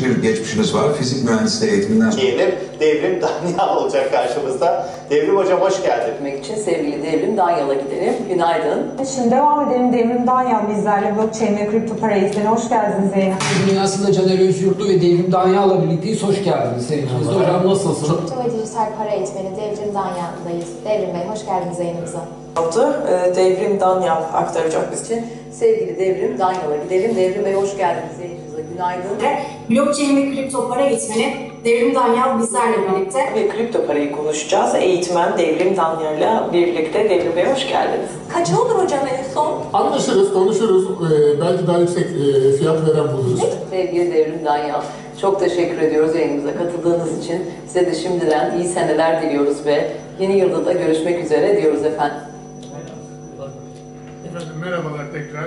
bir geçmişiniz var. Fizik mühendisliği eğitiminden sonra. Devrim Danyal olacak karşımızda. Devrim Hocam hoş geldin. Etmek için sevgili Devrim Danyal'a gidelim. Günaydın. Şimdi devam edelim. Devrim Danyal bizlerle blockchain ve kripto para eğitmeni. Hoş geldiniz Zeynep. Dünyasında Caner Özyurtlu ve Devrim Danyal'la birlikteyiz. Hoş geldiniz sevincimizde. Hocam nasılsınız? Kripto ve dijital para eğitmeni Devrim Danyal'dayız. Devrim Bey hoş geldiniz yayınımıza. Devrim Danyal aktaracak biz için. Sevgili Devrim Danyal'a gidelim. Devrim Bey hoş geldiniz yayınımıza. Günaydın. Blockchain ve kripto para eğitmeni Devrim Danyal bizlerle birlikte. Ve kripto parayı konuşacağız. Eğitmen Devrim Danyal'la birlikte. Devrim Bey hoş geldiniz. Kaça olur hocam en son? Anlaşırız, konuşuruz. Belki daha yüksek fiyat veren buluruz. Sevgili Devrim Danyal, çok teşekkür ediyoruz yayınımıza katıldığınız için. Size de şimdiden iyi seneler diliyoruz ve yeni yılda da görüşmek üzere diyoruz efendim. Efendim merhabalar tekrar.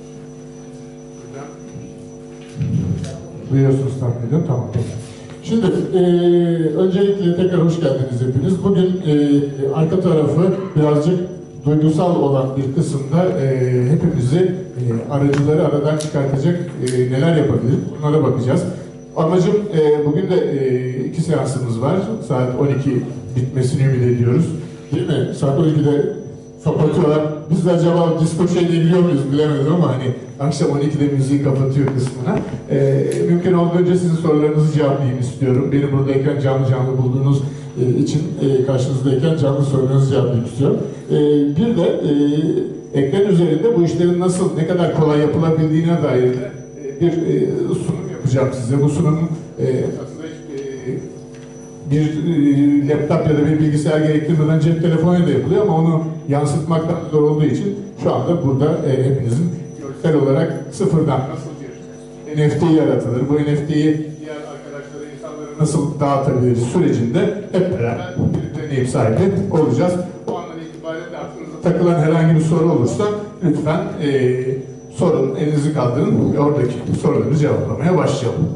Duyuyorsunuz tahmin ediyorum. Tamam. Şimdi öncelikle tekrar hoş geldiniz hepiniz. Bugün arka tarafı birazcık duygusal olan bir kısımda hepimizi aracıları aradan çıkartacak neler yapabilir bunlara bakacağız. Amacım bugün de 2 seansımız var. Saat 12 bitmesini ümit ediyoruz. Değil mi? Saat 12'de kapatıyorlar. Biz de acaba disco şeyle biliyor muyuz bilemedim ama hani akşam 12'de müziği kapatıyor kısmına. Mümkün olduğunca sizin sorularınızı cevaplayayım istiyorum. Beni buradayken canlı bulduğunuz için karşınızdayken canlı sorularınızı cevaplayayım istiyorum. Bir de ekran üzerinde bu işlerin nasıl, ne kadar kolay yapılabildiğine dair bir sunum yapacağım size. Bu sunum aslında bir laptop ya da bir bilgisayar gerektirmeden cep telefonuyla da yapılıyor ama onu yansıtmaktan zor olduğu için şu anda burada hepinizin görsel olarak sıfırdan nasıl bir NFT yaratılır, bu NFT'yi diğer arkadaşlara, insanlara nasıl dağıtabiliriz sürecinde hep beraber bir deneyim sahibi olacağız. O andan itibaren de aklınıza takılan herhangi bir soru olursa lütfen sorun, elinizi kaldırın ve oradaki soruları cevaplamaya başlayalım.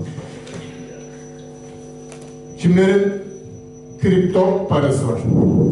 Kimlerin kripto parası var?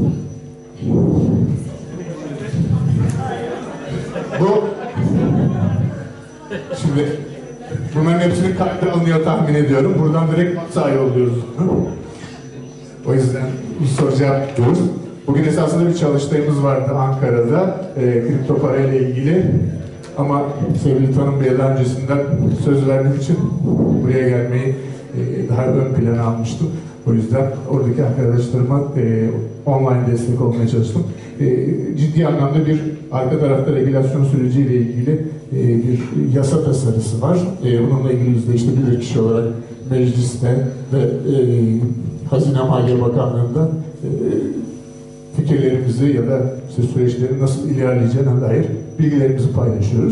Şimdi bunların hepsini kayda alınıyor tahmin ediyorum. Buradan direkt WhatsApp'a yolluyoruz. O yüzden bir soru cevap yapıyoruz. Bugün esasında bir çalıştayımız vardı Ankara'da kripto parayla ilgili. Ama sevgili Tanım Bey'e daha öncesinden söz vermek için buraya gelmeyi daha ön plana almıştım. O yüzden oradaki arkadaşlarıma online destek olmaya çalıştım. Ciddi anlamda bir arka tarafta regülasyon süreciyle ilgili bir yasa tasarısı var. Bununla ilgili biz de işte bilirkişi olarak mecliste ve Hazine Maliye Bakanlığı'nda fikirlerimizi ya da işte süreçlerin nasıl ilerleyeceğine dair bilgilerimizi paylaşıyoruz.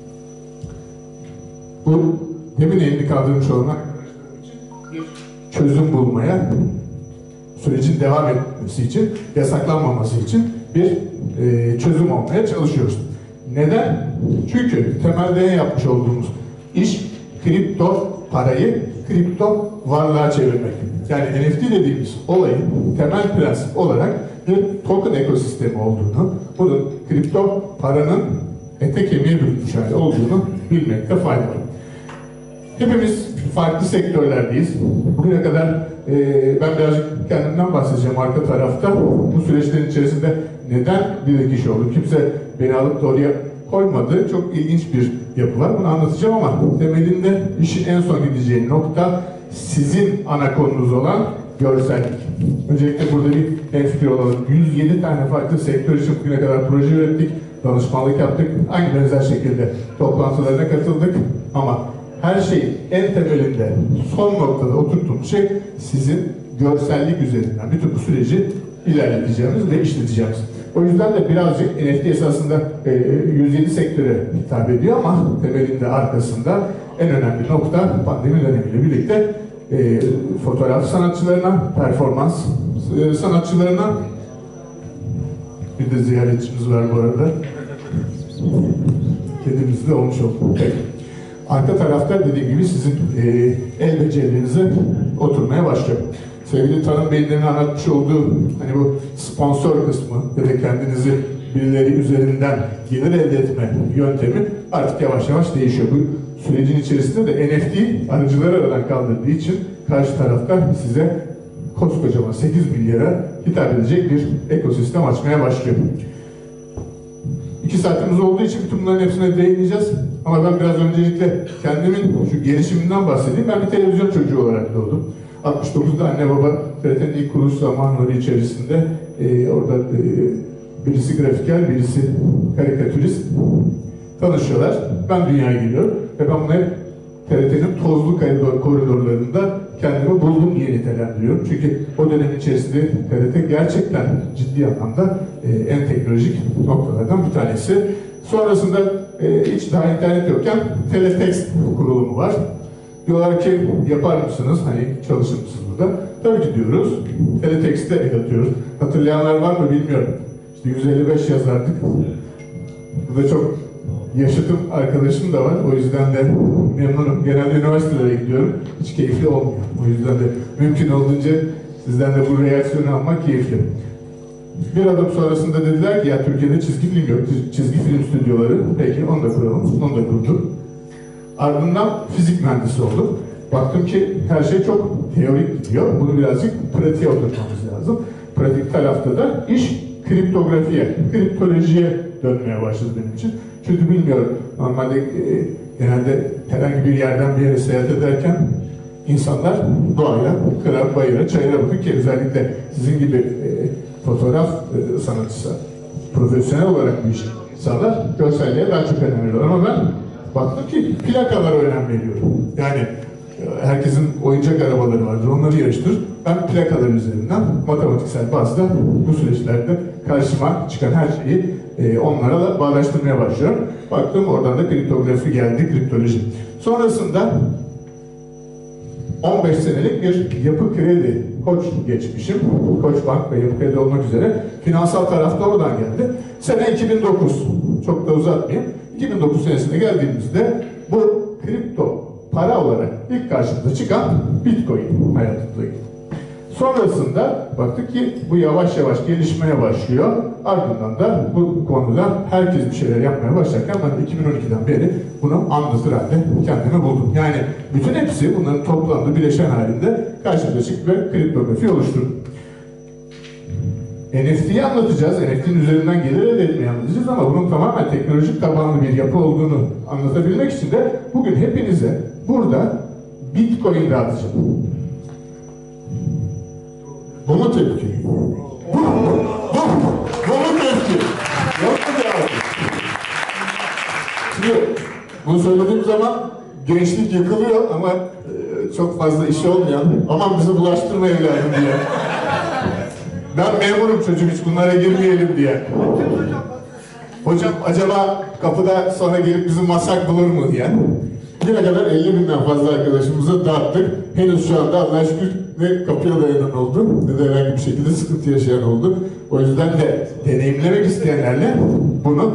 Bu demin elini kaldırmış olan arkadaşlarım için bir çözüm bulmaya, sürecin devam etmesi için, yasaklanmaması için bir çözüm olmaya çalışıyoruz. Neden? Çünkü temelde yapmış olduğumuz iş kripto parayı kripto varlığa çevirmek. Yani NFT dediğimiz olayın temel prensip olarak bir token ekosistemi olduğunu, bunun kripto paranın ete kemiğe bürünmüş hali olduğunu bilmekte fayda var. Hepimiz farklı sektörlerdeyiz. Bugüne kadar ben birazcık kendimden bahsedeceğim arka tarafta. Bu süreçlerin içerisinde neden bir kişi oldu? Kimse beni alıp da oraya koymadı. Çok ilginç bir yapı var. Bunu anlatacağım ama temelinde işin en son gideceği nokta sizin ana konunuz olan görsellik. Öncelikle burada bir hemfikir olalım. 107 tane farklı sektör için bugüne kadar proje ürettik, danışmanlık yaptık. Aynı benzer şekilde toplantılarına katıldık ama her şeyin en temelinde, son noktada oturttuğumuz şey sizin görsellik üzerinden bütün bu süreci ilerleteceğimiz ve işleteceğimiz. O yüzden de birazcık NFT esasında 107 sektöre hitap ediyor ama temelinde arkasında en önemli nokta pandemi dönemiyle birlikte fotoğraf sanatçılarına, performans sanatçılarına, bir de ziyaretçimiz var bu arada. Kedimiz de olmuş oldu. Evet. Arka tarafta dediğim gibi sizin el becerilerinize oturmaya başlıyor. Sevgili Tanım Bey'in anlatmış olduğu hani bu sponsor kısmı ya da kendinizi birileri üzerinden gelir elde etme yöntemi artık yavaş yavaş değişiyor. Bu sürecin içerisinde de NFT aracıları aradan kaldırdığı için karşı tarafta size koskocaman 8 milyara hitap edecek bir ekosistem açmaya başlıyor. 2 saatimiz olduğu için bütün bunların hepsine değineceğiz. Ama ben biraz öncelikle kendimin şu gelişiminden bahsedeyim. Ben bir televizyon çocuğu olarak doğdum. 69'da anne baba TRT'nin ilk kuruluş zamanları içerisinde orada birisi grafiker, birisi karikatürist tanışıyorlar. Ben dünyaya geliyorum ve ben bunu TRT'nin tozlu koridorlarında kendimi buldum diye nitelendiriyorum. Çünkü o dönem içerisinde TRT gerçekten ciddi anlamda en teknolojik noktalardan bir tanesi. Sonrasında hiç daha internet yokken teletext kurulumu var. Diyorlar ki yapar mısınız? Hani çalışır mısınız burada? Tabii ki diyoruz. Teletext'te el atıyoruz. Hatırlayanlar var mı bilmiyorum. İşte 155 yazardık. Burada çok yaşıtım arkadaşım da var. O yüzden de memnunum. Genelde üniversitelere gidiyorum. Hiç keyifli olmuyor. O yüzden de mümkün olduğunca sizden de bu reaksiyonu almak keyifli. Bir adım sonrasında dediler ki ya Türkiye'de çizgi film yok. Çizgi film stüdyoları. Peki onu da kuralım. Onu da kurduk. Ardından fizik mühendisi oldum. Baktım ki her şey çok teorik gidiyor. Bunu birazcık pratiğe oturtmamız lazım. Pratik tarafta da iş kriptografiye, kriptolojiye dönmeye başladı benim için. Çünkü bilmiyorum, normalde genelde herhangi bir yerden bir yere seyahat ederken insanlar doğaya, kıra, bayıra, çayıra bakın ki özellikle sizin gibi fotoğraf sanatçısı, profesyonel olarak bu işi insanlar görselliğe daha çok önem veriyorlar. Ama ben baktım ki plakalara önem veriyorum. Yani herkesin oyuncak arabaları vardır, onları yarıştırır. Ben plakalar üzerinden matematiksel bazda bu süreçlerde karşıma çıkan her şeyi onlara da bağdaştırmaya başlıyorum. Baktım oradan da kriptografi geldi, kriptoloji. Sonrasında 15 senelik bir yapı kredi koç geçmişim. Koç Bank ve yapı kredi olmak üzere. Finansal taraf da oradan geldi. Sene 2009. Çok da uzatmayayım. 2009 senesine geldiğimizde bu kripto para olarak ilk karşımıza çıkan Bitcoin hayatımıza girdi. Sonrasında baktık ki bu yavaş yavaş gelişmeye başlıyor. Ardından da bu konuda herkes bir şeyler yapmaya başlarken ben 2012'den beri bunu anlatır halde kendimi buldum. Yani bütün hepsi bunların toplamda bileşen halinde karşımıza çıktı ve kriptografi oluşturdu. NFT'yi anlatacağız. NFT'nin üzerinden gelir elde etmeyi anlatacağız ama bunun tamamen teknolojik tabanlı bir yapı olduğunu anlatabilmek için de bugün hepinize burada Bitcoin dağıtacağım. Bu mu tepki? Bu mu tepki? Yok mu cevabı? Şimdi bunu söylediğim zaman gençlik yıkılıyor ama çok fazla işi olmayan, aman bizi bulaştırma evladım diye. Ben memurum çocuk, hiç bunlara girmeyelim diye. Hocam acaba kapıda sonra gelip bizi masak bulur mu diye. Bugüne kadar 50.000'den fazla arkadaşımıza dağıttık. Henüz şu anda Allah'a şükür ne kapıya dayanan oldu ne de herhangi bir şekilde sıkıntı yaşayan oldu. O yüzden de deneyimlemek isteyenlerle bunu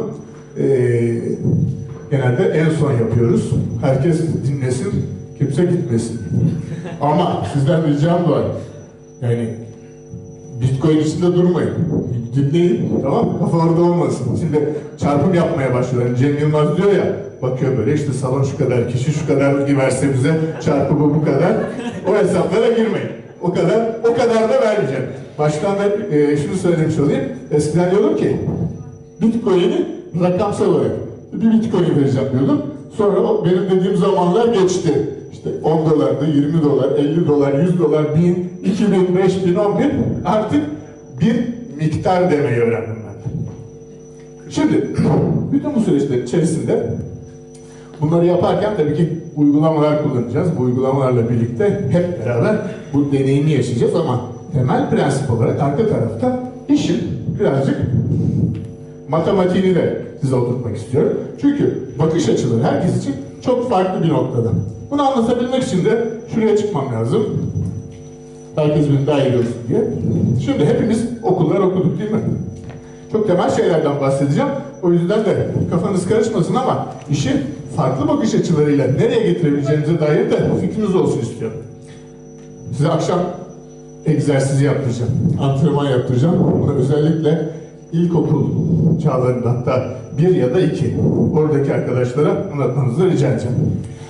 genelde en son yapıyoruz. Herkes dinlesin, kimse gitmesin. Ama sizden ricam var. Yani Bitcoin içinde durmayın. Dinleyin, tamam mı? Kafa orada olmasın. Şimdi çarpım yapmaya başlıyorlar. Cem Yılmaz diyor ya, bakıyor böyle işte salon şu kadar, kişi şu kadar gibi verse bize, çarpı bu kadar. O hesaplara girmeyin. O kadar da vermeyeceğim. Baştan da şunu söylemiş olayım. Eskiden diyordum ki, Bitcoin'i rakamsal olarak bir Bitcoin vereceğim diyordum. Sonra o benim dediğim zamanlar geçti. İşte 10 dolardı, 20 dolar, 50 dolar, 100 dolar, 1000, 2000, 5000, 10.000 artık bir miktar demeyi öğrendim ben. Şimdi bütün bu süreçlerin içerisinde bunları yaparken tabii ki uygulamalar kullanacağız. Bu uygulamalarla birlikte hep beraber bu deneyimi yaşayacağız ama temel prensip olarak arka tarafta işin birazcık matematiğini de size oturtmak istiyorum. Çünkü bakış açıları herkes için çok farklı bir noktada. Bunu anlatabilmek için de şuraya çıkmam lazım. Herkes beni daha iyi görsün diye. Şimdi hepimiz okullar okuduk değil mi? Çok temel şeylerden bahsedeceğim. O yüzden de kafanız karışmasın ama işi farklı bakış açılarıyla nereye getirebileceğinize dair de fikriniz olsun istiyorum. Size akşam egzersizi yaptıracağım. Antrenman yaptıracağım. Bunu özellikle ilkokul çağlarında, hatta 1 ya da 2 oradaki arkadaşlara anlatmanızı rica edeceğim.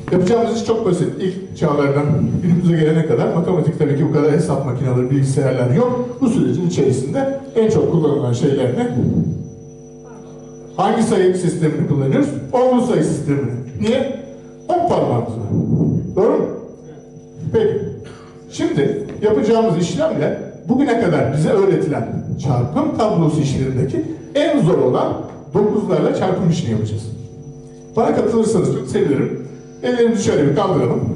Yapacağımız iş çok basit. İlk çağlardan günümüze gelene kadar matematik tabii ki bu kadar hesap makineleri, bilgisayarlar yok. Bu sürecin içerisinde en çok kullanılan şeyler ne? Hangi sayı sistemini kullanıyoruz? Onlu sayı sistemini. Niye? 10 parmağımız var. Doğru mu? Peki. Şimdi yapacağımız işlemle bugüne kadar bize öğretilen çarpım tablosu işlerindeki en zor olan 9'larla çarpım işini yapacağız. Bana katılırsanız çok sevinirim. Ellerimizi şöyle bir kaldıralım.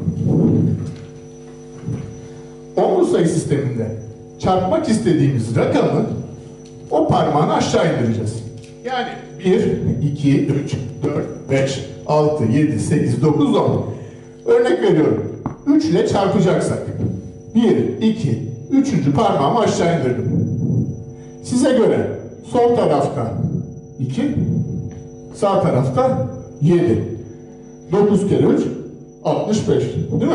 Onlu sayı sisteminde çarpmak istediğimiz rakamı o parmağını aşağı indireceğiz. Yani 1, 2, 3, 4, 5, 6, 7, 8, 9, 10. Örnek veriyorum. 3 ile çarpacaksak 1, 2, 3. parmağımı aşağı indirdim. Size göre sol tarafta 2, sağ tarafta 7. 9 kere 3, 65. Değil mi?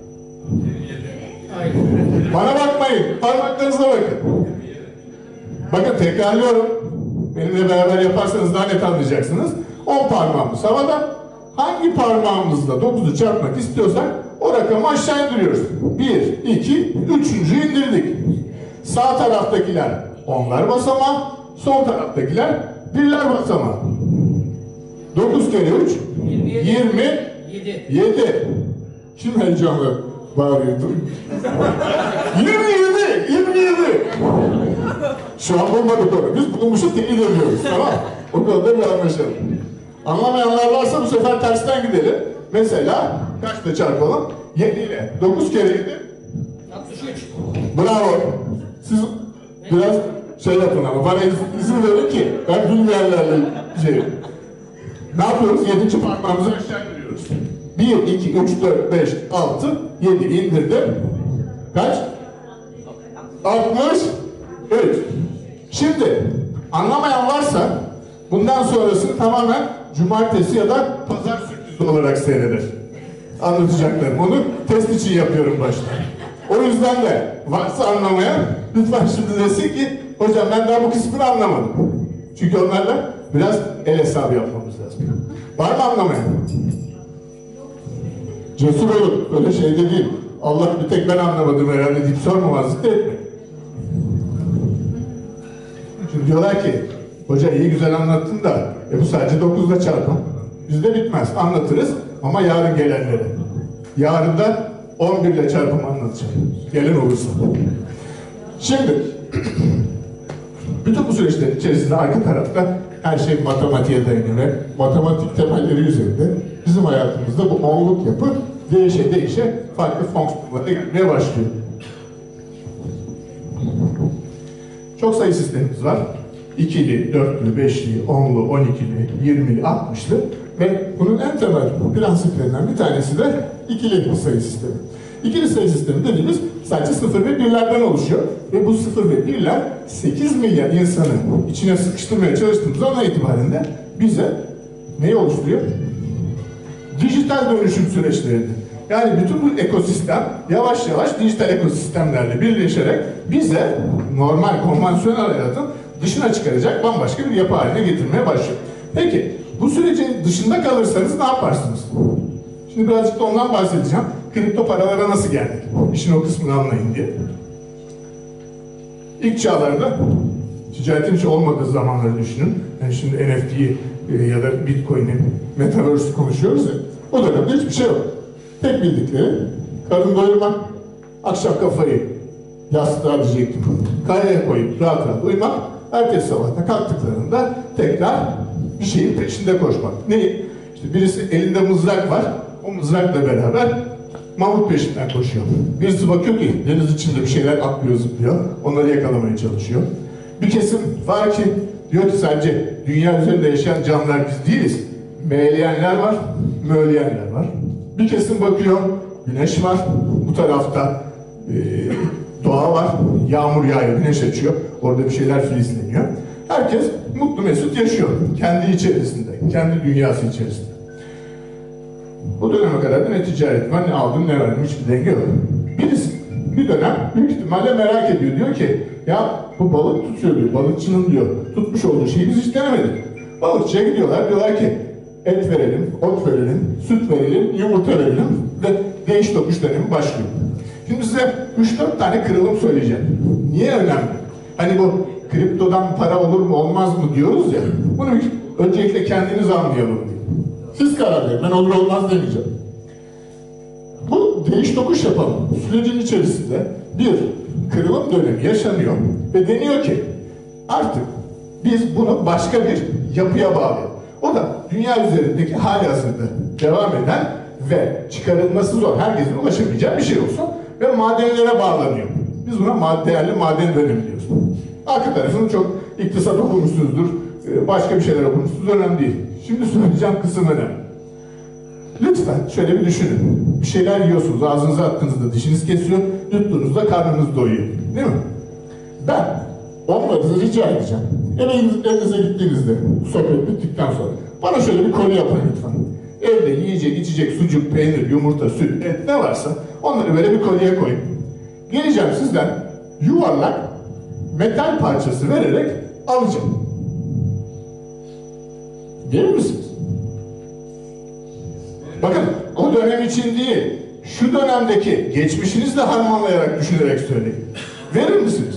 Bana bakmayın. Parmaklarınıza bakın. Bakın tekrarlıyorum. Benimle beraber yaparsanız daha net anlayacaksınız. 10 parmağımız havada. Hangi parmağımızla 9'u çarpmak istiyorsak o rakamı aşağı indiriyoruz. 1, 2, 3.'ü indirdik. Sağ taraftakiler 10'lar basamağı, sol taraftakiler 1'ler basamağı. 9 kere 3, 27. Kim heyecanlı bağırıyordu? 27. Şu an bulmadık onu. Biz bulmuşu teyit ediyoruz. Tamam. O konuda bir anlaşalım. Anlamayanlar varsa bu sefer tersten gidelim. Mesela kaçla çarpalım? 7 ile. 9 kere 7. 63. Bravo. Siz biraz şey yapın ama bana izin verin ki ben bilmeyenlerle şey. Ne yapıyoruz? 7. parmağımızı aşağı indiriyoruz. 1, 2, 3, 4, 5, 6, 7 indirdim. Kaç? 63. Şimdi anlamayan varsa bundan sonrasını tamamen cumartesi ya da pazar sürprizi olarak seyreder. Anlatacaklarım. Onu test için yapıyorum başta. O yüzden de varsa anlamayan lütfen şimdi desin ki hocam ben daha bu kısmını anlamadım. Çünkü onlarla biraz el hesabı yapmamız lazım. Var mı anlamayan? Cesur olun. Öyle şey de değil. Allah bir tek ben anlamadım herhalde deyip sormamazlık da etmeyin. Şimdi diyorlar ki hoca iyi güzel anlattın da bu sadece 9'da çarpın. Bizde bitmez. Anlatırız ama yarın gelenlere. Yarın da 11 ile çarpım anlatacağım. Gelen olursa. Şimdi bütün bu süreçlerin içerisinde arka tarafta her şey matematiğe dayanıyor ve matematik temelleri üzerinde bizim hayatımızda bu onluk yapı değişe farklı fonksiyonlara gitmeye başlıyor. Çok sayı sistemimiz var. 2'li, 4'lü, 5'li, 10'lu, 12'li, 20'li, 60'lı ve bunun en temel prensiplerinden bir tanesi de ikili sayı sistemi. İkili sayı sistemi dediğimiz sadece 0 ve 1'lerden oluşuyor ve bu 0 ve 1'ler 8 milyar insanı içine sıkıştırmaya çalıştığımız ana itibaren de bize neyi oluşturuyor? Dijital dönüşüm süreçleridir. Yani bütün bu ekosistem yavaş yavaş dijital ekosistemlerle birleşerek bize normal, konvansiyonel hayatın dışına çıkaracak bambaşka bir yapı haline getirmeye başlıyor. Peki, bu sürecin dışında kalırsanız ne yaparsınız? Şimdi birazcık da ondan bahsedeceğim. Kripto paralara nasıl geldik? İşin o kısmını anlayın diye. İlk çağlarda ticaretin hiç olmadığı zamanları düşünün. Yani şimdi NFT'yi ya da Bitcoin'i, Metaverse'ü konuşuyoruz ya. O dönemde hiçbir şey yok. Tek bildikleri karın doyurmak, akşam kafayı yastığa diyecektim. Kayaya koyup rahat rahat uyumak, ertesi sabahta kalktıklarında tekrar bir şeyin peşinde koşmak. Neyi? İşte birisi elinde mızrak var, o mızrakla beraber mamut peşinden koşuyor. Birisi bakıyor ki deniz içinde bir şeyler atlıyor, zıplıyor, onları yakalamaya çalışıyor. Bir kesim var ki diyor ki sadece dünya üzerinde yaşayan canlılar biz değiliz. Meyleyenler var, möyleyenler var. Bir kesim bakıyor, güneş var, bu tarafta doğa var, yağmur yağıyor, güneş açıyor, orada bir şeyler filizleniyor. Herkes mutlu mesut yaşıyor, kendi içerisinde, kendi dünyası içerisinde. Bu döneme kadar da ne ticaret var, ne aldım, ne verdim, hiçbir denge yok. Birisi bir dönem büyük ihtimalle merak ediyor, diyor ki ya bu balık tutuyor diyor, balıkçının diyor, tutmuş olduğu şeyi biz hiç denemedik. Balıkçıya gidiyorlar, diyorlar ki et verelim, ot verelim, süt verelim, yumurta verelim ve değiş tokuş dönemi başlıyor. Şimdi size 3-4 tane kırılım söyleyeceğim. Niye önemli? Hani bu kriptodan para olur mu olmaz mı diyoruz ya. Bunu öncelikle kendiniz anlayalım diye. Siz karar verin. Ben olur olmaz demeyeceğim. Bu değiş tokuş yapalım. Sürecin içerisinde bir kırılım dönemi yaşanıyor ve deniyor ki artık biz bunu başka bir yapıya bağlayalım. O da dünya üzerindeki halihazırda devam eden ve çıkarılması zor, herkesin ulaşamayacağı bir şey olsun ve madenlere bağlanıyor. Biz buna değerli maden dönemi diyoruz. Arka tarafını çok iktisat okumuşsunuzdur, başka bir şeyler okumuşsunuz, önemli değil. Şimdi söyleyeceğim kısım önemli. Lütfen şöyle bir düşünün. Bir şeyler yiyorsunuz, ağzınıza attığınızda dişiniz kesiyor, yuttuğunuzda karnınız doyuyor. Değil mi? Ben onları rica edeceğim. Evinize gittiğinizde, sohbet bittikten sonra bana şöyle bir koli yapın lütfen. Evde yiyecek, içecek, sucuk, peynir, yumurta, süt, et ne varsa onları böyle bir koliye koyun. Geleceğim sizden yuvarlak metal parçası vererek alacağım. Gelir misiniz? Bakın o dönem için değil, şu dönemdeki geçmişinizle harmanlayarak, düşünerek söyleyin. Verir misiniz?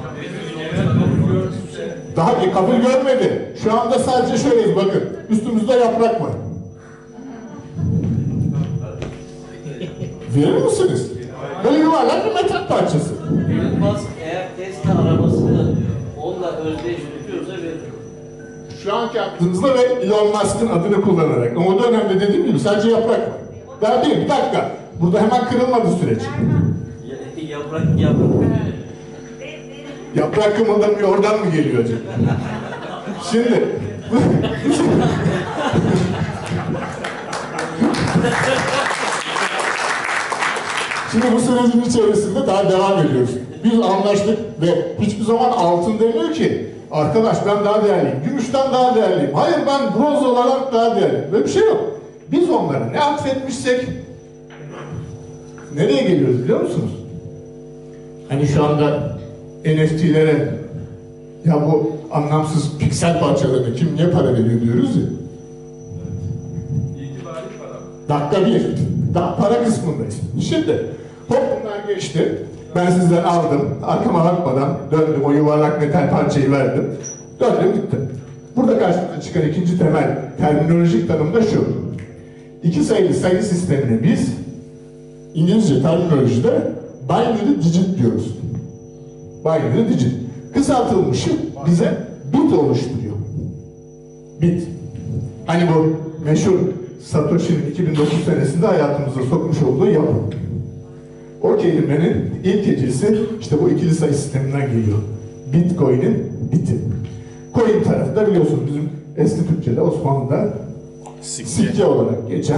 Daha kabul görmedi. Şu anda sadece şöyleyiz bakın. Üstümüzde yaprak var. Verir misiniz? Böyle yuvarlak bir metal parçası. Elon Musk eğer Tesla arabasını onunla özdeş tutuyorsa verir. Şu anki aklınızda ve Elon Musk'ın adını kullanarak. Ama o dönemde dediğim gibi sadece yaprak var. Daha değil, bir dakika. Burada hemen kırılmadı süreç. Yaprak. Yaprak kımıldamıyor, oradan mı geliyor acaba? Şimdi... Şimdi bu sürecin içerisinde daha devam ediyoruz. Biz anlaştık ve hiçbir zaman altın demiyor ki arkadaş ben daha değerliyim, gümüşten daha değerliyim. Hayır ben bronz olarak daha değerliyim. Böyle bir şey yok. Biz onlara ne atfetmişsek nereye geliyoruz biliyor musunuz? Hani şu anda NFT'lere ya bu anlamsız piksel parçalarına kim niye para veriyor diyoruz ya. Dakika bir. Daha para kısmındayız. Şimdi hop bunlar geçti. Ben sizden aldım. Arkama bakmadan döndüm. O yuvarlak metal parçayı verdim. Döndüm gittim. Burada karşımıza çıkan ikinci temel terminolojik tanım da şu. İki sayılı sayı sistemine biz İngilizce terminolojide binary digit diyoruz. Binary digit. Kısaltılmışı bize bit oluşturuyor. Bit. Hani bu meşhur Satoshi'nin 2009 senesinde hayatımıza sokmuş olduğu yapı. O kelimenin ilk hecesi işte bu ikili sayı sisteminden geliyor. Bitcoin'in biti. Coin tarafı da biliyorsunuz bizim eski Türkçe'de Osmanlı'da sikke olarak geçen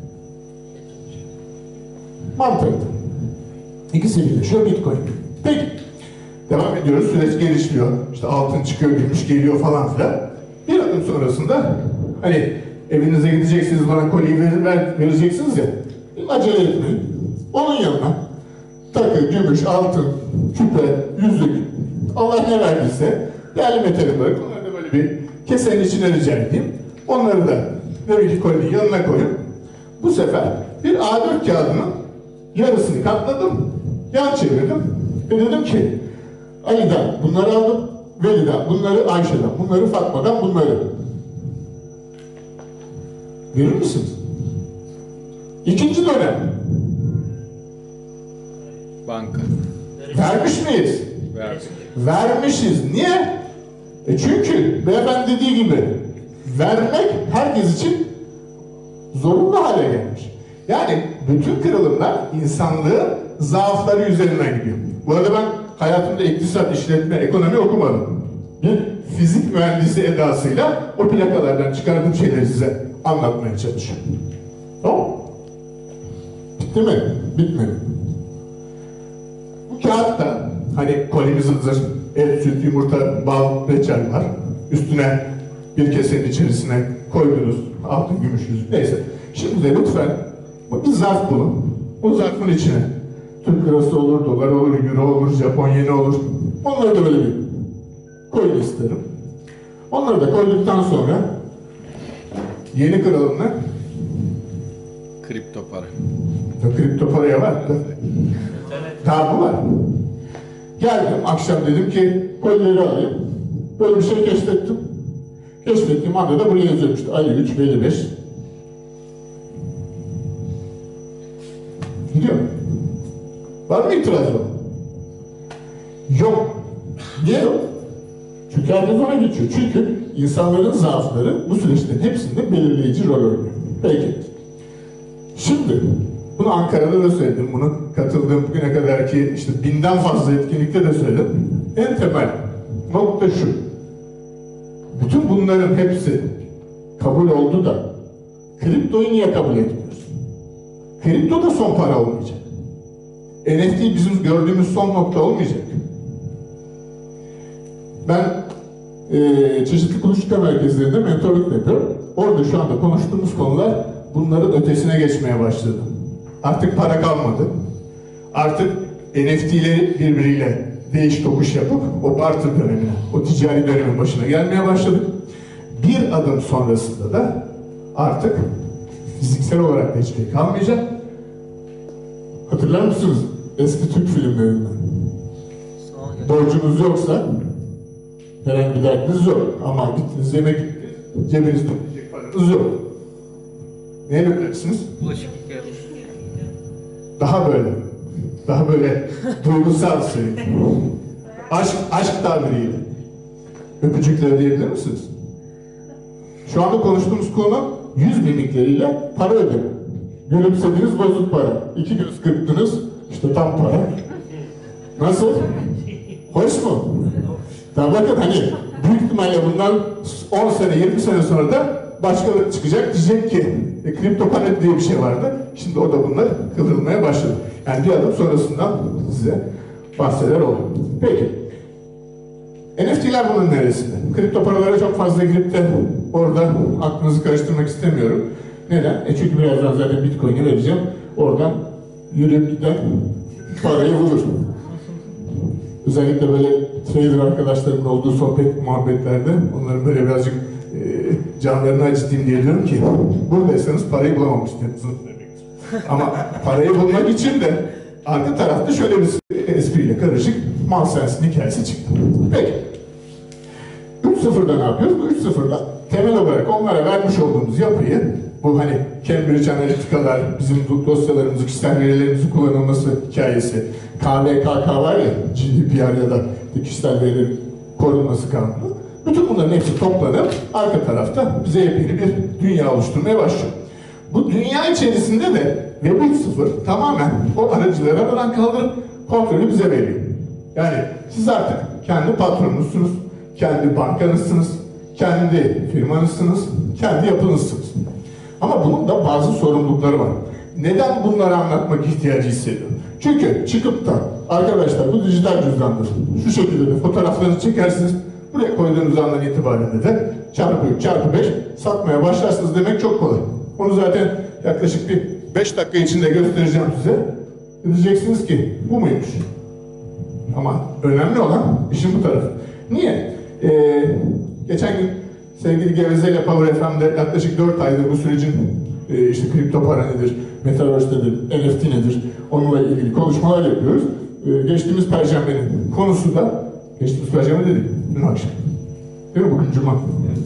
mantıktı. İkisi birleşiyor Bitcoin. Peki. Devam ediyoruz. Süreç gelişiyor. İşte altın çıkıyor, gümüş geliyor falan filan. Bir adım sonrasında hani evinize gideceksiniz, bana kolyeyi vereceksiniz ya, acele etmeyin. Onun yanına takı, gümüş, altın, küpe, yüzük, Allah ne verdiyse değerli metali bırak. Onları da böyle bir kesenin içine rica edeyim. Onları da demek ki kolyeyi yanına koyun. Bu sefer bir A4 kağıdının yarısını katladım, yan çevirdim ve dedim ki Ali'den bunları aldım, Veli'den bunları, Ayşe'den bunları, Fatma'dan bunları. Verir misiniz? İkinci dönem. Banka. Vermiş miyiz? Verdik. Vermişiz. Niye? Çünkü beyefendi dediği gibi vermek herkes için zorunlu hale gelmiş. Yani bütün kırılımlar insanlığın zaafları üzerinden gidiyor. Bu arada ben hayatımda iktisat, işletme, ekonomi okumadım. Bir fizik mühendisi edasıyla o plakalardan çıkardığım şeyleri size anlatmaya çalışıyorum. Tamam? Bitti mi? Bitmedi. Bu kağıtta hani kolimiz hazır, et, süt, yumurta, bal, reçel var. Üstüne bir kesenin içerisine koydunuz. Altın, gümüş, yüzük neyse. Şimdi de lütfen bir zarf bulun. O zarfın içine Türk lirası olur, dolar olur, euro olur, Japon yeni olur. Onları da böyle bir koyun isterim. Onları da koyduktan sonra Yeni kralım ne? Kripto para. Kripto paraya var. Daha bu var. Geldim akşam dedim ki kolileri alayım. Böyle bir şey keşfettim. Keşfettiğim anda da buraya yazıyorum işte 53, 55. Gidiyor. Var mı itiraz var? Yok. Niye yok? Çünkü herkes ona geçiyor. Çünkü insanların zaafları bu süreçlerin hepsinde belirleyici rol oynuyor. Peki. Şimdi bunu Ankara'da da söyledim. Bunu katıldığım bugüne kadar ki işte 1000'den fazla etkinlikte de söyledim. En temel nokta şu. Bütün bunların hepsi kabul oldu da kriptoyu niye kabul etmiyoruz? Kripto da son para olmayacak. NFT bizim gördüğümüz son nokta olmayacak. Ben çeşitli kuluçka merkezlerinde mentorluk yapıyorum. Orada şu anda konuştuğumuz konular bunların ötesine geçmeye başladı. Artık para kalmadı. Artık NFT'leri birbiriyle değiş tokuş yapıp o barter dönemine, o ticari dönemin başına gelmeye başladık. Bir adım sonrasında da artık fiziksel olarak da hiçbir şey kalmayacak. Hatırlar mısınız eski Türk filmlerinden? Borcunuz yoksa herhangi bir derdiniz yok. Ama gittiniz yemek cebinizde paranız yok. Neye beklersiniz? Daha böyle duygusal söyleyeyim. Aşk tabiriyle. Öpücükleri diyebilir misiniz? Şu anda konuştuğumuz konu yüz mimikleriyle para ödeme. Gülümsediğiniz bozuk para. 2 göz kırptınız, işte tam para. Nasıl? Hoş mu? Daha bakın hani büyük ihtimalle bundan 10 sene, 20 sene sonra da başkaları çıkacak diyecek ki kripto para diye bir şey vardı. Şimdi o da bunlar kıvrılmaya başladı. Yani bir adım sonrasından size bahseder oldum. Peki. NFT'ler bunun neresinde? Kripto paralara çok fazla girip de orada aklınızı karıştırmak istemiyorum. Neden? Çünkü birazdan zaten Bitcoin'i vereceğim. Oradan yürüyüp giden parayı bulur. Özellikle böyle trader arkadaşlarımın olduğu sohbet muhabbetlerde onların böyle birazcık canlarını acıtayım diye diyorum ki buradaysanız parayı bulamamışsınız demektir. Ama parayı bulmak için de arka tarafta şöyle bir espriyle karışık mal sensin hikayesi çıktı. Peki. 3.0'da ne yapıyoruz? Bu 3.0'da temel olarak onlara vermiş olduğumuz yapıyı bu hani Cambridge Analytica'lar, bizim dosyalarımızı, kişisel verilerimizin kullanılması hikayesi, KVKK var ya, GDPR ya da kişisel verilerin korunması kanunu. Bütün bunların hepsi toplanıp arka tarafta bize yepyeni bir dünya oluşturmaya başlıyor. Bu dünya içerisinde de Web 3.0 tamamen o aracıları aradan kaldırıp kontrolü bize veriyor. Yani siz artık kendi patronunuzsunuz, kendi bankanızsınız, kendi firmanızsınız, kendi yapınızsınız. Ama bunun da bazı sorumlulukları var. Neden bunları anlatmak ihtiyacı hissediyorum? Çünkü çıkıp da arkadaşlar bu dijital cüzdandır. Şu şekilde de fotoğraflarınızı çekersiniz. Buraya koyduğunuz andan itibaren de çarpı 3 çarpı 5 satmaya başlarsınız demek çok kolay. Onu zaten yaklaşık bir 5 dakika içinde göstereceğim size. Diyeceksiniz ki bu muymuş? Ama önemli olan işin bu tarafı. Niye? Geçen gün sevgili Geveze ile Power FM'de yaklaşık 4 aydır bu sürecin işte kripto para nedir, metaverse nedir, NFT nedir onunla ilgili konuşmalar yapıyoruz. Geçtiğimiz Perşembe'nin konusu da geçtiğimiz Perşembe dedik, dün akşam. Değil mi? Bugün Cuma.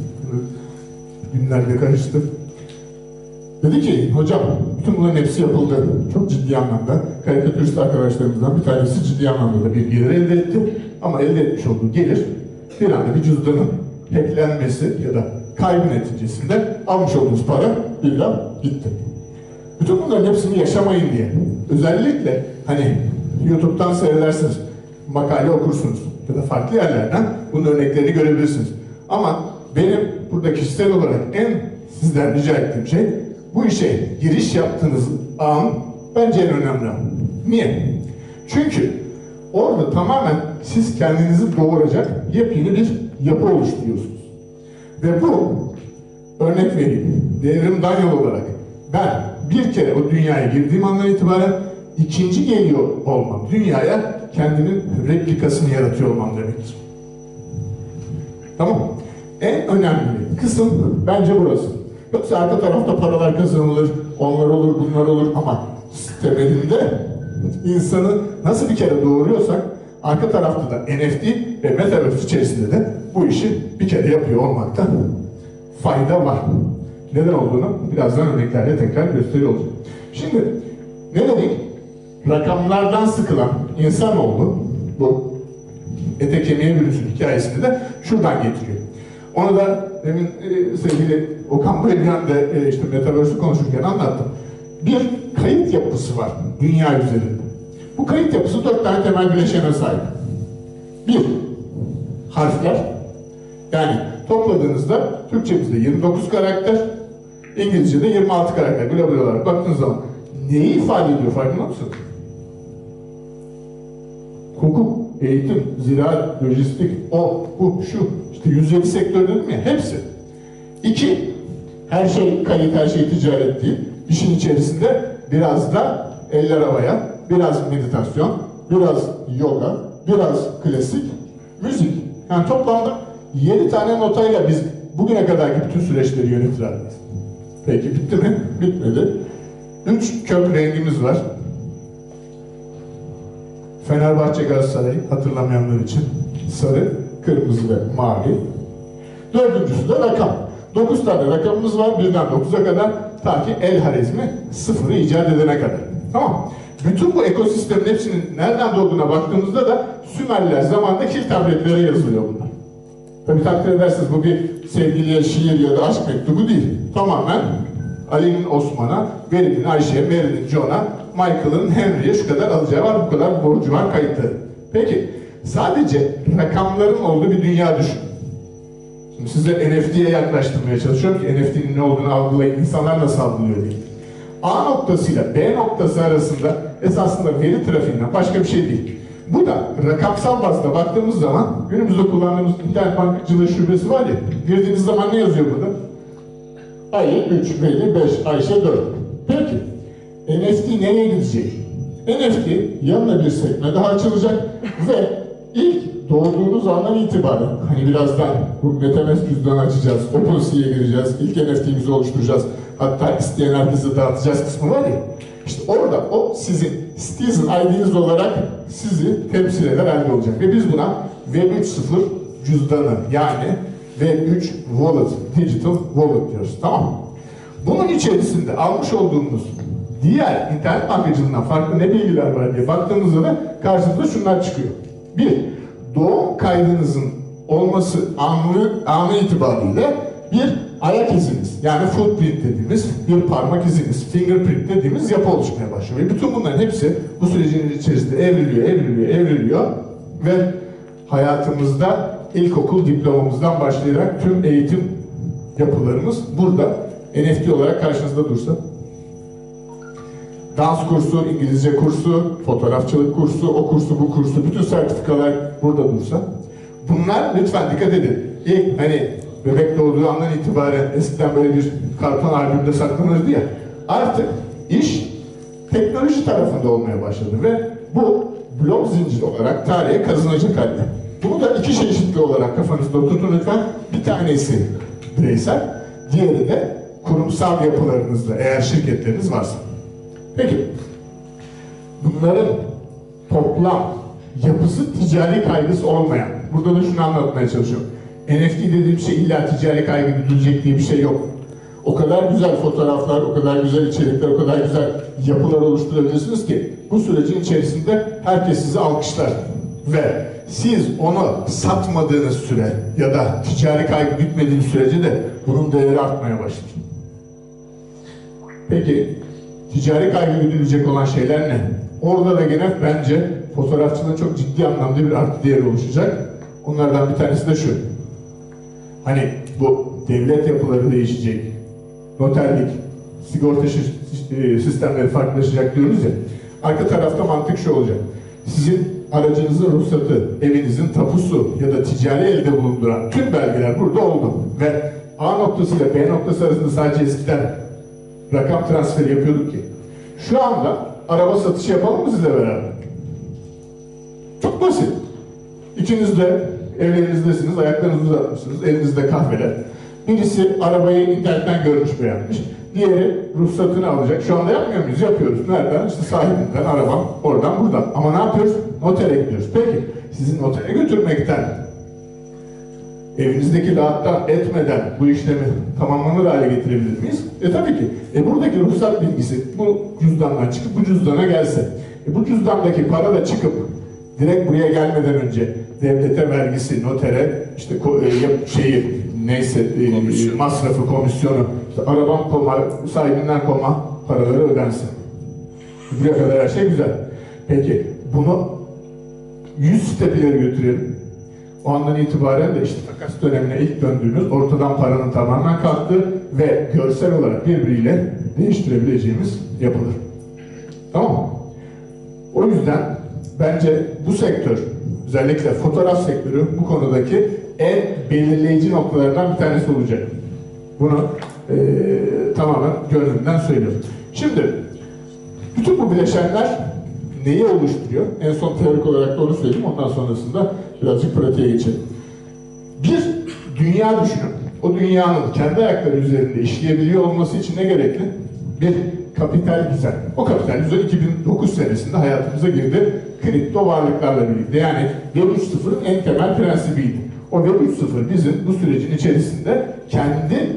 Günlerle karıştı. Dedi ki, hocam bütün bunların hepsi yapıldı. Çok ciddi anlamda. Karikatürist arkadaşlarımızdan bir tanesi ciddi anlamda da bir gelir elde etti. Ama elde etmiş olduğu gelir bir anda bir cüzdanın hacklenmesi ya da kaybı neticesinde almış olduğunuz para birden gitti. Bütün bunların hepsini yaşamayın diye. Özellikle hani YouTube'dan seyredersiniz, makale okursunuz ya da farklı yerlerden bunun örneklerini görebilirsiniz. Ama benim burada kişisel olarak en sizden rica ettiğim şey bu işe giriş yaptığınız an bence en önemli an. Niye? Çünkü orada tamamen siz kendinizi doğuracak yepyeni bir yapı oluşturuyorsunuz. Ve bu, örnek vereyim, Devrim Danyal olarak ben bir kere o dünyaya girdiğim andan itibaren ikinci geliyor olmam, dünyaya kendimin replikasını yaratıyor olmam demektir. Tamam. En önemli kısım bence burası. Yoksa arka tarafta paralar kazanılır, onlar olur, bunlar olur ama temelinde insanı nasıl bir kere doğuruyorsak arka tarafta da NFT ve Metaverse içerisinde de bu işi bir kere yapıyor olmakta fayda var. Neden olduğunu birazdan örneklerle tekrar gösteriyor olacağım. Şimdi ne dedik? Rakamlardan sıkılan insanoğlu bu ete kemiğe bürünsün hikayesini de şuradan getiriyor. Onu da demin sevgili Okan Bayülgen de işte Metaverse'ü konuşurken anlattım. Bir kayıt yapısı var dünya üzerinde. Bu kayıt yapısı 4 tane temel bileşene sahip. Bir, harfler. Yani topladığınızda Türkçemizde 29 karakter, İngilizce'de 26 karakter. Global olarak baktığınız zaman neyi ifade ediyor farkında mısınız? Hukuk, eğitim, ziraat, lojistik, o, bu, şu, işte 107 sektör dedim ya, hepsi. İki, her şey kayıt, her şey ticaret değil. İşin içerisinde biraz da eller havaya, biraz meditasyon, biraz yoga, biraz klasik, müzik. Yani toplamda 7 tane notayla biz bugüne kadarki bütün süreçleri yönetir haldeyiz. Peki bitti mi? Bitmedi. 3 kök rengimiz var. Fenerbahçe, Galatasaray hatırlamayanlar için sarı, kırmızı ve mavi. Dördüncüsü de rakam. 9 tane rakamımız var birden 9'a kadar ta ki el harizmi sıfırı icat edene kadar. Tamam. Bütün bu ekosistemin hepsinin nereden doğduğuna baktığımızda da Sümerliler zamanında kil tabletlere yazılıyor bunlar. Tabi takdir edersiniz bu bir sevgiliye şiir ya da aşk mektubu değil. Tamamen Ali'nin Osman'a, Velid'in Ayşe'ye, Mary'nin John'a, Michael'ın Henry'e şu kadar alacağı var, bu kadar borcu var kayıtları. Peki, sadece rakamların olduğu bir dünya düşün. Şimdi size NFT'ye yaklaştırmaya çalışıyorum ki NFT'nin ne olduğunu algılayın, insanlar nasıl algılıyor diye. A noktasıyla B noktası arasında esasında veri trafiğinden başka bir şey değil. Bu da rakamsal bazda baktığımız zaman günümüzde kullandığımız internet bankacılığı şubesi var ya, girdiğiniz zaman ne yazıyor burada? Ali 3, Veli 5, Ayşe 4. Peki, NFT nereye gidecek? NFT yanına bir sekme daha açılacak ve ilk doğduğunuz andan itibaren, hani birazdan bu MetaMask cüzdanı açacağız, OpenSea'ya gireceğiz, ilk NFT'mizi oluşturacağız, hatta isteyen herkese dağıtacağız kısmı var ya, işte orada o sizin Citizen ID'niz olarak sizi temsil eden elde olacak. Ve biz buna Web 3.0 cüzdanı yani Web 3 Wallet, Digital Wallet diyoruz. Tamam mı? Bunun içerisinde almış olduğumuz diğer internet bankacılığından farklı ne bilgiler var diye baktığımızda da karşımıza şunlar çıkıyor. Bir, doğum kaydınızın olması anı itibariyle bir ayak iziniz, yani footprint dediğimiz bir parmak iziniz, fingerprint dediğimiz yapı oluşmaya başlıyor. Ve bütün bunların hepsi bu sürecin içerisinde evriliyor ve hayatımızda ilkokul diplomamızdan başlayarak tüm eğitim yapılarımız burada NFT olarak karşınızda dursa. Dans kursu, İngilizce kursu, fotoğrafçılık kursu, o kursu, bu kursu, bütün sertifikalar burada dursa. Bunlar lütfen dikkat edin. İlk hani bebek doğduğu andan itibaren eskiden böyle bir karton albümde saklanırdı ya. Artık iş teknoloji tarafında olmaya başladı ve bu blok zinciri olarak tarihe kazanacak halde. Bunu da iki çeşitli olarak kafanızda tutun lütfen. Bir tanesi bireysel, diğeri de kurumsal yapılarınızda eğer şirketleriniz varsa. Peki, bunların toplam yapısı ticari kaygısı olmayan, burada da şunu anlatmaya çalışıyorum. NFT dediğim şey illa ticari kaygı güdülecek diye bir şey yok. O kadar güzel fotoğraflar, o kadar güzel içerikler, o kadar güzel yapılar oluşturabilirsiniz ki bu sürecin içerisinde herkes sizi alkışlar. Ve siz onu satmadığınız süre ya da ticari kaygı gütmediğiniz sürece de bunun değeri artmaya başlar. Peki, ticari kaygı güdülecek olan şeyler ne? Orada da gene bence fotoğrafçılığın çok ciddi anlamda bir artı değeri oluşacak. Onlardan bir tanesi de şu. Hani bu devlet yapıları değişecek, noterlik, sigorta sistemleri farklılaşacak diyoruz ya. Arka tarafta mantık şu olacak. Sizin aracınızın ruhsatı, evinizin tapusu ya da ticari elde bulunduran tüm belgeler burada oldu. Ve A noktası ile B noktası arasında sadece eskiden rakam transferi yapıyorduk ki. Şu anda araba satışı yapalım mı sizle beraber? Çok basit. İkiniz de evlerinizdesiniz, ayaklarınızı uzatmışsınız, elinizde kahveler. Birisi arabayı internetten görmüş beğenmiş. Diğeri ruhsatını alacak. Şu anda yapmıyor muyuz? Yapıyoruz. Nereden? İşte sahibinden, arabam oradan buradan. Ama ne yapıyoruz? Notere gidiyoruz. Peki sizin notere götürmekten, evinizdeki rahattan etmeden bu işlemi tamamlanır hale getirebilir miyiz? Tabii ki. Buradaki ruhsat bilgisi bu cüzdandan çıkıp bu cüzdana gelse. Bu cüzdandaki para da çıkıp direkt buraya gelmeden önce devlete vergisi, notere, işte neyse masrafı, komisyonu, işte arabam koma, sahibinden koma paraları ödensin. Buraya kadar her şey güzel. Peki bunu 100 stepileri götürelim. O andan itibaren de işte takas dönemine ilk döndüğümüz ortadan paranın tamamen kalktığı ve görsel olarak birbiriyle değiştirebileceğimiz yapılır. Tamam mı? O yüzden bence bu sektör, özellikle fotoğraf sektörü bu konudaki en belirleyici noktalardan bir tanesi olacak. Bunu tamamen gönlümden söylüyorum. Şimdi bütün bu bileşenler neyi oluşturuyor? En son teorik olarak da onu söyleyeyim. Ondan sonrasında birazcık pratiğe geçelim. Bir dünya düşünün. O dünyanın kendi ayakları üzerinde işleyebiliyor olması için ne gerekli? Bir kapital düzen. O kapital düzen 2009 senesinde hayatımıza girdi. Kripto varlıklarla birlikte. Yani Web 3.0'ın en temel prensibiydi. O Web 3.0 bizim bu sürecin içerisinde kendi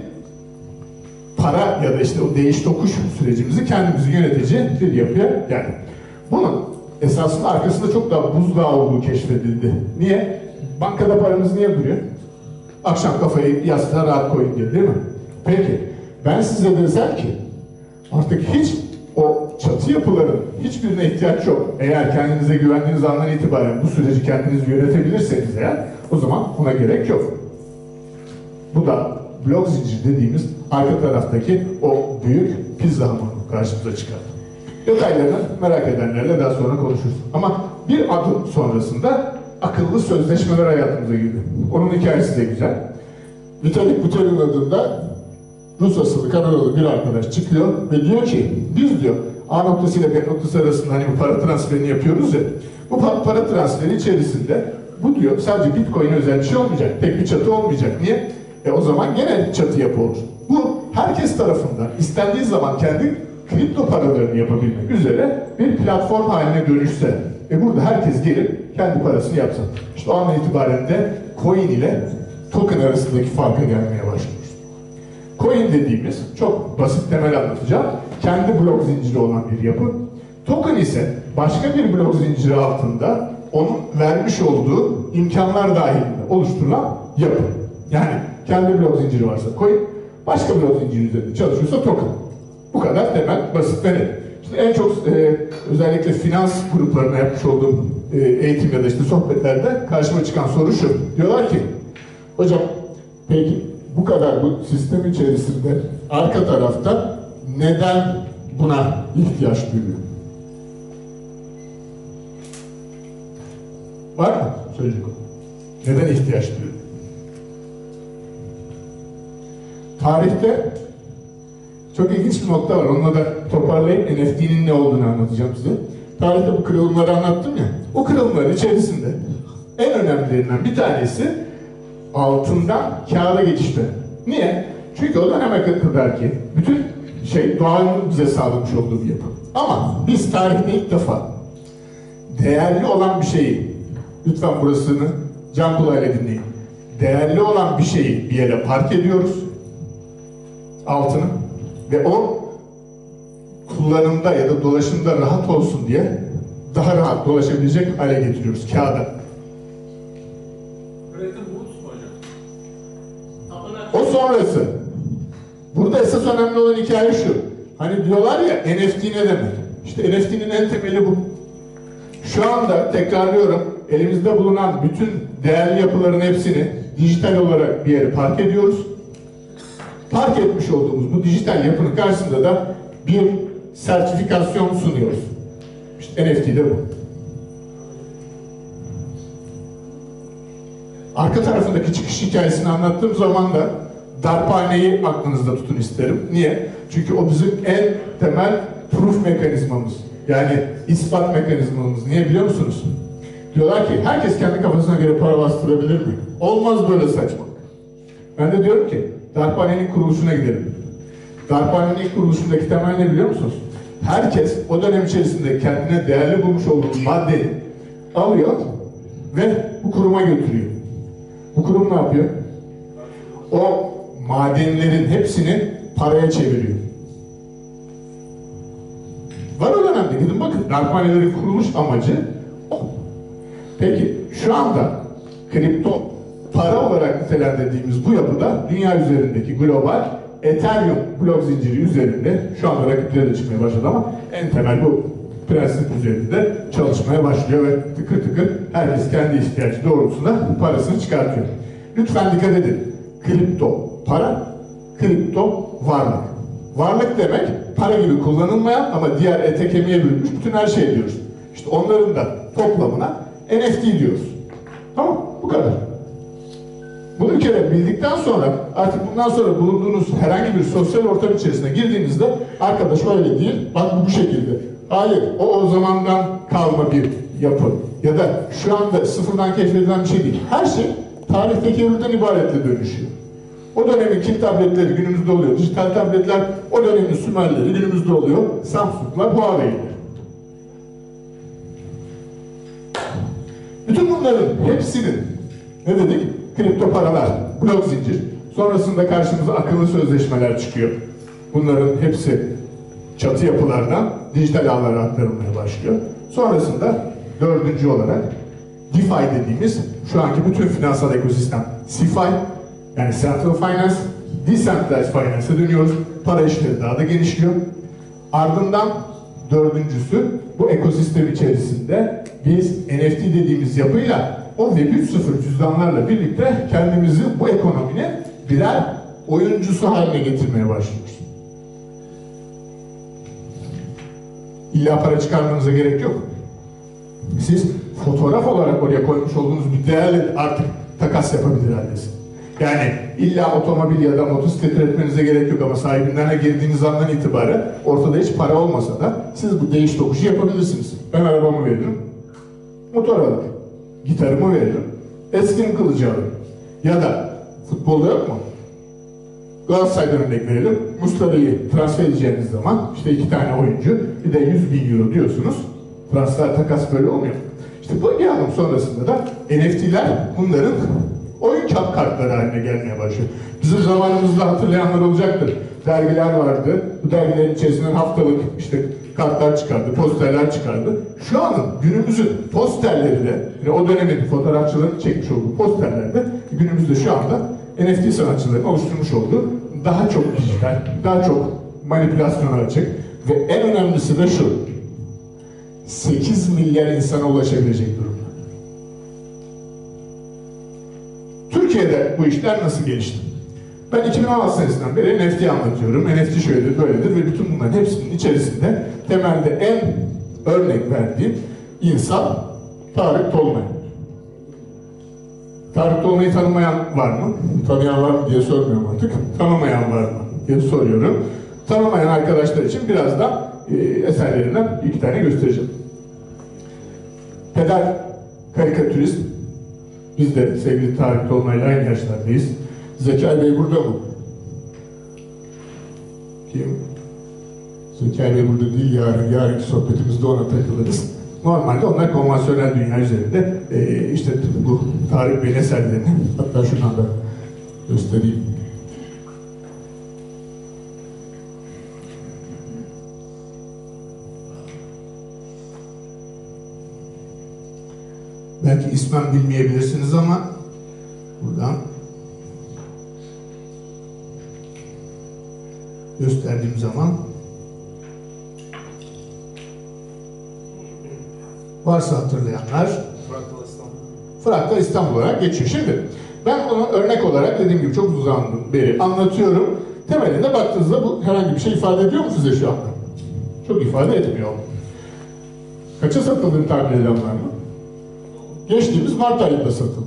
para ya da işte o değiş tokuş sürecimizi kendimizi yönetici bir yapıya geldi. Bunun esasında arkasında çok daha buzdağı olduğu keşfedildi. Niye? Bankada paranız niye duruyor? Akşam kafayı yastığa rahat koyun diye, değil mi? Peki, ben size desem ki artık hiç o çatı yapıların hiçbirine ihtiyaç yok. Eğer kendinize güvendiğiniz andan itibaren bu süreci kendiniz yönetebilirseniz eğer, o zaman ona gerek yok. Bu da blok zincir dediğimiz arka taraftaki o büyük pizza hamurunu karşımıza çıkardı. Detaylarını merak edenlerle daha sonra konuşuruz. Ama bir adım sonrasında akıllı sözleşmeler hayatımıza girdi. Onun hikayesi de güzel. Vitalik Buterin adında Rus asıllı Kanadalı bir arkadaş çıkıyor ve diyor ki biz diyor A noktası ile B noktası arasında hani bu para transferini yapıyoruz ya, bu para transferi içerisinde bu diyor sadece Bitcoin'e özel bir şey olmayacak. Tek bir çatı olmayacak. Niye? O zaman gene çatı yapı olur. Bu herkes tarafından istendiği zaman kendi kripto paralarını yapabilmek üzere bir platform haline dönüşse burada herkes gelip kendi parasını yapsın. İşte o andan itibaren de coin ile token arasındaki farka gelmeye başlıyoruz. Coin dediğimiz çok basit temel anlatacağım. Kendi blok zinciri olan bir yapı. Token ise başka bir blok zinciri altında onun vermiş olduğu imkanlar dahilinde oluşturulan yapı. Yani kendi blok zinciri varsa coin, başka blok zinciri üzerinde çalışıyorsa token. Bu kadar temel, basit ve net. İşte en çok özellikle finans gruplarına yapmış olduğum eğitim ya da işte sohbetlerde karşıma çıkan soru şu. Diyorlar ki, hocam peki bu kadar bu sistem içerisinde arka tarafta neden buna ihtiyaç duyuyor? Var mı? Söyleyecek o. Neden ihtiyaç duyuyor? Tarihte çok ilginç bir nokta var. Onunla da toparlayıp NFT'nin ne olduğunu anlatacağım size. Tarihte bu kırılımları anlattım ya. O kırılımların içerisinde en önemlilerinden bir tanesi altından kağıda geçiş dönemi. Niye? Çünkü o döneme kadar ki bütün doğanın bize sağlamış olduğu bir yapı. Ama biz tarihte ilk defa değerli olan bir şeyi, lütfen burasını can kulağıyla dinleyin. Değerli olan bir şeyi bir yere park ediyoruz. Altını. Ve o kullanımda ya da dolaşımda rahat olsun diye daha rahat dolaşabilecek hale getiriyoruz kağıda. O sonrası. Burada esas önemli olan hikaye şu. Hani diyorlar ya NFT ne demek? İşte NFT'nin en temeli bu. Şu anda tekrarlıyorum, elimizde bulunan bütün değerli yapıların hepsini dijital olarak bir yere park ediyoruz. Park etmiş olduğumuz bu dijital yapının karşısında da bir sertifikasyon sunuyoruz. İşte NFT de bu. Arka tarafındaki çıkış hikayesini anlattığım zaman da darphaneyi aklınızda tutun isterim. Niye? Çünkü o bizim en temel proof mekanizmamız. Yani ispat mekanizmamız. Niye biliyor musunuz? Diyorlar ki herkes kendi kafasına göre para bastırabilir mi? Olmaz böyle saçma. Ben de diyorum ki Darphane'nin kuruluşuna gidelim. Darphane'nin ilk kuruluşundaki temel ne biliyor musunuz? Herkes o dönem içerisinde kendine değerli bulmuş olduğu maddeyi alıyor ve bu kuruma götürüyor. Bu kurum ne yapıyor? O madenlerin hepsini paraya çeviriyor. Var o dönemde. Gidin bakın. Darphanelerin kuruluş amacı o. Peki şu anda kripto para olarak nitelendirdiğimiz bu yapıda dünya üzerindeki global Ethereum blok zinciri üzerinde şu anda rakipleri de çıkmaya başladı ama en temel bu prensip üzerinde çalışmaya başlıyor ve tıkır tıkır herkes kendi ihtiyacı doğrultusunda parasını çıkartıyor. Lütfen dikkat edin. Kripto para, kripto varlık. Varlık demek para gibi kullanılmayan ama diğer ete kemiğe bürünmüş bütün her şey diyoruz. İşte onların da toplamına NFT diyoruz. Tamam, bu kadar. Bunu bir kere bildikten sonra artık bundan sonra bulunduğunuz herhangi bir sosyal ortam içerisine girdiğinizde arkadaş öyle değil, bak bu şekilde. Hayır, o zamandan kalma bir yapı. Ya da şu anda sıfırdan keşfedilen bir şey değil. Her şey tarih tekerrürden ibaretle dönüşüyor. O dönemin kil tabletleri günümüzde oluyor. Dijital tabletler o dönemin Sümerleri günümüzde oluyor. Samsung'lar, Huawei'ler. Bütün bunların hepsinin ne dedik? Kripto paralar, blok zincir. Sonrasında karşımıza akıllı sözleşmeler çıkıyor. Bunların hepsi çatı yapılardan dijital ağlara aktarılmaya başlıyor. Sonrasında dördüncü olarak DeFi dediğimiz şu anki bütün finansal ekosistem. CeFi yani Central Finance, Decentralized Finance'e dönüyoruz. Para işleri daha da genişliyor. Ardından dördüncüsü bu ekosistem içerisinde biz NFT dediğimiz yapıyla o Web 3.0 cüzdanlarla birlikte kendimizi bu ekonominin birer oyuncusu haline getirmeye başlıyoruz. İlla para çıkarmanıza gerek yok. Siz fotoğraf olarak oraya koymuş olduğunuz bir değerle artık takas yapabilir haldesin. Yani illa otomobil ya da motosiklet üretmenize gerek yok ama sahibinden girdiğiniz andan itibaren ortada hiç para olmasa da siz bu değiş tokuşu yapabilirsiniz. Ben arabamı veririm, motor alırım. Gitarımı veririm, eskin kılıcı alırım. Ya da futbolda yok mu? Galatasaray'dan örnek verelim. Muslera'yı transfer edeceğiniz zaman işte 2 tane oyuncu bir de 100.000 euro diyorsunuz. Transfer takas böyle olmuyor. İşte bu bir adım sonrasında da NFT'ler bunların oyun kartları haline gelmeye başlıyor. Bizim zamanımızda hatırlayanlar olacaktır. Dergiler vardı. Bu dergilerin içerisinden haftalık işte kartlar çıkardı, posterler çıkardı. Şu anın günümüzün posterleri de, yani o dönemin fotoğrafçıların çekmiş olduğu posterlerde günümüzde şu anda NFT sanatçıların oluşturmuş olduğu daha çok dijital, daha çok manipülasyona açık ve en önemlisi de şu: 8 milyar insana ulaşabilecek durumda. Türkiye'de bu işler nasıl gelişti? Ben 2016 senesinden beri NFT anlatıyorum. NFT şöyledir, böyledir ve bütün bunların hepsinin içerisinde temelde en örnek verdiğim insan Tarık Tolunay. Tarık Tolunay'ı tanımayan var mı? Tanıyan var mı diye sormuyorum artık. Tanımayan var mı diye soruyorum. Tanımayan arkadaşlar için birazdan eserlerinden 2 tane göstereceğim. Peder karikatürist. Biz de sevgili Tarık Tolunay'la aynı yaşlardayız. Zekai Bey burada mı? Kim? Zekai Bey burada değil, yarınki sohbetimizde ona takılırız. Normalde onlar konvansiyonel dünya üzerinde işte bu Tarık Bey'in eserlerini, hatta şuradan da göstereyim. Belki ismen bilmeyebilirsiniz ama buradan gösterdiğim zaman varsa hatırlayanlar Fraktal İstanbul olarak geçiyor. Şimdi ben bunu örnek olarak dediğim gibi çok uzun zamandan beri anlatıyorum. Temelinde baktığınızda bu herhangi bir şey ifade ediyor mu size şu anda? Çok ifade etmiyor. Kaça satıldığını tahmin eden var mı? Geçtiğimiz Mart ayında satıldı.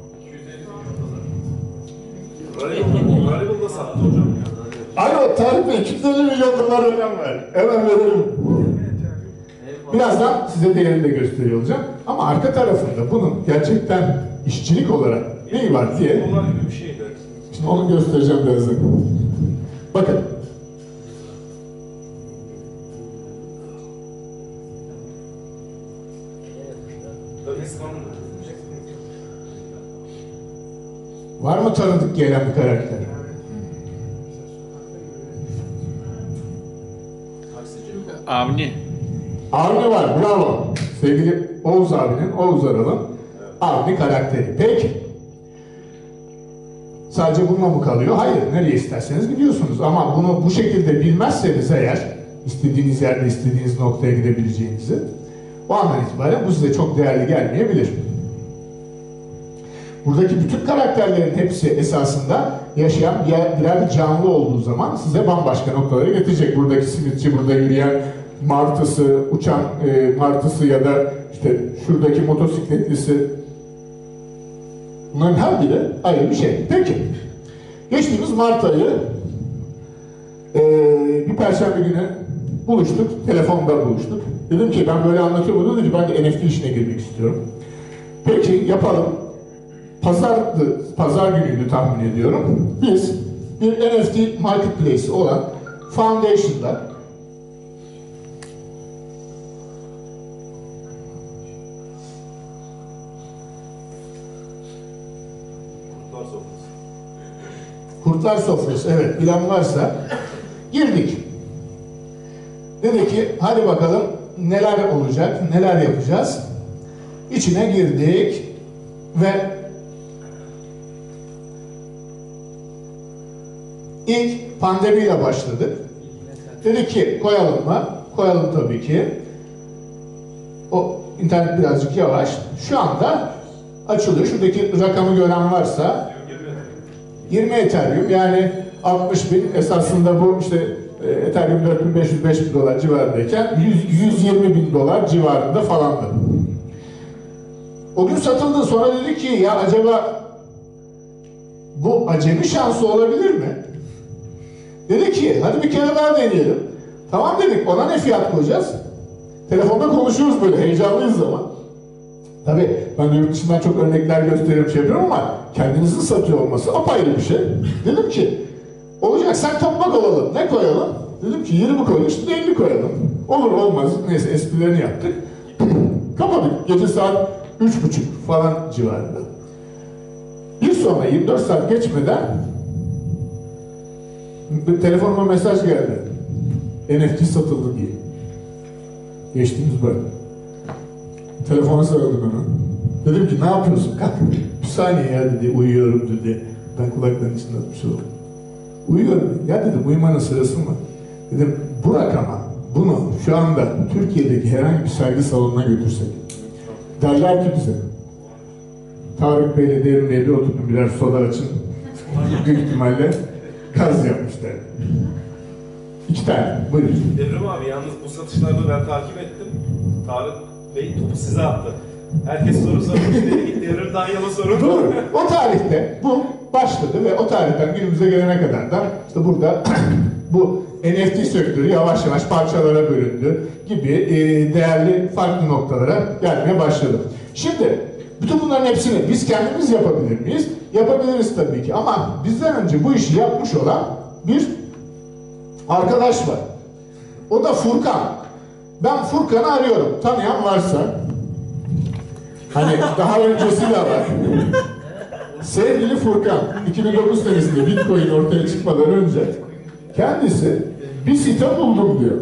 Variable'da sattı hocam. Alo Tarık Bey, 250 milyon dolar önem ver. Hemen verelim. Birazdan size değerini de gösteriyor olacağım. Ama arka tarafında bunun gerçekten işçilik olarak neyi var diye. Dolar gibi bir şey dersin. Şimdi onu göstereceğim birazdan. Bakın. Var mı tanıdık gelen bir karakter? Avni. Avni var, bravo. Sevgili Oğuz abinin, Oğuz Aral'ın Avni karakteri. Peki. Sadece bununla mı kalıyor? Hayır, nereye isterseniz gidiyorsunuz. Ama bunu bu şekilde bilmezseniz eğer, istediğiniz yerde, istediğiniz noktaya gidebileceğinizi, o andan itibaren bu size çok değerli gelmeyebilir. Buradaki bütün karakterlerin hepsi esasında yaşayan birer canlı olduğu zaman size bambaşka noktalara getirecek. Buradaki simitçi, burada yürüyen martısı, uçan martısı ya da işte şuradaki motosikletlisi, bunların her biri ayrı bir şey. Peki, geçtiğimiz Mart ayı bir perşembe günü buluştuk, telefonda buluştuk. Dedim ki ben böyle anlatıyorum, dedi ki ben de NFT işine girmek istiyorum. Peki yapalım. Pazar günüydü tahmin ediyorum. Biz bir NFT marketplace olan Foundation'da Kurtlar Sofrası, evet, bilen varsa girdik. Dedi ki hadi bakalım neler olacak, neler yapacağız. İçine girdik ve ilk pandemiyle başladık. Dedik ki koyalım mı? Koyalım tabii ki. O internet birazcık yavaş. Şu anda açılıyor. Şuradaki rakamı gören varsa 20 Ethereum, yani 60 bin, esasında bu işte Ethereum 4500-5000 dolar civarındayken 120 bin dolar civarında falandı. O gün satıldı. Sonra dedik ki ya acaba bu acemi şansı olabilir mi? Dedi ki hadi bir kere daha deneyelim. Tamam dedik, ona ne fiyat koyacağız? Telefonda konuşuyoruz böyle, heyecanlıyız ama. Tabii ben de yurt dışından çok örnekler gösteriyorum, şey yapıyorum ama kendinizin satıyor olması apayrı bir şey. Dedim ki olacak, sen toprak alalım, ne koyalım? Dedim ki 20 koyduk, şimdi 50 koyalım. Olur olmaz, neyse esprilerini yaptık. Kapadık, gece saat 3.30 falan civarında. Bir sonra 24 saat geçmeden telefonuma mesaj geldi. NFT satıldı diye. Geçtiğimiz böyle. Telefona sarıldım ona. Dedim ki ne yapıyorsun? Kalk. Bir saniye ya dedi. Uyuyorum dedi. Ben kulaklarının içinde atmış oldum. Uyuyorum. Ya dedim uyumanın sırası mı? Dedim bu rakama bunu şu anda Türkiye'deki herhangi bir sergi salonuna götürsek derler ki bize Tarık Bey'le Devrim Bey'le oturdum, birer soda açın. Büyük ihtimalle gaz yapmışlar. 2 tane. Buyurun. Devrim abi, yalnız bu satışlarda ben takip ettim. Tarık Bey topu size attı. Herkes soru sormuş. Dedi ki Devrim Danyal'a sorun. Doğru. O tarihte bu başladı ve o tarihten günümüze gelene kadar da işte burada bu NFT sektörü yavaş yavaş parçalara bölündü gibi değerli farklı noktalara gelmeye başladı. Şimdi bütün bunların hepsini biz kendimiz yapabilir miyiz? Yapabiliriz tabii ki, ama bizden önce bu işi yapmış olan bir arkadaş var. O da Furkan. Ben Furkan'ı arıyorum. Tanıyan varsa, hani daha öncesi de var. Sevgili Furkan, 2009 senesinde Bitcoin ortaya çıkmadan önce kendisi bir site buldum diyor.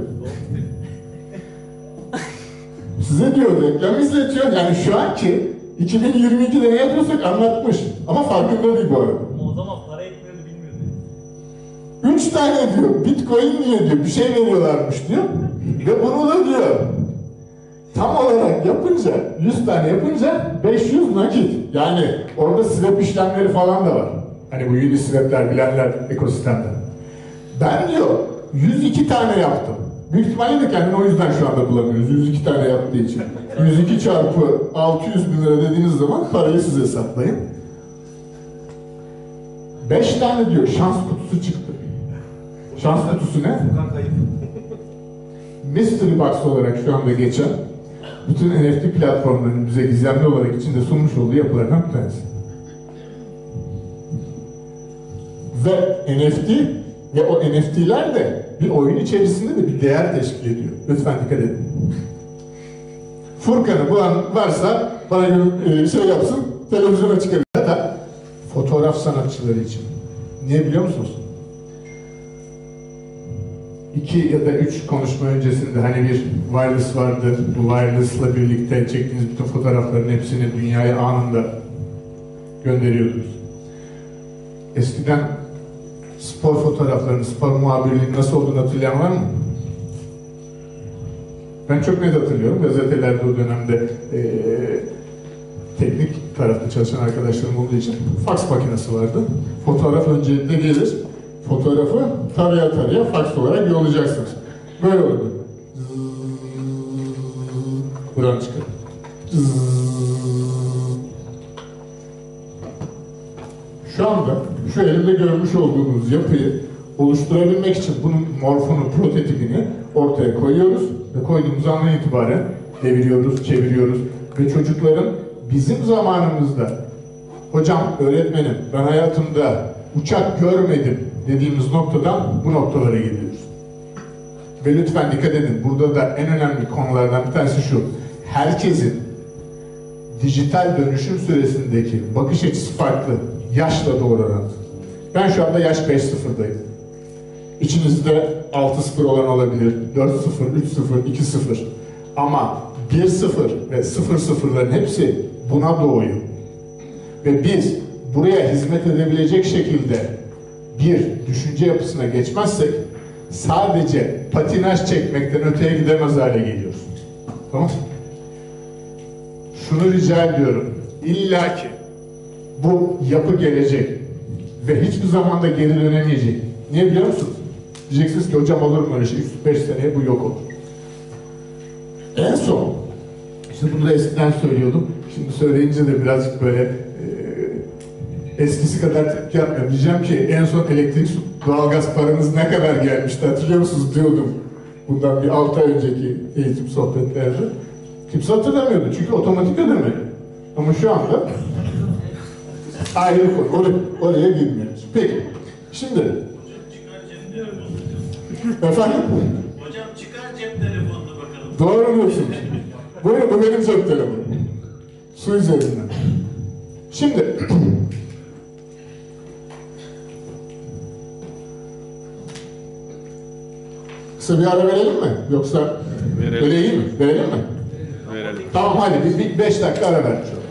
Size diyor reklam izletiyor. Yani şu anki 2022'de ne yapıyorsak anlatmış. Ama farkında değil bu arada. O zaman para etmiyordu, bilmiyordu. 3 tane diyor Bitcoin diyor bir şey veriyorlarmış diyor. Ve bunu da diyor tam olarak yapınca, 100 tane yapınca 500 nakit. Yani orada swap işlemleri falan da var. Hani bu Uniswap'ler bilenler ekosistemde. Ben diyor 102 tane yaptım. Büyük ihtimalle de kendini o yüzden şu anda bulamıyoruz. 102 tane yaptığı için. 102 çarpı 600 bin lira dediğiniz zaman parayı siz hesaplayın. 5 tane diyor şans kutusu çıktı. Şans kutusu ne? Mystery Box olarak şu anda geçen bütün NFT platformlarının bize gizemli olarak içinde sunmuş olduğu yapılardan bir tanesi. Ve NFT ve o NFT'ler de bir oyun içerisinde de bir değer teşkil ediyor. Lütfen dikkat edin. Furkan'ı bulan varsa bana şey yapsın, televizyona çıkarır. Ya da fotoğraf sanatçıları için. Niye biliyor musunuz? 2 ya da 3 konuşma öncesinde hani bir wireless vardı. Bu wireless'la birlikte çektiğiniz bütün fotoğrafların hepsini dünyaya anında gönderiyordunuz. Eskiden spor fotoğraflarının, spor muhabirliğinin nasıl olduğunu hatırlayan var mı? Ben çok net hatırlıyorum. Gazetelerde o dönemde teknik tarafta çalışan arkadaşlarım olduğu için faks makinesi vardı. Fotoğraf öncelikle gelir. Fotoğrafı taraya taraya faks olarak yollayacaksınız. Böyle oldu. Buradan çıkar. Şu anda şu elimde görmüş olduğunuz yapıyı oluşturabilmek için bunun morfunu, prototipini ortaya koyuyoruz ve koyduğumuz andan itibaren deviriyoruz, çeviriyoruz ve çocukların bizim zamanımızda hocam, öğretmenim, ben hayatımda uçak görmedim dediğimiz noktadan bu noktalara gidiyoruz. Ve lütfen dikkat edin, burada da en önemli konulardan bir tanesi şu: herkesin dijital dönüşüm süresindeki bakış açısı farklı, yaşla doğru orantılı. Ben şu anda yaş 5-0'dayım. İçinizde 6-0 olan olabilir, 4-0, 3-0, 2-0. Ama 1-0 ve 0-0'ların hepsi buna doğuyor. Ve biz buraya hizmet edebilecek şekilde bir düşünce yapısına geçmezsek sadece patinaj çekmekten öteye gidemez hale geliyoruz. Tamam mı? Şunu rica ediyorum. İlla ki bu yapı gelecek ve hiçbir zaman da geri dönemeyecek. Niye biliyor musunuz? Diyeceksiniz ki hocam olur mu öyle şey? 3-5 seneye bu yok olur. En son, işte bunu da eskiden söylüyordum. Şimdi söyleyince de birazcık böyle eskisi kadar tepki yapmıyorum. Diyeceğim ki en son elektrik, su, doğalgaz paranız ne kadar gelmişti hatırlıyor musunuz diyordum. Bundan bir 6 ay önceki eğitim sohbetlerde. Kimse hatırlamıyordu çünkü otomatik ödeme. Ama şu anda ayrı konu. Oraya girmiyoruz. Peki, şimdi efendim? Hocam çıkar cep telefonunu bakalım. Doğru diyorsunuz. Bu benim cep telefonum. Su üzerinden. Şimdi kısa bir ara verelim mi? Yoksa verelim. Böyle iyi mi? Verelim mi? Verelim. Tamam hadi bir 5 dakika ara vermiş olalım.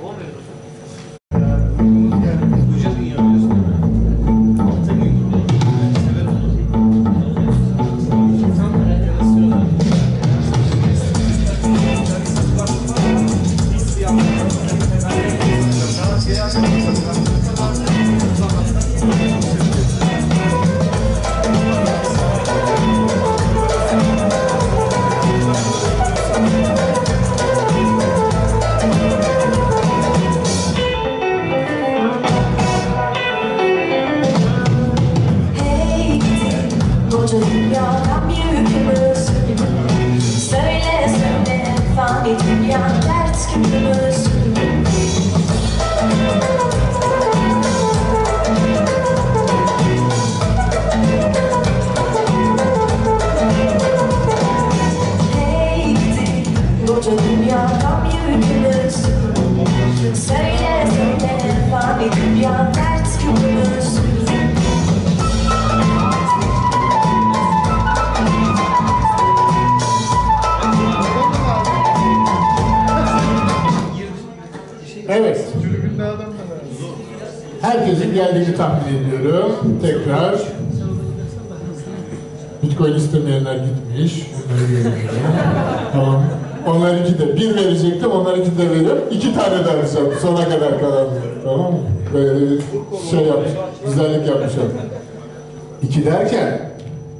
Evet. Herkesin geldiğini tahmin ediyorum. Tekrar. Bitcoin istemeyenler gitmiş. Tamam. Onlar iki de. Bir verecektim, onlar iki de veriyorum. 2 tane de alacağım. Sona kadar kalan. Tamam mı? Böyle şey yapmış. Güzellik yapmışlar. 2 derken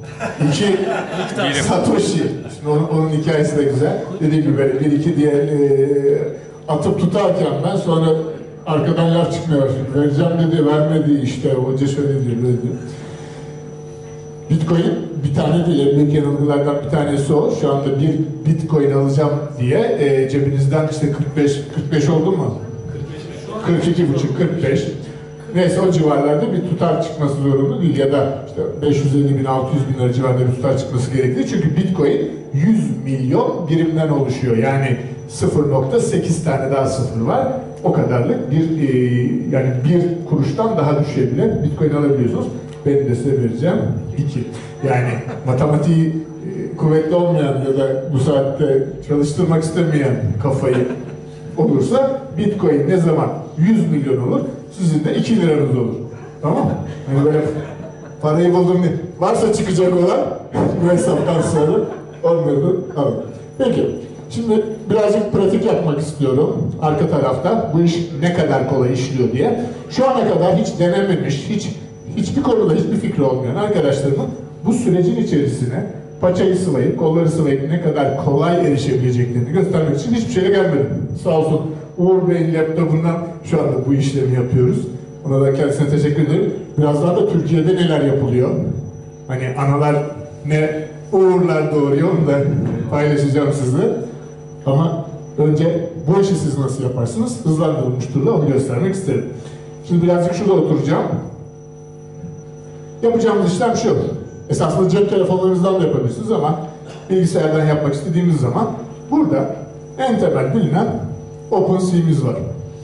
2 Satoshi. Şimdi onun hikayesi de güzel. Dediğim gibi böyle 1-2 diye atıp tutarken ben sonra arkadan laf çıkmıyor. Vereceğim dedi, vermedi işte. Hoca şöyle diyor, böyle diyor. Bitcoin bir tane değil, elimdeki yanılgılardan bir tanesi o. Şu anda bir Bitcoin alacağım diye cebinizden işte 45 oldu mu? 42,5, 45. Neyse o civarlarda bir tutar çıkması zorunlu değil ya da işte 550 bin 600 bin lira civarında bir tutar çıkması gerekli. Çünkü Bitcoin 100 milyon birimden oluşuyor. Yani 0.8 tane daha sıfır var. O kadarlık bir yani bir kuruştan daha düşebilen Bitcoin alabiliyorsunuz. Ben de size vereceğim 2. Yani matematiği kuvvetli olmayan ya da bu saatte çalıştırmak istemeyen kafayı olursa Bitcoin ne zaman 100 milyon olur, sizin de 2 liranız olur. Tamam mı? Hani böyle parayı buldum diye. Varsa çıkacak olan bu hesaptan sonra onları da alın. Peki, şimdi birazcık pratik yapmak istiyorum arka tarafta. Bu iş ne kadar kolay işliyor diye. Şu ana kadar hiç denememiş, hiçbir konuda hiçbir fikri olmayan arkadaşlarımın bu sürecin içerisine paçayı sıvayıp, kolları sıvayıp ne kadar kolay erişebileceklerini göstermek için hiçbir şeye gelmedim. Sağ olsun Uğur Bey'in laptopundan şu anda bu işlemi yapıyoruz. Ona da kendisine teşekkür ederim. Birazdan da Türkiye'de neler yapılıyor? Hani analar ne uğurlar doğuruyor onu da paylaşacağım sizle. Ama önce bu işi siz nasıl yaparsınız? Hızlandırılmış turla onu göstermek isterim. Şimdi birazcık şurada oturacağım. Yapacağımız işlem şu. Esasında cep telefonlarınızdan da yapabilirsiniz ama bilgisayardan yapmak istediğimiz zaman burada en temel bilinen OpenSea'miz var.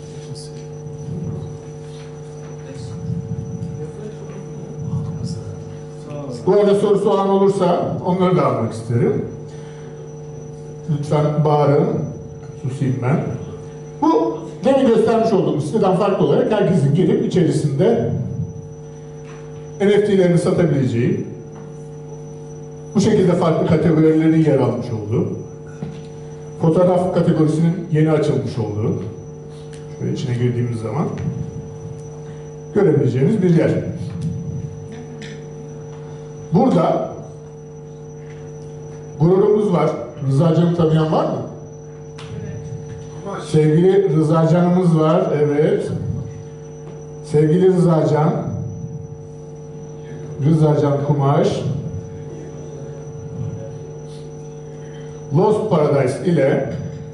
Bu arada sorusu olan olursa onları da almak isterim. Lütfen bağırın. Susayım ben. Bu demin göstermiş olduğumuz siteden farklı olarak herkesin girip içerisinde NFT'lerini satabileceği, bu şekilde farklı kategorilerin yer almış olduğu, fotoğraf kategorisinin yeni açılmış olduğu, şöyle içine girdiğimiz zaman görebileceğiniz bir yer. Burada gururumuz var. Rıza Can'ı tanıyan var mı? Sevgili Rıza Can'ımız var. Evet. Sevgili Rıza Can. Rıza Can Kumaş. Lost Paradise ile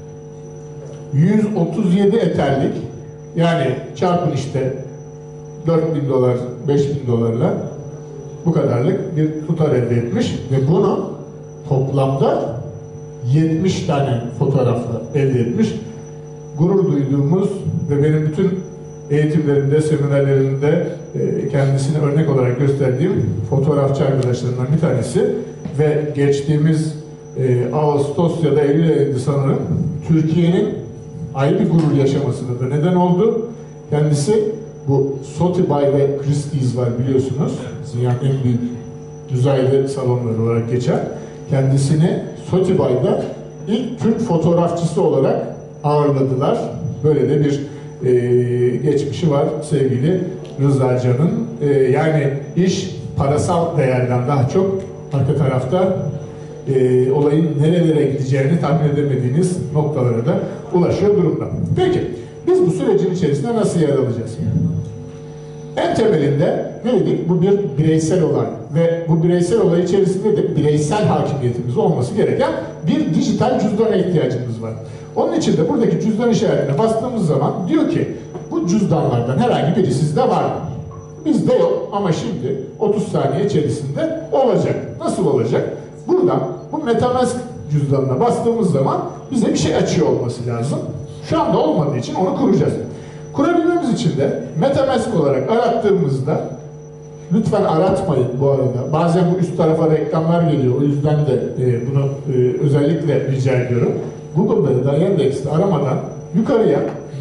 137 Ether'lik, yani çarpın işte 4.000 dolar, 5.000 dolarla bu kadarlık bir tutar elde etmiş ve bunu toplamda 70 tane fotoğrafla elde etmiş. Gurur duyduğumuz ve benim bütün eğitimlerimde, seminerlerimde kendisini örnek olarak gösterdiğim fotoğrafçı arkadaşlarımdan bir tanesi ve geçtiğimiz Ağustos ya da Eylül ayıydı sanırım, Türkiye'nin ayrı bir gurur yaşamasına da neden oldu. Kendisi bu Sotheby ve Christie's var biliyorsunuz. Dünyanın en büyük düzeyli salonları olarak geçer. Kendisini Sotheby'da ilk Türk fotoğrafçısı olarak ağırladılar. Böyle de bir geçmişi var sevgili Rıza Can'ın. Yani iş parasal değerden daha çok arka tarafta olayın nerelere gideceğini tahmin edemediğiniz noktalara da ulaşıyor durumda. Peki, biz bu sürecin içerisinde nasıl yer alacağız? En temelinde ne dedik? Bu bir bireysel olay ve bu bireysel olay içerisinde de bireysel hakimiyetimiz olması gereken bir dijital cüzdana ihtiyacımız var. Onun için de buradaki cüzdan işaretine bastığımız zaman diyor ki bu cüzdanlardan herhangi biri sizde var mı? Bizde yok ama şimdi 30 saniye içerisinde olacak. Nasıl olacak? Buradan bu MetaMask cüzdanına bastığımız zaman bize bir şey açıyor olması lazım. Şu anda olmadığı için onu kuracağız. Kurabilmemiz için de MetaMask olarak arattığımızda, lütfen aratmayın bu arada. Bazen bu üst tarafa reklamlar geliyor. O yüzden de bunu özellikle rica ediyorum. Google'da ya da Yandex'te aramadan yukarıya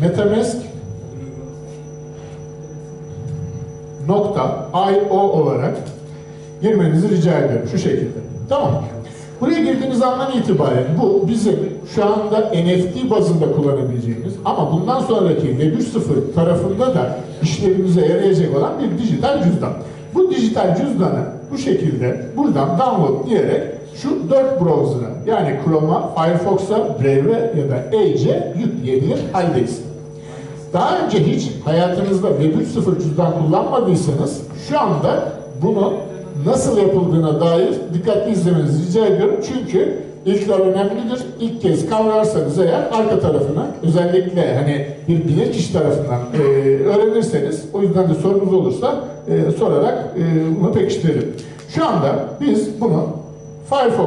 metamask.io olarak girmenizi rica ediyorum. Şu şekilde. Tamam. Buraya girdiğiniz andan itibaren bu bizim şu anda NFT bazında kullanabileceğimiz ama bundan sonraki Web 3.0 tarafında da işlerimize yarayacak olan bir dijital cüzdan. Bu dijital cüzdanı bu şekilde buradan download diyerek şu 4 browser'a yani Chrome'a, Firefox'a, Brave'e ya da Edge'e yükleyebilir haldeyiz. Daha önce hiç hayatınızda Web 3.0 cüzdan kullanmadıysanız şu anda bunu nasıl yapıldığına dair dikkatli izlemenizi rica ediyorum. Çünkü İlkler önemlidir. İlk kez kavrarsanız eğer arka tarafına özellikle hani bir bilirkişi tarafından öğrenirseniz, o yüzden de sorunuz olursa sorarak bunu pekiştirelim. Şu anda biz bunu Firefox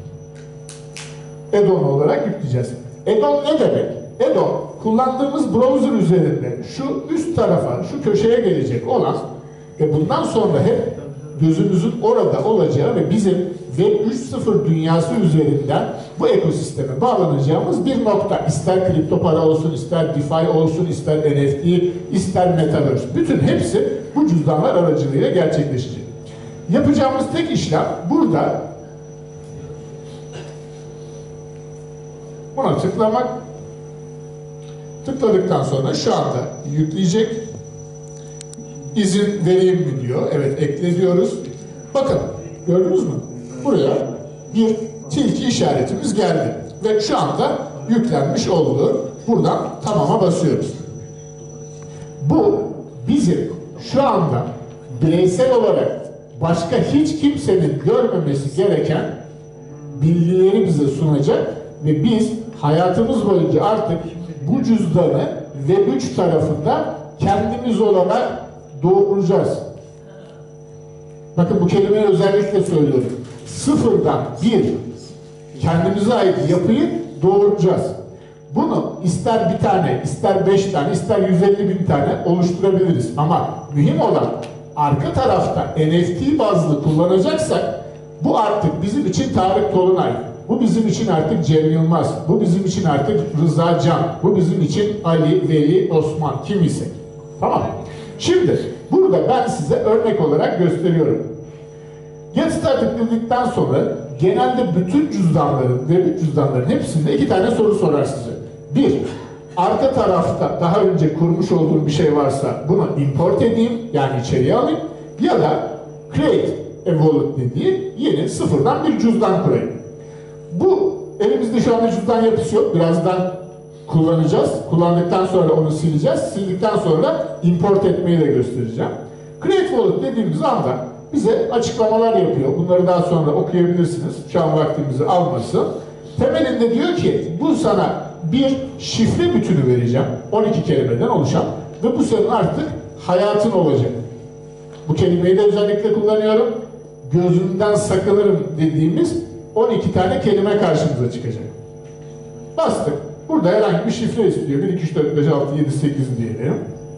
add-on olarak yükleyeceğiz. Add-on ne demek? Add-on kullandığımız browser üzerinde şu üst tarafa, şu köşeye gelecek olan ve bundan sonra hep gözümüzün orada olacağı ve bizim Web 3.0 dünyası üzerinden bu ekosisteme bağlanacağımız bir nokta. İster kripto para olsun, ister DeFi olsun, ister NFT, ister Metaverse. Bütün hepsi bu cüzdanlar aracılığıyla gerçekleşecek. Yapacağımız tek işlem burada buna tıklamak. Tıkladıktan sonra şu anda yükleyecek. İzin vereyim mi diyor. Evet, ekle diyoruz. Bakın, gördünüz mü? Buraya bir tilki işaretimiz geldi. Ve şu anda yüklenmiş oldu. Buradan tamama basıyoruz. Bu bizim şu anda bireysel olarak başka hiç kimsenin görmemesi gereken bilgileri bize sunacak ve biz hayatımız boyunca artık bu cüzdanı Web3 tarafında kendimiz olarak doğuracağız. Bakın bu kelimeyi özellikle söylüyorum. Sıfırdan bir kendimize ait yapıyı doğuracağız. Bunu ister bir tane, ister 5 tane, ister 150.000 tane oluşturabiliriz. Ama mühim olan arka tarafta NFT bazlı kullanacaksak bu artık bizim için Tarık Tolunay. Bu bizim için artık Cem Yılmaz. Bu bizim için artık Rıza Can. Bu bizim için Ali, Veli, Osman. Kim ise. Tamam. Şimdi burada ben size örnek olarak gösteriyorum. Get Started dedikten sonra genelde bütün cüzdanların ve cüzdanların hepsinde 2 tane soru sorar size. Bir, arka tarafta daha önce kurmuş olduğum bir şey varsa bunu import edeyim, yani içeriye alayım, ya da create a wallet dediği yeni sıfırdan bir cüzdan kurayım. Bu elimizde şu anda cüzdan yapısı yok. Birazdan kullanacağız. Kullandıktan sonra onu sileceğiz. Sildikten sonra import etmeyi de göstereceğim. Create Wallet dediğimiz anda bize açıklamalar yapıyor. Bunları daha sonra okuyabilirsiniz. Şu an vaktimizi almasın. Temelinde diyor ki bu sana bir şifre bütünü vereceğim. 12 kelimeden oluşan ve bu senin artık hayatın olacak. Bu kelimeyi de özellikle kullanıyorum. Gözünden sakınırım dediğimiz 12 tane kelime karşımıza çıkacak. Bastık. Burada herhangi bir şifre istiyor. 1, 2, 3, 4, 5, 6, 7, 8 diyelim.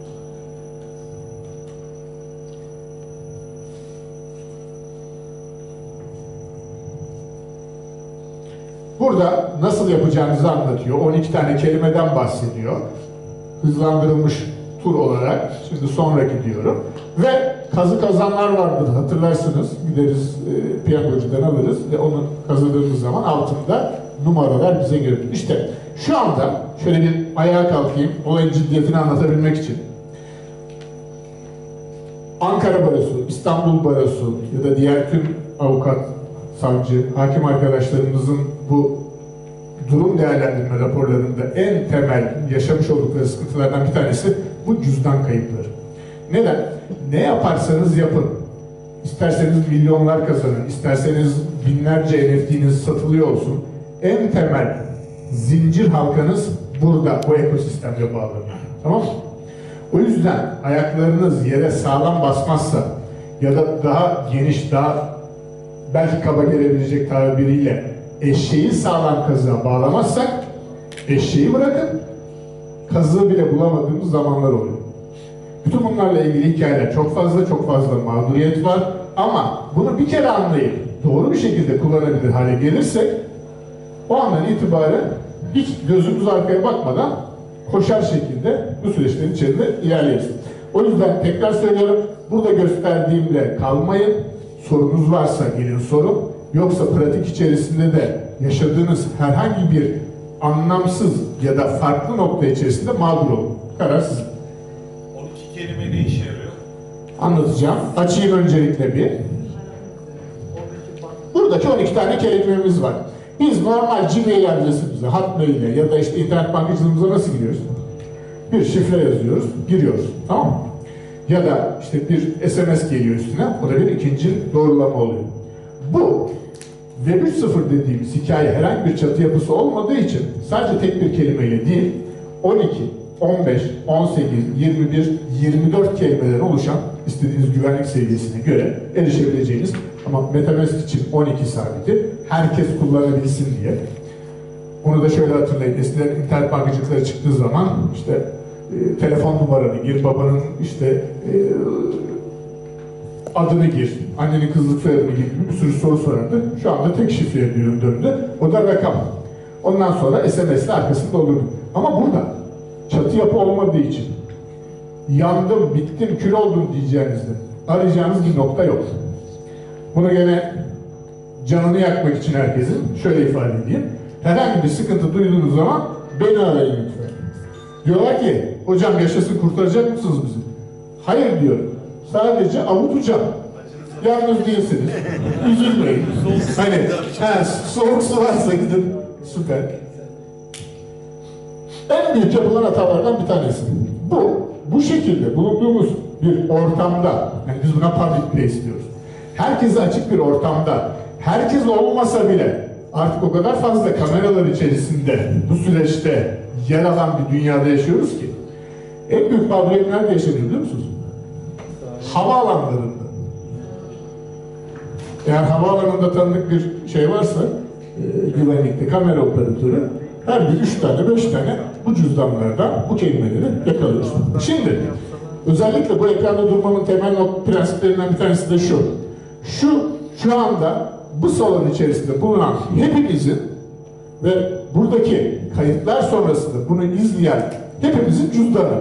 Burada nasıl yapacağınızı anlatıyor. 12 tane kelimeden bahsediyor. Hızlandırılmış tur olarak. Şimdi sonraki diyorum. Ve kazı kazanlar vardır. Hatırlarsınız. Gideriz piyangocudan alırız ve onu kazadığımız zaman altında numaralar bize görür. İşte şu anda şöyle bir ayağa kalkayım. Olayın ciddiyetini anlatabilmek için. Ankara Barosu, İstanbul Barosu ya da diğer tüm avukat, savcı, hakim arkadaşlarımızın bu durum değerlendirme raporlarında en temel yaşamış oldukları sıkıntılardan bir tanesi bu cüzdan kayıpları. Neden? Ne yaparsanız yapın. İsterseniz milyonlar kazanın, isterseniz binlerce NFT'niz satılıyor olsun. En temel zincir halkanız burada, bu ekosistemde bağlanıyor. Tamam mı? O yüzden ayaklarınız yere sağlam basmazsa ya da daha geniş, daha belki kaba gelebilecek tabiriyle eşeği sağlam kazığa bağlamazsak eşeği bırakın, kazığı bile bulamadığımız zamanlar oluyor. Bütün bunlarla ilgili hikayeler çok fazla mağduriyet var ama bunu bir kere anlayıp doğru bir şekilde kullanabilir hale gelirsek o andan itibaren hiç gözümüz arkaya bakmadan koşar şekilde bu süreçlerin içerisinde ilerleriz. O yüzden tekrar söylüyorum, burada gösterdiğimle kalmayın. Sorunuz varsa gelin sorun. Yoksa pratik içerisinde de yaşadığınız herhangi bir anlamsız ya da farklı nokta içerisinde mağdur olun. Karar sizin. 12 kelime ne işe yarıyor? Anlatacağım. Açayım öncelikle bir. Buradaki 12 tane kelimemiz var. Biz normal Gmail adresimize, Hotmail'e ya da işte internet bankacılığımıza nasıl giriyoruz? Bir şifre yazıyoruz, giriyoruz. Tamam mı? Ya da işte bir SMS geliyor üstüne, o da bir ikinci doğrulama oluyor. Bu Web 3.0 dediğimiz hikaye herhangi bir çatı yapısı olmadığı için sadece tek bir kelimeyle değil, 12, 15, 18, 21, 24 kelimeden oluşan istediğiniz güvenlik seviyesine göre erişebileceğiniz ama MetaMask için 12 sabiti herkes kullanabilsin diye. Onu da şöyle hatırlayın. Eskiden internet bankacılıkları çıktığı zaman işte telefon numaranı gir, babanın işte adını gir, annenin kızlık soyadını gir gibi bir sürü soru sorardı. Şu anda tek şifreye döndü. O da rakam. Ondan sonra SMS'le arkasında olurdu. Ama burada çatı yapı olmadığı için yandım, bittim, kül oldum diyeceğinizde arayacağınız bir nokta yok. Bunu gene canını yakmak için herkesin şöyle ifade edeyim. Herhangi bir sıkıntı duyduğunuz zaman beni arayın lütfen. Diyorlar ki, hocam yaşasın kurtaracak mısınız bizi? Hayır diyor. Sadece avutacağım. Yalnız değilsiniz. Üzülmeyin. Hani soğuk su varsa gidin. Süper. En büyük yapılan hatalardan bir tanesi. Bu şekilde bulunduğumuz bir ortamda, yani biz buna public place diyoruz. Herkese açık bir ortamda, herkes olmasa bile artık o kadar fazla kameralar içerisinde bu süreçte yer alan bir dünyada yaşıyoruz ki en büyük mağduriyet nerede yaşanıyor biliyor musunuz? Havaalanlarında. Eğer havaalanında tanıdık bir şey varsa güvenlikte kamera operatörü her bir 3 tane 5 tane bu cüzdanlardan bu kelimeleri yakalıyoruz. Şimdi özellikle bu ekranda durmamın temel prensiplerinden bir tanesi de şu. Şu anda bu salon içerisinde bulunan hepimizin ve buradaki kayıtlar sonrasında bunu izleyen hepimizin cüzdanı.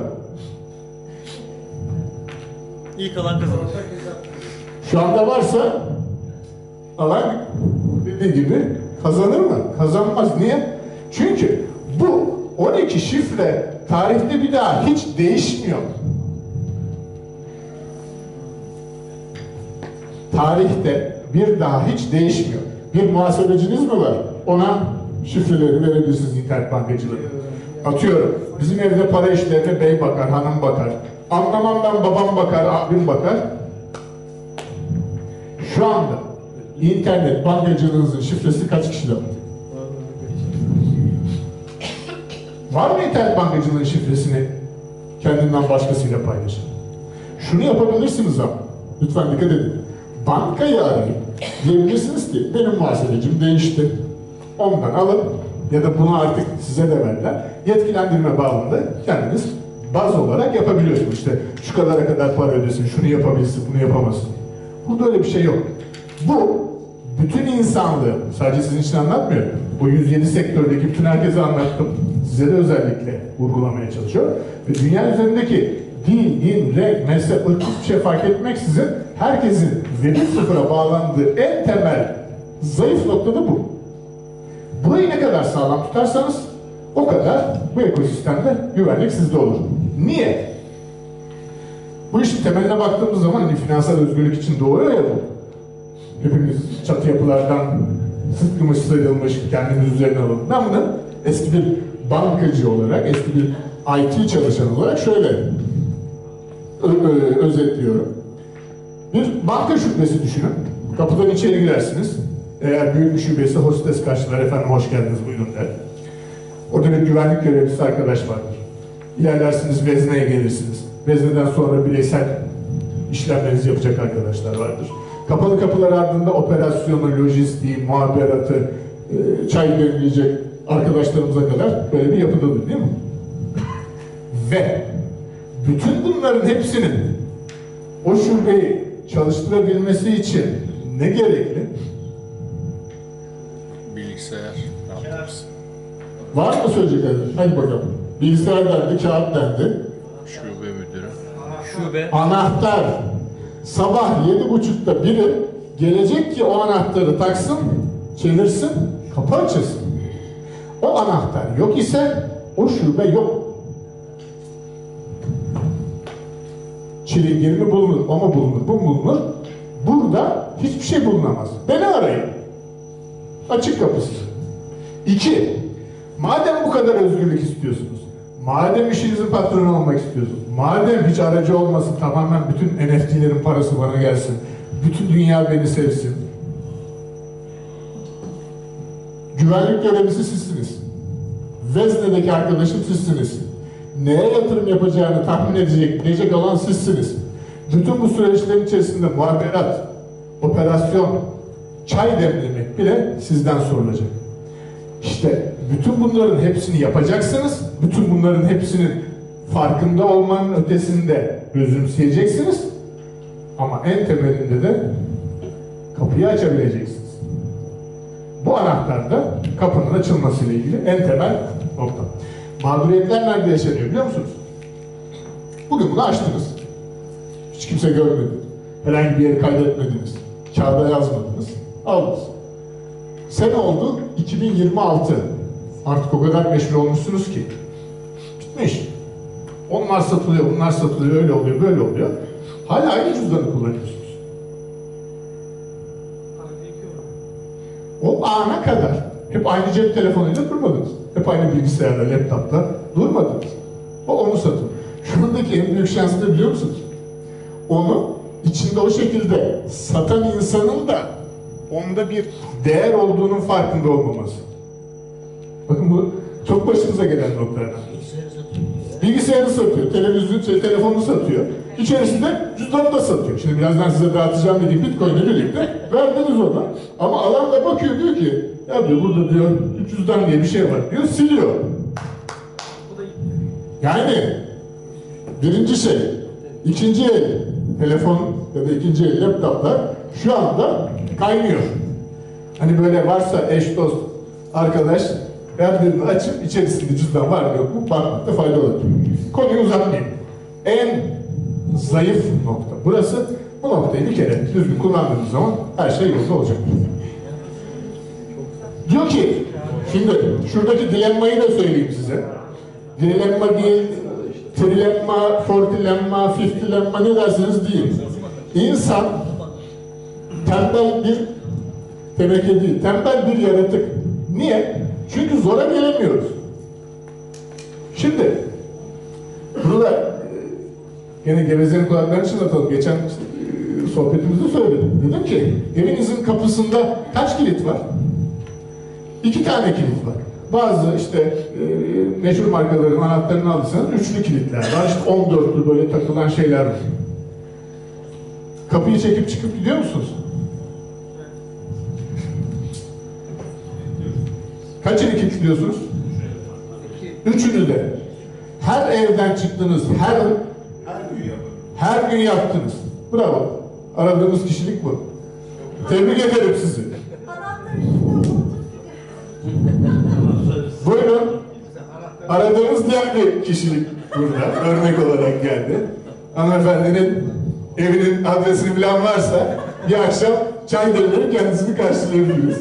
İlk alan kazanır. Şu anda varsa alan dediği gibi kazanır mı? Kazanmaz. Niye? Çünkü bu 12 şifre tarihte bir daha hiç değişmiyor. Tarihte bir daha hiç değişmiyor. Bir muhasebeciniz mi var? Ona şifreleri verebilirsiniz internet bankacılığı. Atıyorum. Bizim evde para işlerine bey bakar, hanım bakar. Anlamam ben, babam bakar, abim bakar. Şu anda internet bankacılığınızın şifresi kaç kişide var? Var mı internet bankacılığının şifresini kendinden başkasıyla paylaşın? Şunu yapabilirsiniz ama lütfen dikkat edin. Bankayı arayıp diyebilirsiniz ki benim muhasebecim değişti. Ondan alın ya da bunu artık size de verdiler. Yetkilendirme bağlamında kendiniz baz olarak yapabiliyorsunuz. İşte şu kadara kadar para ödesin, şunu yapabilsin, bunu yapamasın. Burada öyle bir şey yok. Bu bütün insanlığı, sadece sizin için anlatmıyorum. Bu 107 sektördeki bütün herkese anlattım. Size de özellikle vurgulamaya çalışıyorum. Ve dünya üzerindeki dil, din, renk, mezhep, ırk hiçbir şey fark etmeksizin herkesin Web 0'a bağlandığı en temel zayıf nokta da bu. Burayı ne kadar sağlam tutarsanız o kadar bu ekosistemde güvenlik sizde olur. Niye? Bu işin temeline baktığımız zaman hani finansal özgürlük için doğuyor ya bu. Hepimiz çatı yapılardan sıkılmış, sıyrılmış, kendimiz üzerine alalım. Ben bunu eski bir bankacı olarak, eski bir IT çalışan olarak şöyle özetliyorum. Bir banka şubesi düşünün. Kapıdan içeri girersiniz. Eğer büyük bir şubesi hostes karşılar, efendim hoş geldiniz buyurun der. Orada bir güvenlik görevlisi arkadaş vardır. İlerlersiniz vezneye gelirsiniz. Vezneden sonra bireysel işlemlerinizi yapacak arkadaşlar vardır. Kapalı kapılar ardında operasyonu, lojistiği, muhaberatı, çay demleyecek arkadaşlarımıza kadar böyle bir yapıdadır değil mi? Ve bütün bunların hepsinin o şubeyi çalıştırabilmesi için ne gerekli? Bilgisayar. Var mı söyleyecek arkadaşlar? Hadi bakalım. Bilgisayar dendi, kağıt dendi. Şube müdürü. Şube. Anahtar. Sabah 7.30'da biri gelecek ki o anahtarı taksın, çevirsin, kapı açılsın. O anahtar yok ise o şube yok. Çilingir mi bulunur, o mu bulunur, bu mu bulunur? Burada hiçbir şey bulunamaz. Beni arayın. Açık kapısı. 2. Madem bu kadar özgürlük istiyorsunuz, madem işinizin patronu olmak istiyorsunuz, madem hiç aracı olmasın, tamamen bütün NFT'lerin parası bana gelsin, bütün dünya beni sevsin. Güvenlik görevlisi sizsiniz. Vezne'deki arkadaşım sizsiniz. Neye yatırım yapacağını tahmin edecek olan sizsiniz. Bütün bu süreçlerin içerisinde muhaberat, operasyon, çay demlemek bile sizden sorulacak. İşte bütün bunların hepsini yapacaksınız. Bütün bunların hepsinin farkında olmanın ötesinde özümseyeceksiniz. Ama en temelinde de kapıyı açabileceksiniz. Bu anahtar da kapının açılmasıyla ilgili en temel nokta. Mağduriyetler nerede yaşanıyor biliyor musunuz? Bugün bunu açtınız. Hiç kimse görmedi. Herhangi bir yere kaydetmediniz. Kağıda yazmadınız. Aldınız. Sene oldu 2026. Artık o kadar meşhur olmuşsunuz ki. Bitmiş. Onlar satılıyor, bunlar satılıyor, öyle oluyor, böyle oluyor. Hala aynı cüzdanı kullanıyorsunuz. O ana kadar hep aynı cep telefonuyla durmadınız. Hep aynı bilgisayarla, laptopla durmadınız. Onu satın. Şu andaki en büyük şans ne biliyor musunuz? Onu içinde o şekilde satan insanın da onda bir değer olduğunun farkında olmaması. Bakın bu çok başımıza gelen noktalardan. Bilgisayarı satıyor, telefonu satıyor. İçerisinde cüzdanı da satıyor. Şimdi birazdan size dağıtacağım dediğim Bitcoin'le birlikte verdiniz ona. Ama alan da bakıyor diyor ki ya diyor burada diyor cüzdan diye bir şey var diyor, siliyor. Yani birinci şey, ikinci el telefon ya da ikinci el laptoplar şu anda kaynıyor. Hani böyle varsa eş, dost, arkadaş her birini açıp içerisinde cüzdan var mı yok mu bakmakta fayda olur. Konuyu uzatmayayım. En zayıf nokta burası. Bu noktayı bir kere düzgün kullandığınız zaman her şey yolunda olacak. Diyor ki, şimdi şuradaki dilemmayı da söyleyeyim size. Dilemma değil, trilemma, fortilemma, fiftilemma ne derseniz deyin. İnsan tembel bir teneke değil, tembel bir yaratık. Niye? Çünkü zora gelemiyoruz. Şimdi burada yine gevezenin kulaklarını çınlatalım. Geçen sohbetimizde söyledim. Dedim ki evinizin kapısında kaç kilit var? 2 tane kilit var. Bazı işte meşhur markaların anahtarını alırsanız üçlü kilitler var. İşte 14'lü böyle takılan şeyler var. Kapıyı çekip çıkıp gidiyor musunuz? Kaçını kilitliyorsunuz? Üçünü de. Her evden çıktınız, her gün yaptınız. Bravo. Aradığımız kişilik bu. Tebrik ederim sizi. Buyurun. Aradığımız diğer bir kişilik burada. Örnek olarak geldi. Hanımefendinin evinin adresini bilen varsa bir akşam çay demleri kendisini karşılayabiliriz.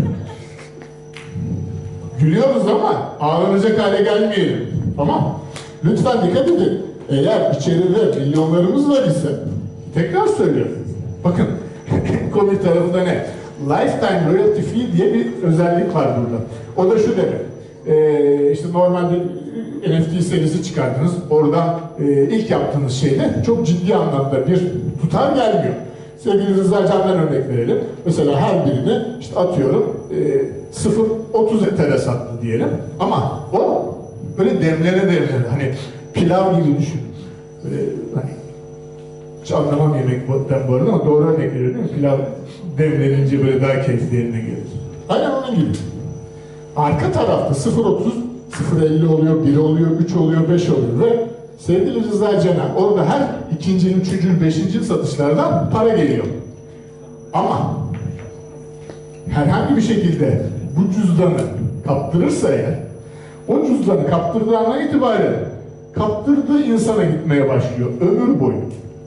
Gülüyoruz ama ağlanacak hale gelmeyelim. Tamam. Lütfen dikkat edin. Eğer içeride milyonlarımız var ise tekrar söylüyorum. Bakın komik tarafı da ne? Lifetime royalty fee diye bir özellik var burada. O da şu demek. İşte normalde NFT serisi çıkardınız. Oradan ilk yaptığınız şeyde çok ciddi anlamda bir tutar gelmiyor. Sevgili Rıza Can'dan örnek verelim. Mesela her birini işte atıyorum 0.30 Ether'e sattı diyelim. Ama o böyle demlene hani pilav gibi düşün. Böyle hani hiç anlamam yemekten bu arada ama doğru örnek veriyor değil mi? Pilav demlenince böyle daha keyifli yerine gelir. Aynen onun gibi. Arka tarafta 0.30, 0.50 oluyor, 1 oluyor, 3 oluyor, 5 oluyor ve sevgili Rıza Can'a orada her ikinci, üçüncü, beşinci satışlardan para geliyor. Ama herhangi bir şekilde bu cüzdanı kaptırırsa eğer, o cüzdanı kaptırdığı andan itibaren kaptırdığı insana gitmeye başlıyor ömür boyu.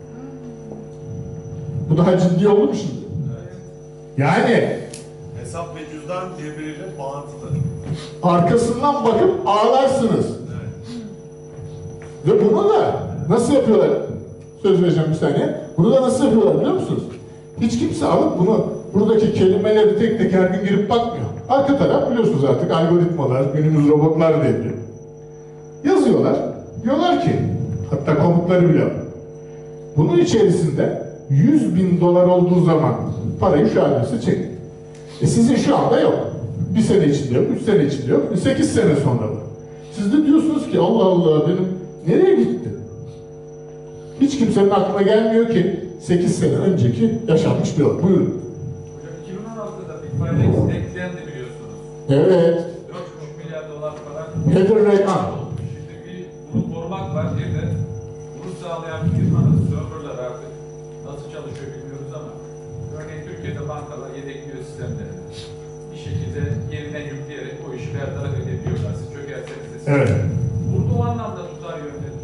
Bu daha ciddi oldu mu şimdi? Yani hesap ve cüzdan birbiriyle bağlantılı. Arkasından bakıp ağlarsınız. Evet. Ve bunu da nasıl yapıyorlar? Söz vereceğim bir saniye. Bunu da nasıl yapıyorlar biliyor musunuz? Hiç kimse alıp bunu buradaki kelimeleri tek tek her gün girip bakmıyor. Arka taraf biliyorsunuz artık algoritmalar, günümüz robotlar devri. Yazıyorlar. Diyorlar ki, hatta komutları bile var. Bunun içerisinde 100.000 dolar olduğu zaman parayı şu adrese çekin. Sizin şu anda yok. Bir sene içinde yok, 3 sene içinde yok, 8 sene sonra var. Siz de diyorsunuz ki Allah Allah benim nereye gitti? Hiç kimsenin aklına gelmiyor ki 8 sene önceki yaşanmış bir olay. Buyurun. Hocam 2016'da Bitfinex eklendi biliyorsunuz. Evet. 4,5 milyar dolar para. Nedir reklam? Şimdi bunu korumak var. Bir de bunu sağlayan firmanın serverları artık nasıl çalışıyor bilmiyoruz ama örneğin Türkiye'de bankalar yedekliyor sistemlerini. Bir şekilde yerine yükleyerek o işi bertaraf edebiliyorlar. Siz çökerseniz de. Evet. Burada o anlamda tutar yön nedir?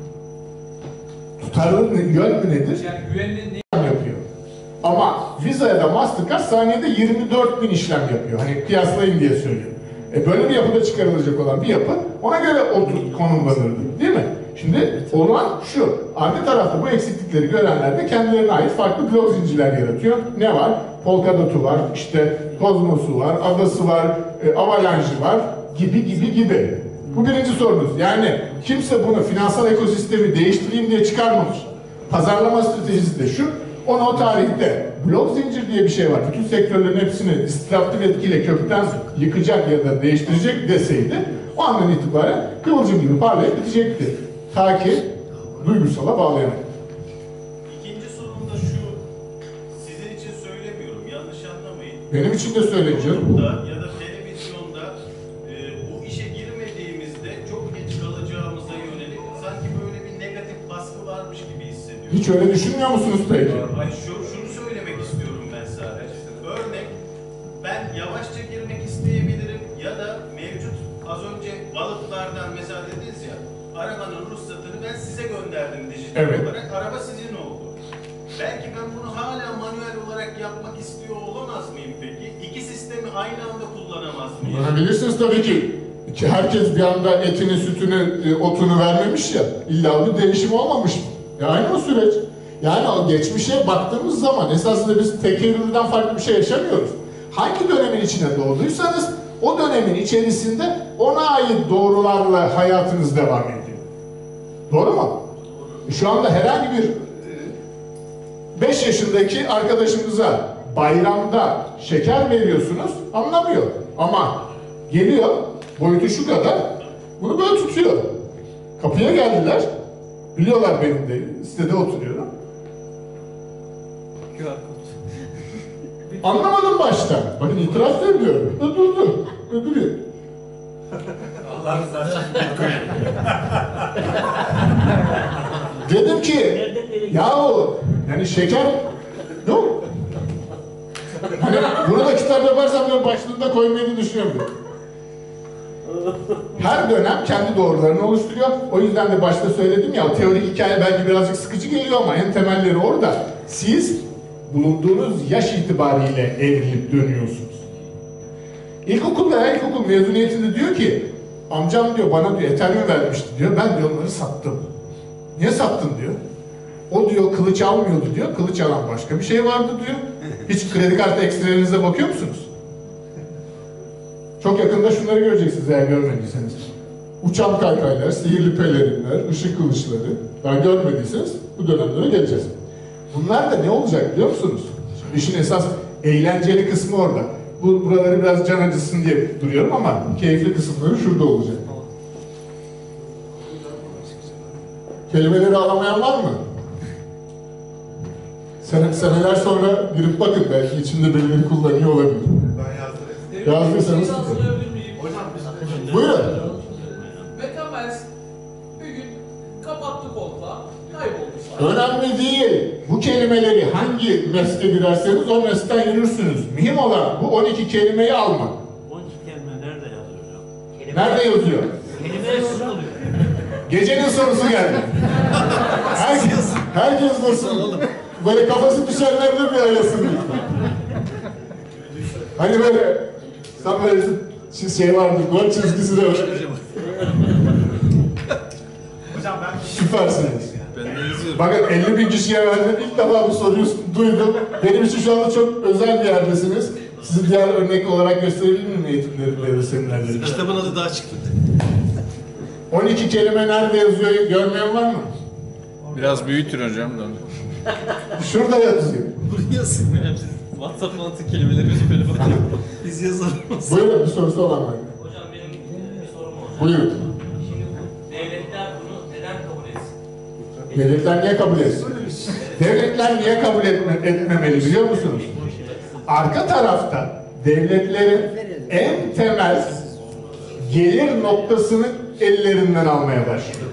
Tutarlı yön mü nedir? Yani güvenli Yapıyor. Ama Visa ya da Mastercard saniyede 24.000 işlem yapıyor. Hani kıyaslayın diye söylüyorum. Böyle bir yapıda çıkarılacak olan bir yapı ona göre konumlanırdı. Değil mi? Şimdi olan şu. Arka tarafta bu eksiklikleri görenler de kendilerine ait farklı blok zincirler yaratıyor. Ne var? Polkadot'u var, işte Kozmos'u var, Adası var, Avalanche'ı var gibi. Bu birinci sorunuz. Yani kimse bunu finansal ekosistemi değiştireyim diye çıkarmamış. Pazarlama stratejisi de şu. Onu o tarihte blok zincir diye bir şey var. Bütün sektörlerin hepsini disruptif etkiyle kökten yıkacak ya da değiştirecek deseydi o andan itibaren kıvılcım gibi parlayıp bitecekti. Ta ki duygusala bağlayamayın. İkinci sorum da şu. Sizin için söylemiyorum. Yanlış anlamayın. Benim için de söyleyeceğim. Ya da televizyonda bu işe girmediğimizde çok geç kalacağımıza yönelik sanki böyle bir negatif baskı varmış gibi hissediyorum. Hiç öyle düşünmüyor musunuz peki? Hayır, şunu söylemek istiyorum ben sadece. Örnek, ben yavaşça girmek isteyebilirim ya da mevcut az önce balıklardan mesela dediniz ya, arabanın ruhsatını ben size gönderdim dijital olarak, araba sizin oldu. Belki ben bunu hala manuel olarak yapmak istiyor olamaz mıyım peki? İki sistemi aynı anda kullanamaz mıyım? Kullanabilirsiniz tabii ki. Herkes bir anda etini, sütünü, otunu vermemiş ya, illa bir değişim olmamış mı? Aynı o süreç. Yani o geçmişe baktığımız zaman esasında biz tekerrürden farklı bir şey yaşamıyoruz. Hangi dönemin içine doğduysanız o dönemin içerisinde ona ait doğrularla hayatınız devam ediyor. Doğru mu? Şu anda herhangi bir 5 yaşındaki arkadaşımıza bayramda şeker veriyorsunuz, anlamıyor. Ama geliyor, boyutu şu kadar, bunu böyle tutuyor. Kapıya geldiler, biliyorlar benim de, sitede oturuyorum. Anlamadım başta. Bakın itiraf ediyorum. Durdu. Duruyor. Allah rızası için. Dedim ki yahu yani şeker yok. Hani bunu da kitap yaparsam ben başlığında koymayı düşünüyorum. Her dönem kendi doğrularını oluşturuyor. O yüzden de başta söyledim ya, teorik hikaye belki birazcık sıkıcı geliyor ama en temelleri orada. Siz bulunduğunuz yaş itibariyle evrilip dönüyorsunuz. İlkokul mezuniyetinde diyor ki, amcam diyor bana diyor Ethereum vermişti diyor, ben diyor onları sattım. Niye sattın diyor. O diyor kılıç almıyordu diyor, kılıç alan başka bir şey vardı diyor. Hiç kredi kartı ekstrelerinize bakıyor musunuz? Çok yakında şunları göreceksiniz eğer görmediyseniz. Uçan kaykaylar, sihirli pelerinler, ışık kılıçları. Daha görmediyseniz bu dönemlere geleceğiz. Bunlar da ne olacak biliyor musunuz? Şimdi işin esas eğlenceli kısmı orada. Buraları biraz can acısın diye duruyorum ama keyifli kısımları şurada olacak. Kelimeleri alamayan var mı? Seneler sonra girip bakın, belki içinde birileri kullanıyor olabilir. Ben yazdım. Yazdıysanız Hocam biz buyurun. Metamers bir gün kapattı kodla, kayboldu. Önemli değil. Bu kelimeleri hangi meske girerseniz o mesten yürürsünüz. Mühim olan bu 12 kelimeyi almak. 12 kelime nerede yazıyor hocam? Nerede yazıyor? Kelimeler oluyor. Gecenin sorusu geldi. Herkes nasıl? Böyle kafası düşenlerde bir arasın. Hani böyle tam böyle şey vardı, gol çizgisi de var. Hocam ben Süpersiniz. Ben de yazıyorum. Bakın 50.000 kişiye verdim. İlk defa bu soruyu duydum. Benim için şu anda çok özel bir yerdesiniz. Sizi diğer örnek olarak gösterebilir miyim eğitimlerimde ya da seminerlerimde? Kitabın adı daha çıktı. 12 kelime nerede yazıyor görmeyen var mı? Biraz büyütün hocam da. Şurada yazıyor. Buraya yazın. WhatsApp'tan atın kelimeleri biz böyle bakalım. Biz yazalım. Buyurun, bir sorusu olan var. Hocam benim bir sorum olacak. Buyurun. Şimdi devletler bunu neden kabul etsin? Devletler niye kabul etsin? Devletler niye kabul etmemeli biliyor musunuz? Arka tarafta devletlerin en temel gelir noktasını ellerinden almaya başlıyor.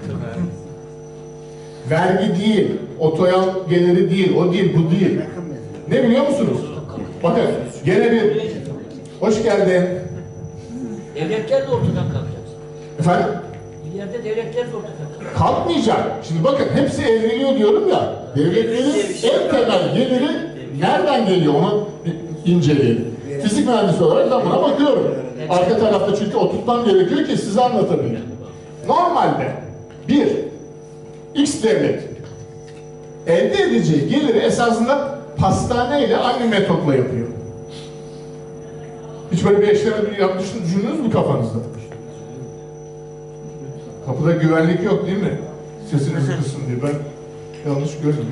Vergi değil, otoyol geliri değil, o değil, bu değil. Ne biliyor musunuz? Bakın, gene bir... Hoş geldin. Devletler de ortadan kalkacak. Efendim? Bir yerde devletler de ortadan kalkacak. Kalkmayacak. Şimdi bakın, hepsi evriliyor diyorum ya. Devletlerin en temel geliri nereden geliyor onu inceleyelim. Fizik mühendisi olarak ben buna bakıyorum. Arka tarafta çünkü oturtmam gerekiyor ki size anlatabilirim. Normalde bir X devlet elde edeceği geliri esasında pastane ile aynı metotla yapıyor. Hiç böyle bir eşleme yapmışsınız, düşündünüz mü kafanızda? Kapıda güvenlik yok değil mi? Sesinizi kısın diye. Ben yanlış gördüm.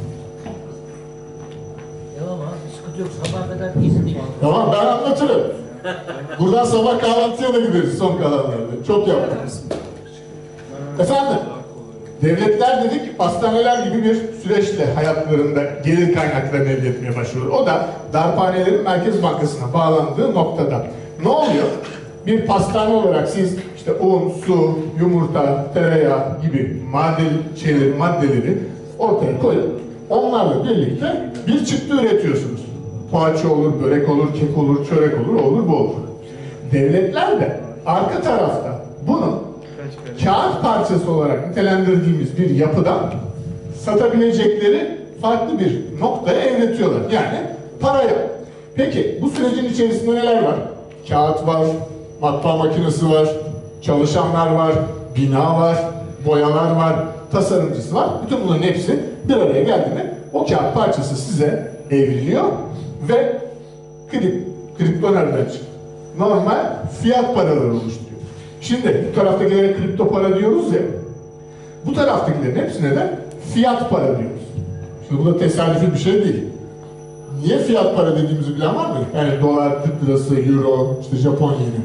Tamam abi, sıkıntı yok. Sabaha kadar izinliyim. Tamam, ben anlatırım. Buradan sabah kahvaltıya da gideriz son kalanlarda. Çok yaptık. Efendim, devletler dedik, pastaneler gibi bir süreçle hayatlarında gelir kaynaklarını elde etmeye başlıyor. O da darphanelerin Merkez Bankası'na bağlandığı noktada. Ne oluyor? Bir pastane olarak siz işte un, su, yumurta, tereyağı gibi maddeleri ortaya koyup onlarla birlikte bir çıktı üretiyorsunuz. Poğaça olur, börek olur, kek olur, çörek olur, bu olur. Devletler de arka tarafta bunu kağıt parçası olarak nitelendirdiğimiz bir yapıdan satabilecekleri farklı bir noktaya evretiyorlar. Yani paraya. Peki bu sürecin içerisinde neler var? Kağıt var, matbaa makinesi var, çalışanlar var, bina var, boyalar var, tasarımcısı var. Bütün bunların hepsi bir araya geldiğinde o kağıt parçası size evriliyor ve kripto nereden çıktı? Normal fiyat paraları oluşturuyor. Şimdi bu taraftakilere kripto para diyoruz ya, bu taraftakilerin hepsine de fiyat para diyoruz. Şimdi bu da tesadüfi bir şey değil. Niye fiyat para dediğimizi bilen var mı? Yani dolar, Türk lirası, euro, işte Japon yeni.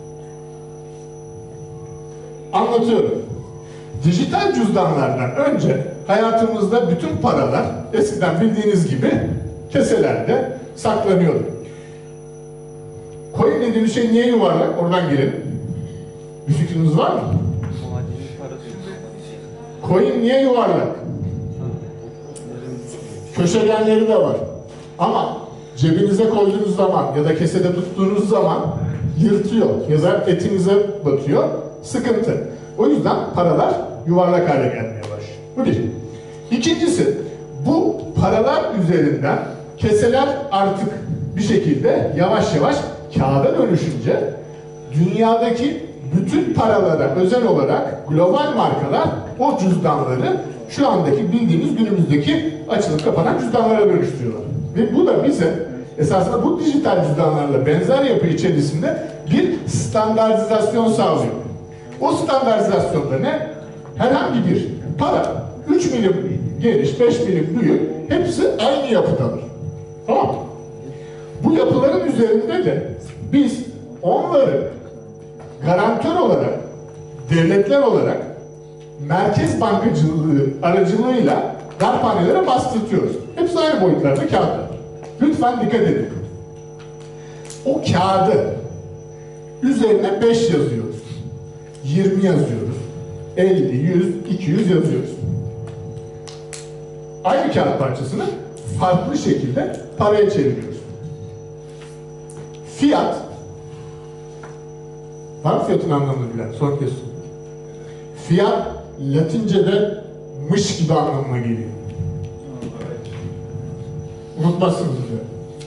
Anlatıyorum. Dijital cüzdanlardan önce hayatımızda bütün paralar eskiden bildiğiniz gibi keselerde saklanıyordu. Coin dediğimiz şey niye yuvarlak? Oradan gelelim. Bir fikriniz var mı? Coin niye yuvarlak? Köşegenleri de var. Ama cebinize koyduğunuz zaman ya da kesede tuttuğunuz zaman yırtıyor ya da etinize batıyor. Sıkıntı. O yüzden paralar yuvarlak hale gelmeye başlıyor. Bu bir. İkincisi, bu paralar üzerinden keseler artık bir şekilde yavaş yavaş kağıda dönüşünce dünyadaki bütün paralara özel olarak global markalar o cüzdanları şu andaki bildiğimiz günümüzdeki açılıp kapanan cüzdanlara dönüştürüyorlar. Ve bu da bize esasında bu dijital cüzdanlarla benzer yapı içerisinde bir standartizasyon sağlıyor. O standartizasyonda ne? Herhangi bir para 3 milim geniş, 5 milim büyük hepsi aynı yapıdadır. Tamam mı? Bu yapıların üzerinde de biz onları garantör olarak, devletler olarak merkez bankacılığı aracılığıyla darphanelere bastırtıyoruz. Hepsi aynı boyutlarda kağıtlar. Lütfen dikkat edin. O kağıdı üzerine 5 yazıyoruz. 20 yazıyoruz. 50, 100, 200 yazıyoruz. Aynı kağıt parçasını farklı şekilde paraya çeviriyoruz. Fiyat, var mı fiyatın anlamını bilen? Son kez söyleyeyim. Fiyat, Latince'de mış gibi anlamına geliyor. Unutmazsınız diye.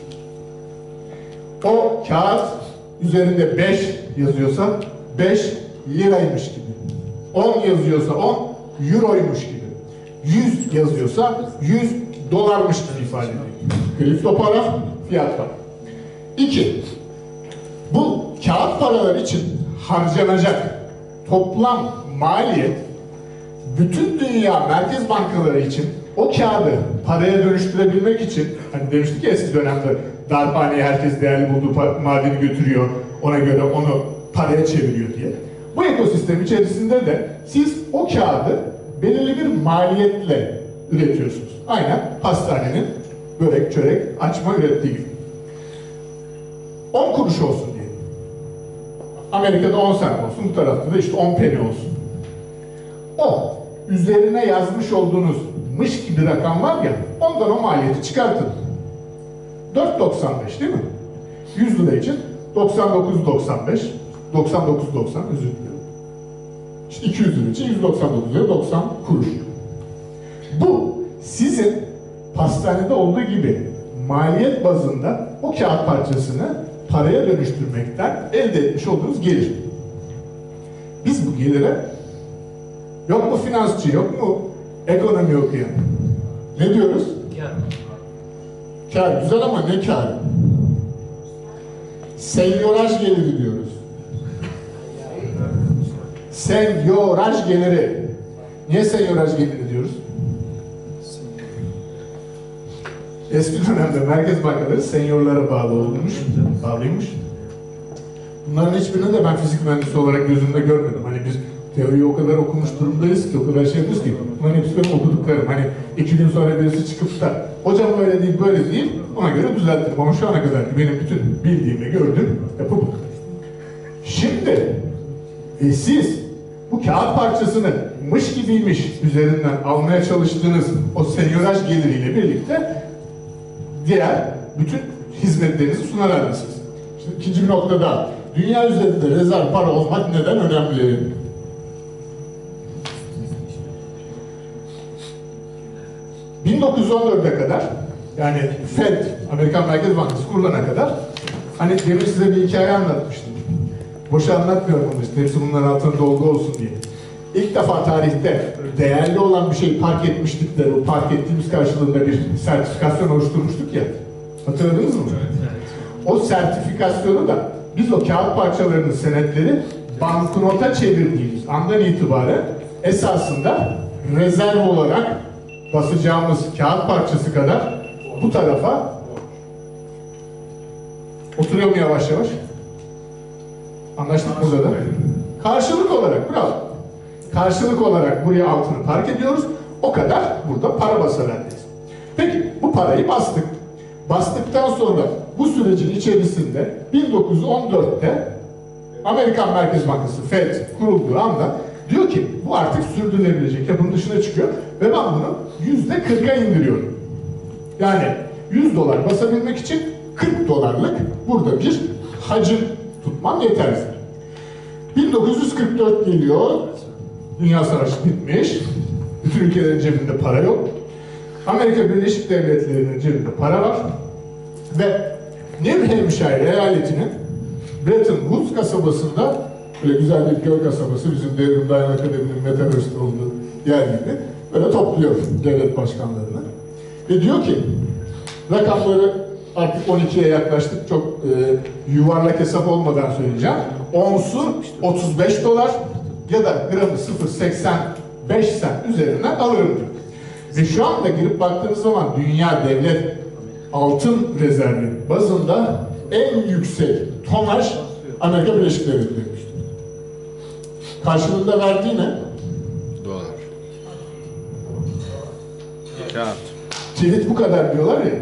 O kağıt üzerinde 5 yazıyorsa 5 liraymış gibi. 10 yazıyorsa 10 euroymuş gibi. 100 yazıyorsa 100 dolarmış gibi ifade ediyor. Kripto para, fiyat para. 2. Bu kağıt paralar için harcanacak toplam maliyet bütün dünya merkez bankaları için o kağıdı paraya dönüştürebilmek için, hani demiştik ya eski dönemde darphaneye herkes değerli bulduğu madeni götürüyor, ona göre onu paraya çeviriyor diye. Bu ekosistem içerisinde de siz o kağıdı belirli bir maliyetle üretiyorsunuz. Aynen pastanenin börek, çörek, açma ürettiği gibi. 10 kuruş olsun diye. Amerika'da 10 cent olsun, bu tarafta da işte 10 penny olsun. O üzerine yazmış olduğunuz mış gibi rakam var ya, ondan o maliyeti çıkartın. 4.95 değil mi? 100 lira için 99.95, 99.90 özür dilerim. İşte 200 lira için 199 lira 90 kuruş. Bu sizin pastanede olduğu gibi maliyet bazında o kağıt parçasını paraya dönüştürmekten elde etmiş olduğunuz gelir. Biz bu gelire yok mu finansçı, yok mu ekonomi okuyan? Ne diyoruz? Kâr. Güzel ama ne kârı? Senyoraj geliri diyoruz. Senyoraj geliri. Niye senyoraj geliri diyoruz? Eski dönemde merkez bankaları senyorlara bağlıymış. Bunların hiçbirini de ben fizik mühendisi olarak gözümde görmedim. Hani biz teoriyi o kadar okumuş durumdayız ki, o kadar şey yapıyoruz ki, bunların hepsi benim okuduklarım. Hani 2 gün sonra birisi çıkıp da hocam öyle değil, böyle değil, ona göre düzeltirim. Ama şu ana kadar benim bütün bildiğim ve gördüğüm yapı bu. Şimdi siz bu kağıt parçasını mış gibiymiş üzerinden almaya çalıştığınız o senyoraj geliriyle birlikte diğer bütün hizmetlerinizi sunar haldesiniz. Şimdi ikinci bir noktada dünya üzerinde rezerv para olmak neden önemli? ...1914'e kadar, yani Fed, Amerikan Merkez Bankası kurulana kadar, hani demin size bir hikaye anlatmıştım. Boşa anlatmıyorum onu işte, hepsi bunların altında dolgu olsun diye. İlk defa tarihte değerli olan bir şey park etmiştik de, o park ettiğimiz karşılığında bir sertifikasyon oluşturmuştuk ya. Hatırladınız mı? Evet. O sertifikasyonu da biz o kağıt parçalarının senetleri banknota çevirdiğimiz andan itibaren esasında rezerv olarak basacağımız kağıt parçası kadar bu tarafa oturuyor mu yavaş yavaş? Anlaştık burada da. Karşılık olarak, bravo. Karşılık olarak buraya altını park ediyoruz. O kadar burada para basar haldeyiz. Peki bu parayı bastık. Bastıktan sonra bu sürecin içerisinde 1914'te Amerikan Merkez Bankası Fed kurulduğu anda diyor ki bu artık sürdürülebilecek, yapının dışına çıkıyor ve ben bunu %40'a indiriyorum. Yani 100 dolar basabilmek için 40 dolarlık burada bir hacim tutmam yeterli. 1944 geliyor. Dünya Savaşı bitmiş. Bütün ülkelerin cebinde para yok. Amerika Birleşik Devletleri'nin cebinde para var. Ve New Hampshire eyaletinin Bretton Woods kasabasında, böyle güzel bir göl kasabası, bizim Devrim Dayan Akademi'nin Metaverse'de olduğu yer gibi, böyle topluyor devlet başkanlarını. Ve diyor ki, rakamları artık 12'ye yaklaştık, çok yuvarlak hesap olmadan söyleyeceğim. Onsu 35 dolar ya da gramı 0.85 cent üzerinden alırım diyor. Ve şu anda girip baktığınız zaman dünya devlet altın rezervi bazında en yüksek tonaj Amerika Birleşik Devletleri'ymiş. Karşılığında verdiği ne? Dolar. Kağıt. Tweet bu kadar diyorlar ya.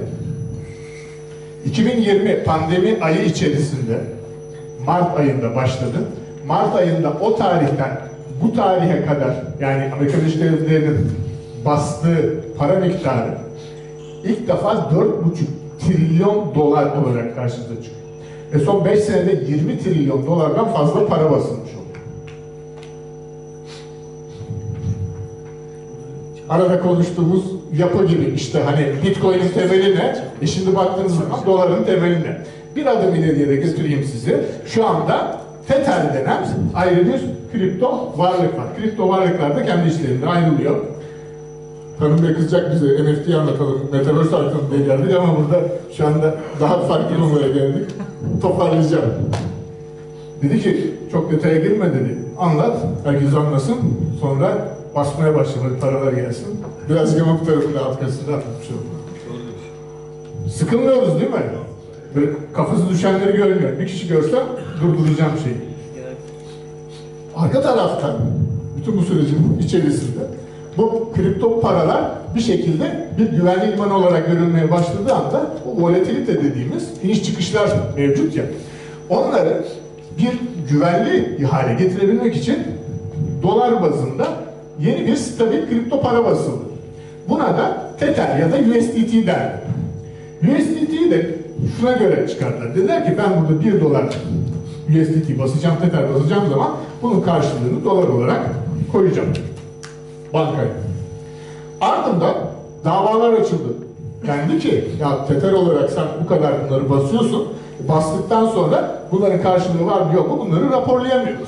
2020 pandemi ayı içerisinde Mart ayında başladı. Mart ayında o tarihten bu tarihe kadar, yani Amerika Birleşik Devletleri'nin bastığı para miktarı ilk defa 4,5 trilyon dolar olarak karşımıza çıkıyor. Ve son 5 senede 20 trilyon dolardan fazla para basılmış oldu. Arada konuştuğumuz yapı gibi, işte hani Bitcoin'in temeli ne? Şimdi baktığınız zaman doların temeli ne? Bir adım ileriye de götüreyim sizi. Şu anda Tether denen ayrı bir kripto varlık var. Kripto varlıklar da kendi işlerinde ayrılıyor. Tanım Bey kızacak bize, NFT'yi anlatalım, Metaverse anlatalım diye geldik ama burada şu anda daha farklı konulara geldik. Toparlayacağım. Dedi ki, çok detaya girme dedi. Anlat, herkes anlasın, sonra basmaya başlamadı, paralar gelsin. Biraz yamuk tarafında alt kasında atmış oldum. Sıkılmıyoruz değil mi? Böyle kafası düşenleri görmüyorum. Bir kişi görsem durduracağım şeyi. Arka tarafta, bütün bu sürecin içerisinde bu kripto paralar bir şekilde bir güvenli liman olarak görülmeye başladığı anda o volatilite dediğimiz iniş çıkışlar mevcut ya. Onları bir güvenli hale getirebilmek için dolar bazında yeni bir stabil kripto para basıldı. Buna da Tether ya da USDT derler. USDT'yi de şuna göre çıkardılar. Dediler ki ben burada 1 dolar USDT basacağım, Tether basacağım zaman bunun karşılığını dolar olarak koyacağım bankaya. Ardından davalar açıldı. Dendi ki ya Tether olarak sen bu kadar bunları basıyorsun. Bastıktan sonra bunların karşılığı var mı yok mu bunları raporlayamıyoruz.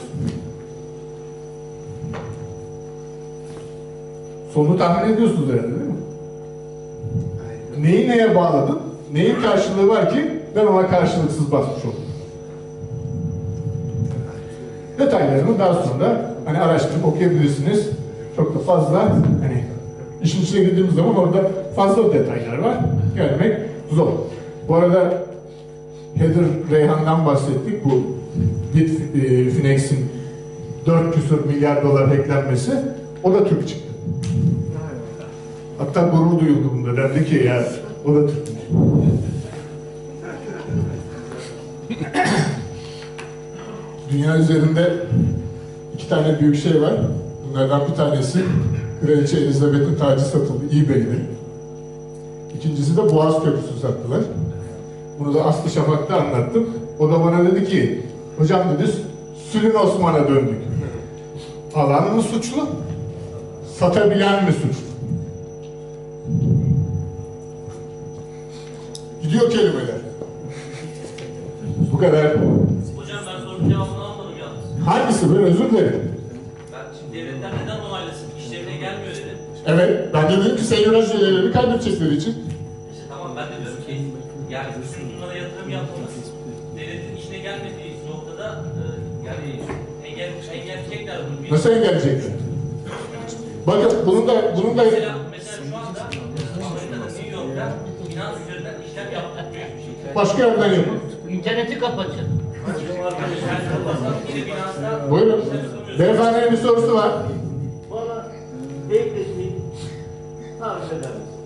Sonunu tahmin ediyorsunuz herhalde değil mi? Neyi neye bağladın? Neyin karşılığı var ki ben ona karşılıksız basmış oldum. Detaylarını daha sonra hani araştırıp okuyabilirsiniz. Çok da fazla hani işin içine girdiğimiz zaman orada fazla detaylar var. Gelmek zor. Bu arada Heather Reyhan'dan bahsettik. Bu Bitfinex'in 4 küsur milyar dolar hacklenmesi. O da Türk çıktı. Hatta gurur duyuldu bunda. Dendi ki ya o da Türkmüş. Dünya üzerinde 2 tane büyük şey var. Bunlardan bir tanesi Kraliçe Elizabeth'in tacı satıldı eBay'de. İkincisi de Boğaz Köprüsü sattılar. Bunu da Aslı Şafak'ta anlattım. O da bana dedi ki hocam dedi Sülün Osman'a döndük. Alan mı suçlu? Satabilen mi suçlu? Gidiyor kelimeler. Bu kadar. Hocam ben sorunun cevabını almadım yalnız. Hangisi bu? Özür dilerim. Ben şimdi devletler neden onaylasın? İşlerine gelmiyor dedim. Evet, ben de dedim ki seyyar üyelerini kaybedecekleri için. İşte tamam ben de diyorum ki yani bunlara yatırım yapılması devletin işine gelmediği noktada yani engelleyecekler bunu. Nasıl engelleyecekler? Bakın bunun da Mesela şu anda Amerika'da New York'ta finans üzerinden işlem yapılıyor. başka yerden yapın. İnterneti kapatın. Buyurun. Beyefendinin bir sorusu var. Bana devletin tarif eder misin?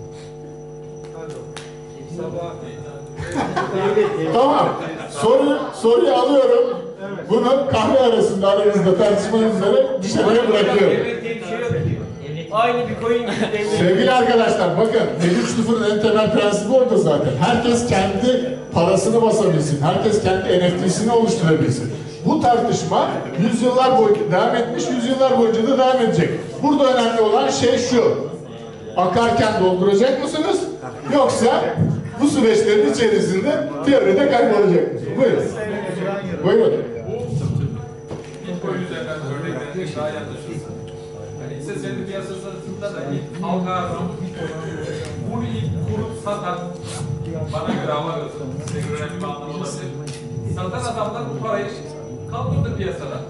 Tamam. Soruyu alıyorum. Bunu kahve arasında aranızda tartışmanız üzere dışarıya bırakıyorum. Aynı bir coin gibi. Sevgili arkadaşlar bakın Mevcut 0'ın en temel prensibi orada zaten. Herkes kendi parasını basabilsin. Herkes kendi NFT'sini oluşturabilsin. Bu tartışma yüzyıllar boyunca devam etmiş, yüzyıllar boyunca da devam edecek. Burada önemli olan şey şu. Akarken dolduracak mısınız? Yoksa bu süreçlerin içerisinde teoride kaybolacak mısınız? Buyurun. Buyurun. Bitcoin üzerinden örneklenecek daha yanlışız. Yani hisse senedi piyasasında da ilk halka arzı bunu ilk kurup satan bana göre ama size göre önemli bir anlamı olabilir. Satan adamlar bu parayı kaldırdı piyasadan.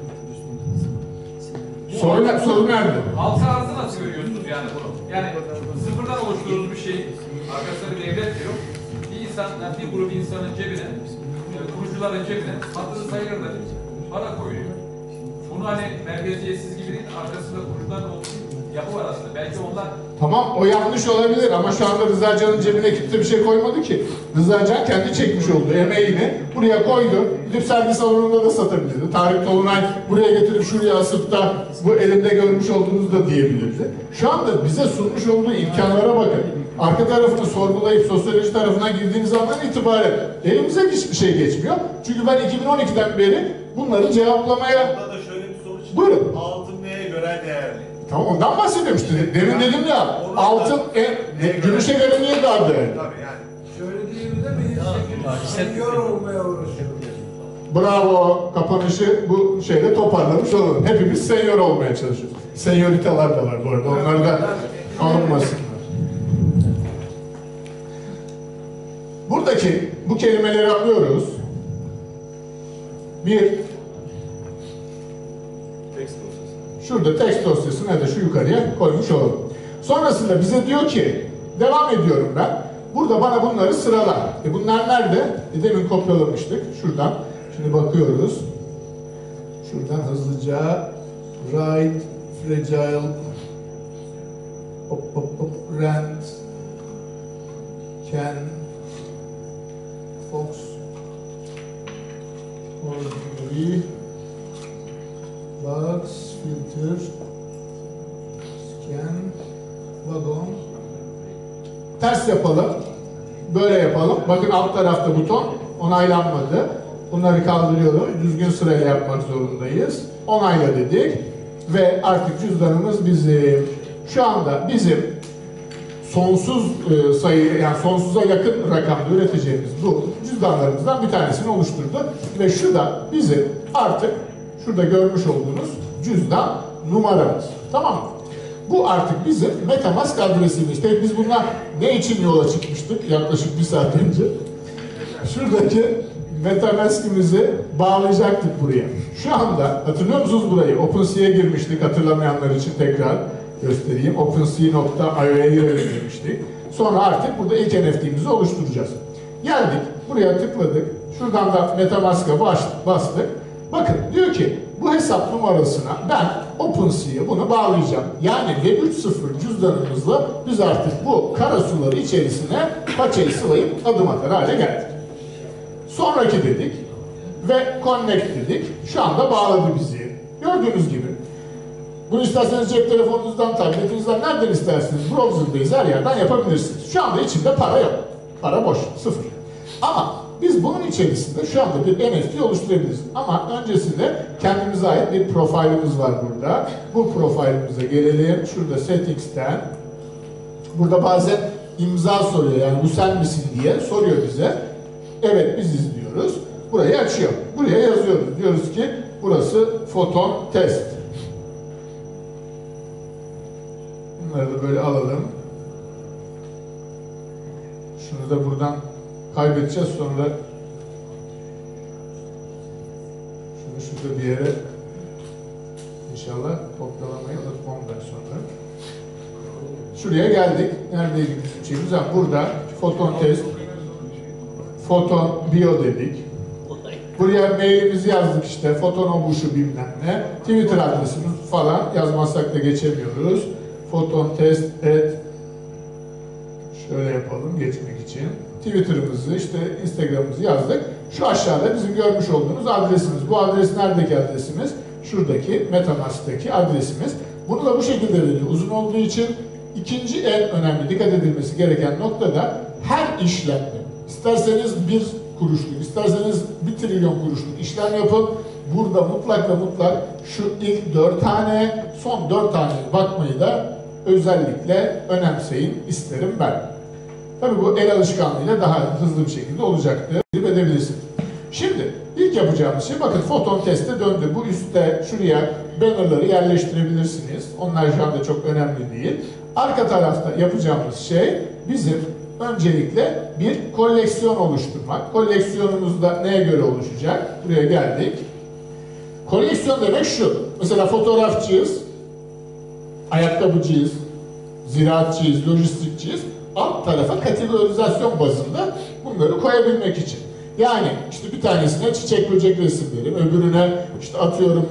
Soru nerede? Halka arzı nasıl görüyorsunuz yani bunu? Yani sıfırdan oluşturduğunuz bir şey, arkasında bir devlet diyor. Bir insan, yani bir grup insanın cebine, kurucuların cebine hatırı sayılır para koyuyor. Bunu hani merkeziyetsiz gibi değil, arkasında kurucuların olduğu yapı var aslında. Belki onlar... Tamam o yanlış olabilir ama şu anda Rıza Can'ın cebine kimse bir şey koymadı ki. Rıza Can kendi çekmiş olduğu emeğini buraya koydu. Gidip sergi salonunda da satabilirdi. Tarık Tolunay buraya getirip şuraya asıp da bu elimde görmüş olduğunuz da diyebilirdi. Şu anda bize sunmuş olduğu imkanlara bakın. Arka tarafını sorgulayıp sosyoloji tarafına girdiğiniz andan itibaren elimize hiçbir şey geçmiyor. Çünkü ben 2012'den beri bunları cevaplamaya... Burada da şöyle bir soru çıktı. Buyurun. Altın neye göre değerli? Tamam ondan bahsediyorum işte. Demin dedim ya altın gümüşe göre niye daha değerli? Tabii yani. Şöyle diyebilir miyiz? Sektör olmaya uğraşıyor. Bravo. Kapanışı bu şeyle toparlamış olalım. Hepimiz senyor olmaya çalışıyoruz. Senyoritalar da var bu arada. Onlar da alınmasınlar. Buradaki bu kelimeleri alıyoruz. Bir şurada tekst dosyasını ya da şu yukarıya koymuş olalım. Sonrasında bize diyor ki, devam ediyorum ben. Burada bana bunları sırala. Bunlar nerede? Demin kopyalamıştık. Şuradan. Şimdi bakıyoruz. Şuradan hızlıca right, fragile, rent, can, fox, ordinary, box, filter, scan, wagon. Ters yapalım. Böyle yapalım. Bakın alt tarafta buton onaylanmadı. Bunları kaldırıyorum. Düzgün sırayla yapmak zorundayız. Onayla dedik. Ve artık cüzdanımız bizim. Şu anda bizim sonsuz sayı, yani sonsuza yakın rakamda üreteceğimiz bu cüzdanlarımızdan bir tanesini oluşturdu. Ve şu da bizim artık şurada görmüş olduğunuz cüzdan numaramız. Tamam mı? Bu artık bizim MetaMask adresimiz. Peki biz bununla ne için yola çıkmıştık yaklaşık bir saat önce? Şuradaki MetaMask'imizi bağlayacaktık buraya. Şu anda hatırlıyor musunuz burayı? OpenSea'ya girmiştik, hatırlamayanlar için tekrar göstereyim. OpenSea.io'ya girelim demiştik. Sonra artık burada ilk NFT'mizi oluşturacağız. Geldik, buraya tıkladık. Şuradan da MetaMask'a bastık. Bakın diyor ki bu hesap numarasına ben OpenSea'ya bunu bağlayacağım. Yani Web 3.0 cüzdanımızla biz artık bu kara suları içerisine paçayı sıvayıp adım atar hale geldik. Sonraki dedik ve connect dedik. Şu anda bağladı bizi. Gördüğünüz gibi. Bunu isterseniz cep telefonunuzdan, tabletinizden, nereden isterseniz browser'dayız, her yerden yapabilirsiniz. Şu anda içinde para yok. Para boş, sıfır. Ama biz bunun içerisinde şu anda bir NFT oluşturabiliriz. Ama öncesinde kendimize ait bir profilimiz var burada. Bu profilimize gelelim. Şurada settings'ten. Burada bazen imza soruyor. Yani bu sen misin diye soruyor bize. Evet biziz diyoruz. Burayı açıyor. Buraya yazıyoruz. Diyoruz ki burası Photon Test. Bunları da böyle alalım. Şunu da buradan kaybedeceğiz sonra. Şunu şurada bir yere inşallah kopyalamayı unutmam ben sonra. Şuraya geldik. Neredeydi bizim şeyimiz? Burada Photon Test, Photon Bio dedik. Buraya mailimizi yazdık işte. Photonobuşu bilmem ne. Twitter adresimiz falan yazmazsak da geçemiyoruz. Photon Test et. Şöyle yapalım geçmek için. Twitter'ımızı işte Instagram'ımızı yazdık. Şu aşağıda bizim görmüş olduğunuz adresimiz. Bu adres neredeki adresimiz? Şuradaki MetaMask'taki adresimiz. Bunu da bu şekilde veriyor. Uzun olduğu için ikinci en önemli dikkat edilmesi gereken nokta da her işlemde isterseniz 1 kuruşluk, isterseniz 1 trilyon kuruşluk işlem yapın. Burada mutlak ve mutlak şu ilk 4 tane, son 4 tane bakmayı da özellikle önemseyin isterim ben. Tabii bu el alışkanlığıyla daha hızlı bir şekilde olacaktır. Edebilirsiniz. Şimdi ilk yapacağımız şey bakın Photon Test'e döndü. Bu üstte şuraya bannerları yerleştirebilirsiniz. Onlar şu anda çok önemli değil. Arka tarafta yapacağımız şey bizim öncelikle bir koleksiyon oluşturmak. Koleksiyonumuz da neye göre oluşacak? Buraya geldik. Koleksiyon demek şu. Mesela fotoğrafçıyız, ayakkabıcıyız, ziraatçıyız, lojistikçiyiz. Alt tarafa kategorizasyon bazında bunları koyabilmek için. Yani işte bir tanesine çiçek böcek resimlerim, öbürüne işte atıyorum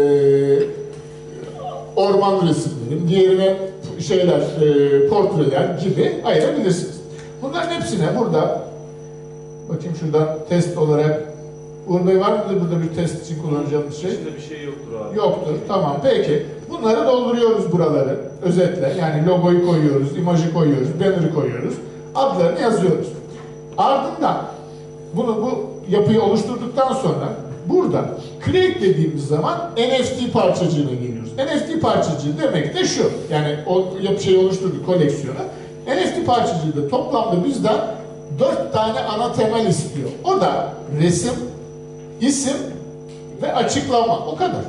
orman resimlerim, diğerine şeyler, portreler gibi ayırabilirsiniz. Bunların hepsine burada, bakayım şuradan test olarak, Uğur Bey var mıdır burada bir test için kullanacağımız şey? İçinde bir şey yoktur abi. Yoktur, tamam peki. Bunları dolduruyoruz buraları, özetle. Yani logoyu koyuyoruz, imajı koyuyoruz, banner'ı koyuyoruz, adlarını yazıyoruz. Ardından bu yapıyı oluşturduktan sonra burada create dediğimiz zaman NFT parçacığına geliyoruz. NFT parçacığı demek de şu, yani o şeyi oluşturduk, koleksiyonu. NFT parçacığı da toplamda bizden 4 tane ana temel istiyor. O da resim, isim ve açıklama. O kadar.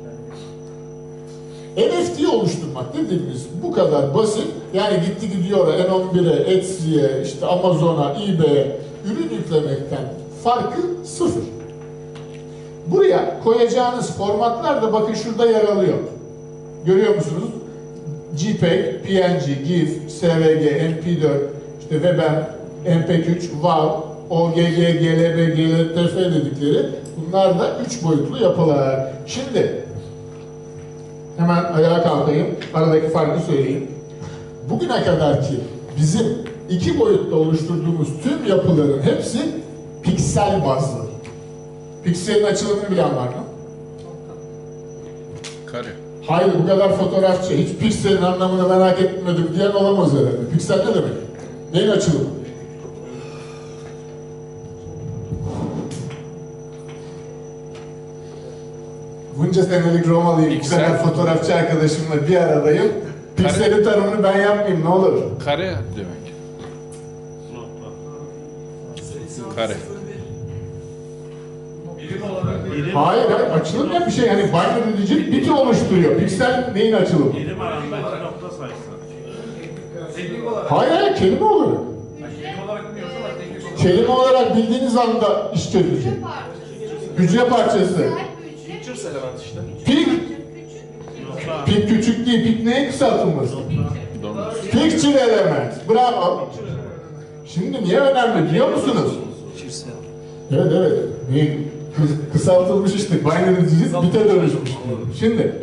NFT'yi oluşturmak dediğimiz bu kadar basit. Yani gidiyor N11'e, Etsy'ye, işte Amazon'a, eBay'e ürün yüklemekten farkı sıfır. Buraya koyacağınız formatlar da bakın şurada yer alıyor. Görüyor musunuz? JPEG, PNG, GIF, SVG, MP4, işte WebM, MPEG-3, WAV, OGG, GLB, GLTF dedikleri bunlar da 3 boyutlu yapılar. Şimdi hemen ayağa kalkayım, aradaki farkı söyleyeyim. Bugüne kadarki bizim 2 boyutta oluşturduğumuz tüm yapıların hepsi piksel bazlı. Pikselin açılımını bilen var mı? Kare. Hayır, bu kadar fotoğrafçı, hiç pikselin anlamını merak etmedim diyen olamaz herhalde. Piksel ne demek? Neyin açılımı? Bunca senelik Romalıyım, bu kadar fotoğrafçı arkadaşımla bir aradayım. Pikselin tanımını ben yapmayayım, ne olur? Kare demek. Kare. Hayır, açılım ne bir şey, yani binary digit biti oluşturuyor. Piksel neyin açılımı? Birim arandaki nokta sayısı. Hayır, kelime olarak. Kelime olarak bildiğiniz anda iş çözülecek. Hücre parçası. Pictures element işte. Pik. Pik küçük değil, pik neye kısaltılması? Picture element. Bravo. Şimdi niye önemli biliyor musunuz? Evet evet. Kısaltılmış işte. Binary digit bite dönüşmüş. Şimdi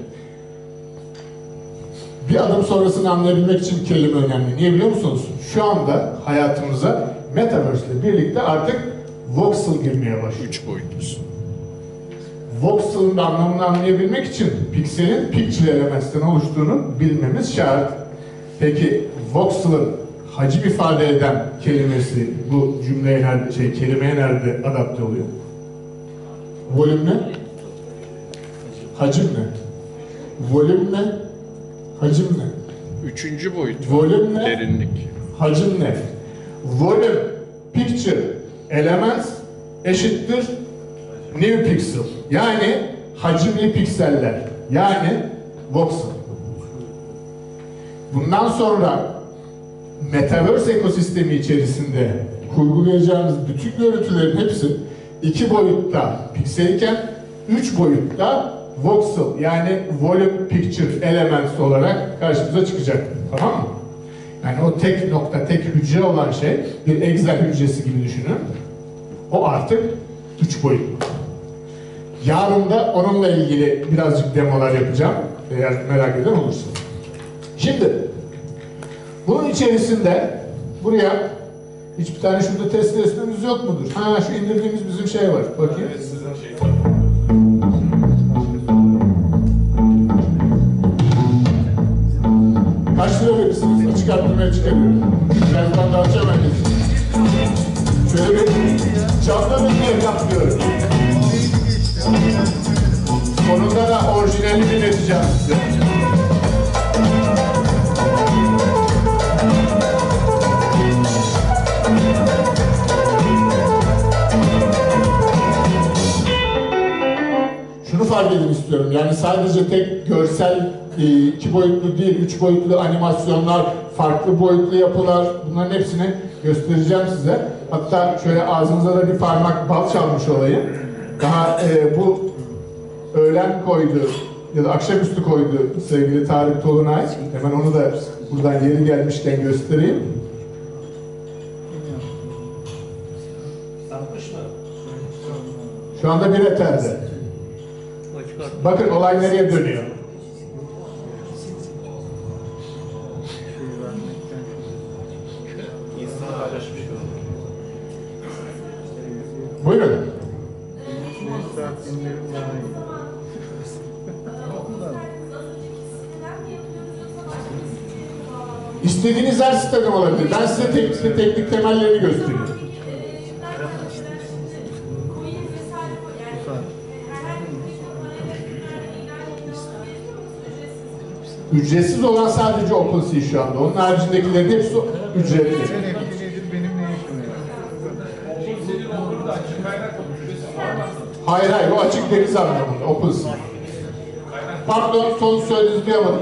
bir adım sonrasını anlayabilmek için kelime önemli. Niye biliyor musunuz? Şu anda hayatımıza Metaverse ile birlikte artık voxel girmeye başlıyor. 3 boyutlusun. Voxel'ın da anlamını anlayabilmek için pikselin picture elementten oluştuğunu bilmemiz şart. Peki voxel'ın hacim ifade eden kelimesi bu cümleye nerede, kelimeye nerede adapte oluyor? Volüm ne? Hacim ne? Volüm ne? Hacim ne? 3. boyut. Volüm ne? Derinlik. Hacim ne? Volüm, picture, element eşittir new pixel. Yani hacimli pikseller. Yani voxel. Bundan sonra Metaverse ekosistemi içerisinde kurgulayacağımız bütün görüntülerin hepsi 2 boyutta pikselken 3 boyutta voxel yani volume picture elements olarak karşımıza çıkacak. Tamam mı? Yani o tek nokta, tek hücre olan şey bir Excel hücresi gibi düşünün. O artık 3 boyutlu. Yarın da onunla ilgili birazcık demolar yapacağım. Eğer merak eden olursa. Şimdi bunun içerisinde buraya hiçbir tane şurada test resmimiz yok mudur? Ha şu indirdiğimiz bizim şey var. Bakayım. Kaç lira verirsiniz? Açık arttırmaya çıkarıyorum. Birazdan dağıtacağım herkese. Şöyle bir canlı bir kaplıyorum. Sonunda da orijinalini ileteceğim size. Şunu fark edin istiyorum. Yani sadece tek görsel 2 boyutlu değil, 3 boyutlu animasyonlar, farklı boyutlu yapılar, bunların hepsini göstereceğim size. Hatta şöyle ağzınıza da bir parmak bal çalmış olayım. Daha bu öğlen koydu ya da akşamüstü koydu sevgili Tarık Tolunay. Hemen onu da buradan yeri gelmişken göstereyim. Şu anda bir eterde. Bakın olay nereye dönüyor. Buyurun. İstediğiniz her sistem olabilir. Ben size teknik temellerini göstereyim. Ücretsiz olan sadece OpenSea şu anda. Onun haricindekilerin hepsi ücretli. Hayır hayır, o açık deniz anlamında, OpenSea. Pardon, son söylediğinizi duyamadım.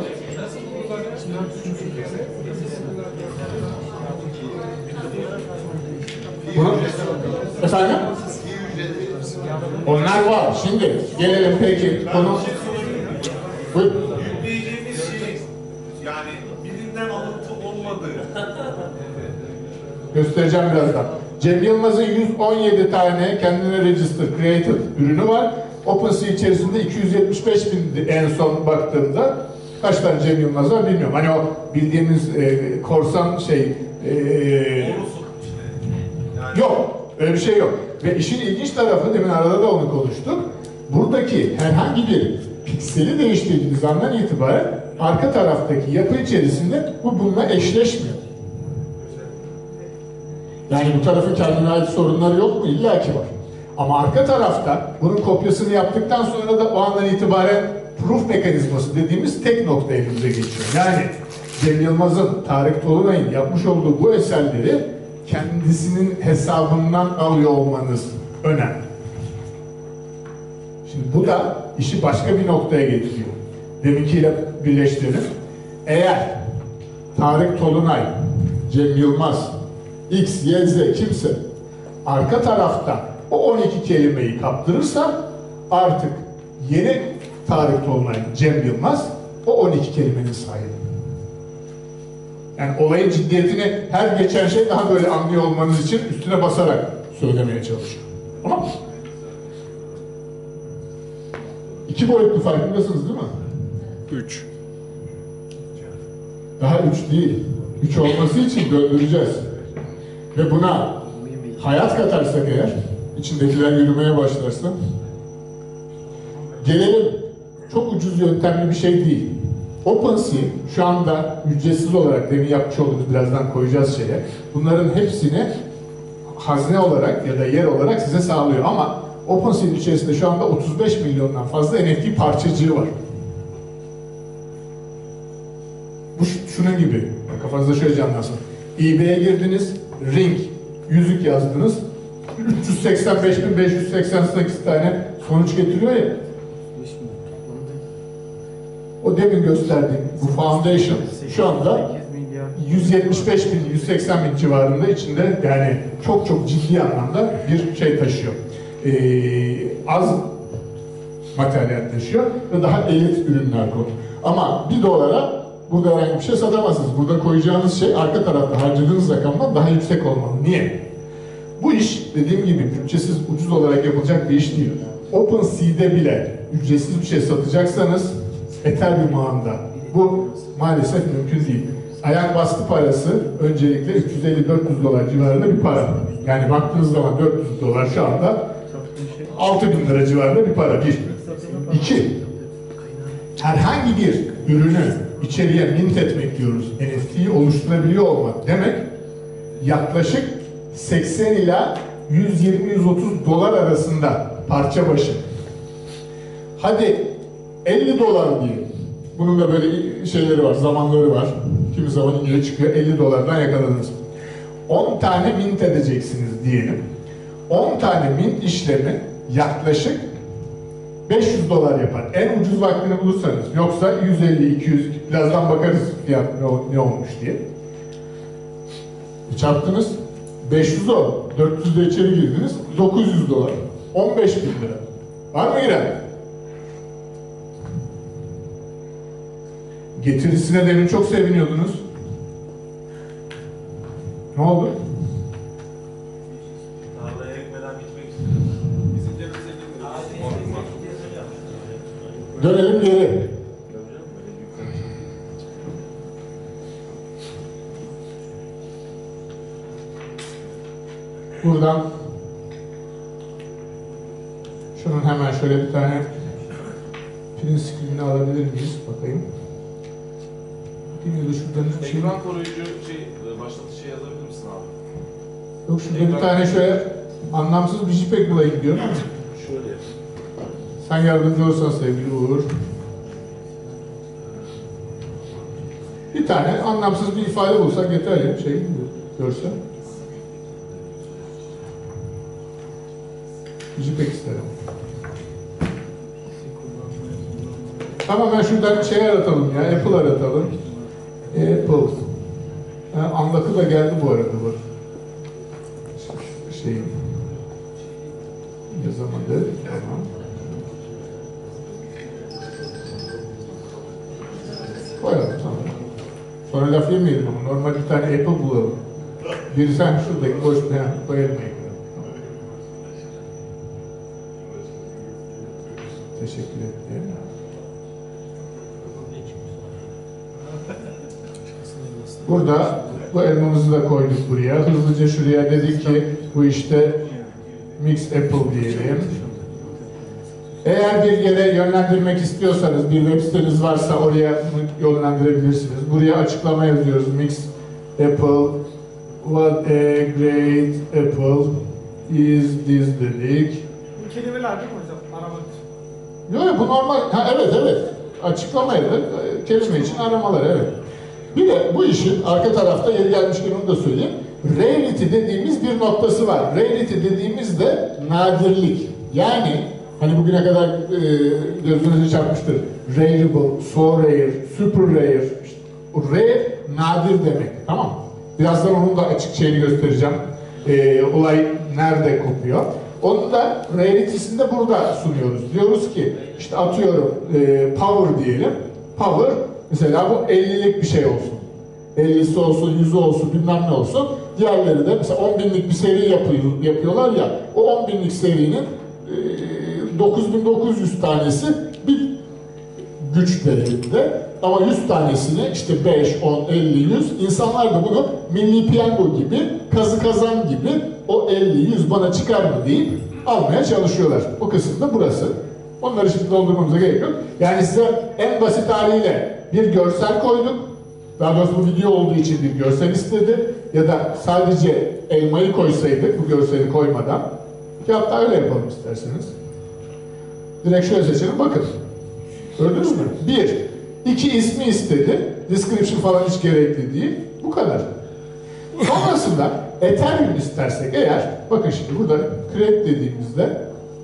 Bunu? Efendim? Onlar var. Şimdi gelelim peki. Konu... Buyurun. Yükleyeceğimiz şey, yani birinden alıntı olmadığı. Göstereceğim birazdan. Cem Yılmaz'ın 117 tane kendine register, created ürünü var. OpenSea içerisinde 275 bin en son baktığımda. Kaç tane Cem Yılmaz var bilmiyorum. Hani o bildiğimiz korsan yok. Öyle bir şey yok. Ve işin ilginç tarafı, demin arada da onu konuştuk. Buradaki herhangi bir pikseli değiştirdiğiniz andan itibaren arka taraftaki yapı içerisinde bu bununla eşleşmiyor. Yani bu tarafın kendine ait sorunları yok mu? İlla ki var. Ama arka tarafta bunun kopyasını yaptıktan sonra da o andan itibaren proof mekanizması dediğimiz tek nokta elimize geçiyor. Yani Cem Yılmaz'ın, Tarık Tolunay'ın yapmış olduğu bu eserleri kendisinin hesabından alıyor olmanız önemli. Şimdi bu da işi başka bir noktaya getiriyor. Deminkiyle birleştirelim. Eğer Tarık Tolunay, Cem Yılmaz, X, Y, Z kimse arka tarafta o 12 kelimeyi kaptırırsa artık yeni Tarık Tolunay, Cem Yılmaz o 12 kelimenin sahibi. Yani olayın ciddiyetini her geçen şey daha böyle anlıyor olmanız için üstüne basarak söylemeye çalışıyor. Tamam mı? 2 boyutlu farkındasınız değil mi? 3. Daha 3 değil. 3 olması için döndüreceğiz. Ve buna hayat katarsak eğer, içindekiler yürümeye başlarsa, gelelim çok ucuz yöntemli bir şey değil. OpenSea şu anda ücretsiz olarak demin yapmış olduğumuz, birazdan koyacağız şeye, bunların hepsini hazne olarak ya da yer olarak size sağlıyor ama OpenSea'nin içerisinde şu anda 35 milyondan fazla NFT parçacığı var. Bu şunun gibi, kafanızda şöyle canlansın. eBay'e girdiniz, ring, yüzük yazdınız, 385.588 tane sonuç getiriyor ya. O demin gösterdiğim bu foundation şu anda 175 bin, 180 bin civarında içinde, yani çok çok ciddi anlamda bir şey taşıyor. Az materyal taşıyor ve daha elit ürünler konu. Ama $1 burada herhangi bir şey satamazsınız. Burada koyacağınız şey arka tarafta harcadığınız rakamdan daha yüksek olmalı. Niye? Bu iş dediğim gibi bütçesiz, ucuz olarak yapılacak bir iş değil. OpenSea'de bile ücretsiz bir şey satacaksanız Ethereum ağında bu maalesef mümkün değil. Ayak bastı parası öncelikle $350-400 civarında bir para. Yani baktığınız zaman $400 şu anda 6.000 lira civarında bir para. Bir. İki, herhangi bir ürünü içeriye mint etmek diyoruz. NFT'yi oluşturabiliyor olmak demek yaklaşık 80 ila 120-130 dolar arasında parça başı. Hadi $50 diyelim. Bunun da böyle şeyleri var, zamanları var. Kimi zaman ince çıkıyor, $50'dan yakaladınız. 10 tane mint edeceksiniz diyelim. 10 tane mint işlemi yaklaşık $500 yapar. En ucuz vaktini bulursanız. Yoksa 150-200, birazdan bakarız fiyat ne olmuş diye. Çarptınız, 500 o. 400'de içeri girdiniz, $900. 15.000 lira. Var mı giren? Getirisine demin çok seviniyordunuz. Ne oldu? Tarlaya ekmeden gitmek istiyorum. Bizim de Dönelim geri. Buradan şunun hemen şöyle bir tane print screen'ini alabilir miyiz? Bakayım. Bilmiyorum, şuradan bir şey. Ekran koruyucu başlatıcı yazabilir misin abi? Yok, şurada bir tane şöyle anlamsız bir JPEG bulayım gidiyorum. Şöyle. Sen yardımcı olursan sevgili Uğur. Bir tane anlamsız bir ifade bulsak yeterli. Şey görsel. JPEG isterim. Tamam, ben şuradan şey aratalım ya, Apple aratalım. Apple. Anlatı da geldi bu arada bu. Şey yazamadı. Tamam. Koyalım, tamam. Sonra laf yemeyelim ama normal bir tane Apple bulalım. Bir sen şuradaki boş koyalım ekrana. Teşekkür ederim. Burada bu elmamızı da koyduk buraya. Hızlıca şuraya dedik ki bu işte Mix Apple diyelim. Eğer bir yere yönlendirmek istiyorsanız, bir web siteniz varsa oraya yönlendirebilirsiniz. Buraya açıklama yazıyoruz. Mix Apple, what a great apple is this dedik. Bu kelimeler değil mi hocam? Aramak için. Yok bu normal. Ha, evet. Açıklamayla kelime için aramalar, evet. Bir de bu işin arka tarafta yeri gelmişken onu da söyleyeyim. Rarity dediğimiz bir noktası var. Rarity dediğimiz de nadirlik. Yani hani bugüne kadar gözünüze çarpmıştır. Rareable, so rare, super rare. İşte, rare nadir demek. Tamam mı? Birazdan onun da açık şeyini göstereceğim. Olay nerede kopuyor. Onu da rarity'sini de burada sunuyoruz. Diyoruz ki işte atıyorum power diyelim. Power mesela bu 50'lik bir şey olsun. 50'si olsun, 100'ü olsun, bilmem ne olsun. Diğerleri de mesela 10.000'lik bir seri yapıyorlar ya. O 10.000'lik serinin 9.900 tanesi bir güç değerinde. Ama 100 tanesini işte 5, 10, 50, 100 insanlar da bunu milli piyango gibi, kazı kazan gibi o 50, 100 bana çıkar mı deyip almaya çalışıyorlar. O kısım da burası. Onları şimdi doldurmamıza gerek yok. Yani size en basit haliyle bir görsel koyduk. Daha doğrusu bu video olduğu için bir görsel istedi. Ya da sadece elmayı koysaydık bu görseli koymadan. Ki hatta öyle yapalım isterseniz. Direkt şöyle seçelim. Bakın. Gördünüz mü? 1. 2 ismi istedi. Description falan hiç gerekli değil. Bu kadar. Sonrasında Ethereum istersek eğer, bakın şimdi burada create dediğimizde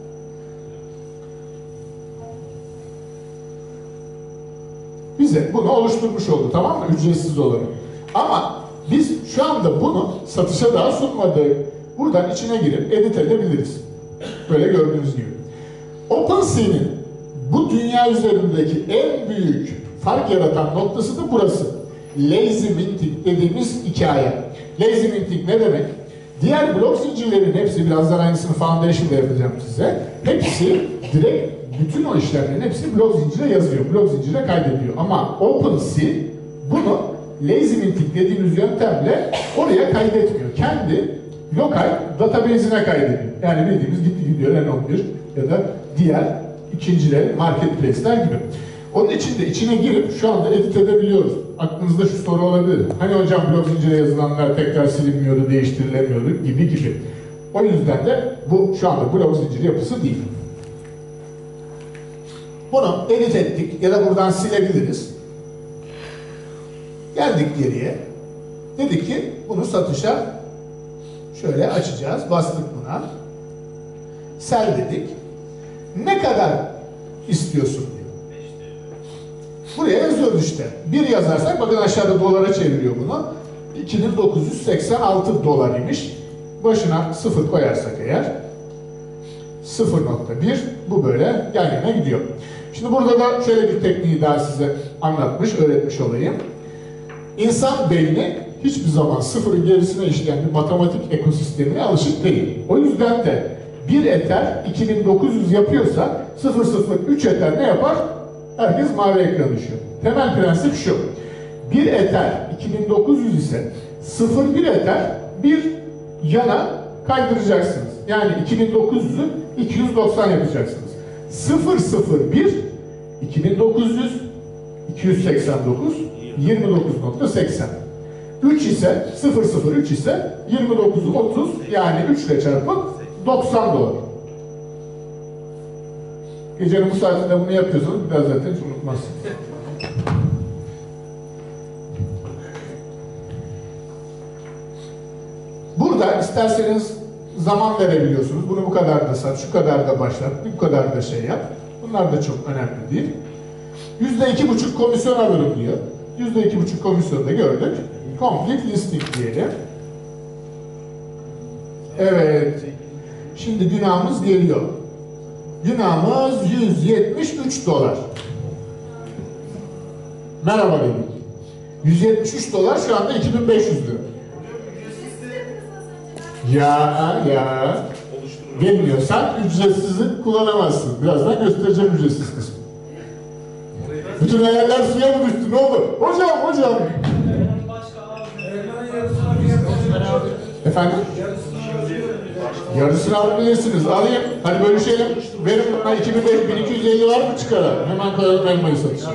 bize bunu oluşturmuş oldu, tamam mı? Ücretsiz olarak. Ama biz şu anda bunu satışa daha sunmadık. Buradan içine girip edit edebiliriz. Böyle gördüğünüz gibi. OpenSea'nin bu dünya üzerindeki en büyük fark yaratan noktası da burası. Lazy minting dediğimiz hikaye. Lazy minting ne demek? Diğer blok zincirlerin hepsi, birazdan aynısını Foundation'da yapacağım size. Hepsi direkt, bütün o işlemlerin hepsi blok zincire yazıyor. Blok zincire kaydediyor. Ama OpenSea bunu lazy minting dediğimiz yöntemle oraya kaydetmiyor. Kendi lokal database'ine kaydediyor. Yani bildiğimiz gitti gidiyor N11 ya da diğer ikinciler, marketplace'ler gibi. Onun için de içine girip şu anda edit edebiliyoruz. Aklınızda şu soru olabilir. Hani hocam blok zincire yazılanlar tekrar silinmiyordu, değiştirilemiyordu gibi. O yüzden de bu şu anda blok zincir yapısı değil. Bunu edit ettik ya da buradan silebiliriz. Geldik geriye. Dedik ki bunu satışa şöyle açacağız. Bastık buna. Sell dedik. Ne kadar istiyorsun diyor. Buraya yazıyoruz işte. 1 yazarsak bakın aşağıda dolara çeviriyor bunu. 2986 dolar imiş. Başına 0 koyarsak eğer 0.1 bu böyle yan yana gidiyor. Şimdi burada da şöyle bir tekniği daha size anlatmış, öğretmiş olayım. İnsan beyni hiçbir zaman sıfırın gerisine işleyen bir matematik ekosistemine alışık değil. O yüzden de 1 Ether 2900 yapıyorsa 003 Ether ne yapar? Herkes mavi ekran düşüyor. Temel prensip şu. 1 Ether 2900 ise 0,1 Ether bir yana kaydıracaksınız. Yani 2900'ü 290 yapacaksınız. 001 2900 289 29.80. 3 ise 003 ise 29'u 30 yani 3 ile çarpıp 90 dolar. Gecenin bu saatinde bunu yapıyorsanız biraz zaten hiç unutmazsınız. Burada isterseniz zaman verebiliyorsunuz. Bunu bu kadar da sat, şu kadar da başlat, bu kadar da şey yap. Bunlar da çok önemli değil. %2,5 komisyon alırım diyor. %2,5 komisyonu da gördük. Complete listing diyelim. Evet. Şimdi günahımız geliyor. Günahımız 173 dolar. Merhaba dedik. 173 dolar şu anda 2500 lira. Ya. Bilmiyorsan ücretsizi kullanamazsın. Birazdan göstereceğim ücretsiz kısmı. Bütün hayaller suya mı düştü? Ne oldu? Hocam. Efendim? Yarısını alabilirsiniz. Alayım. Hadi bölüşelim. Verin bana 1250 var mı çıkaran? Hemen koyalım elmayı satışa.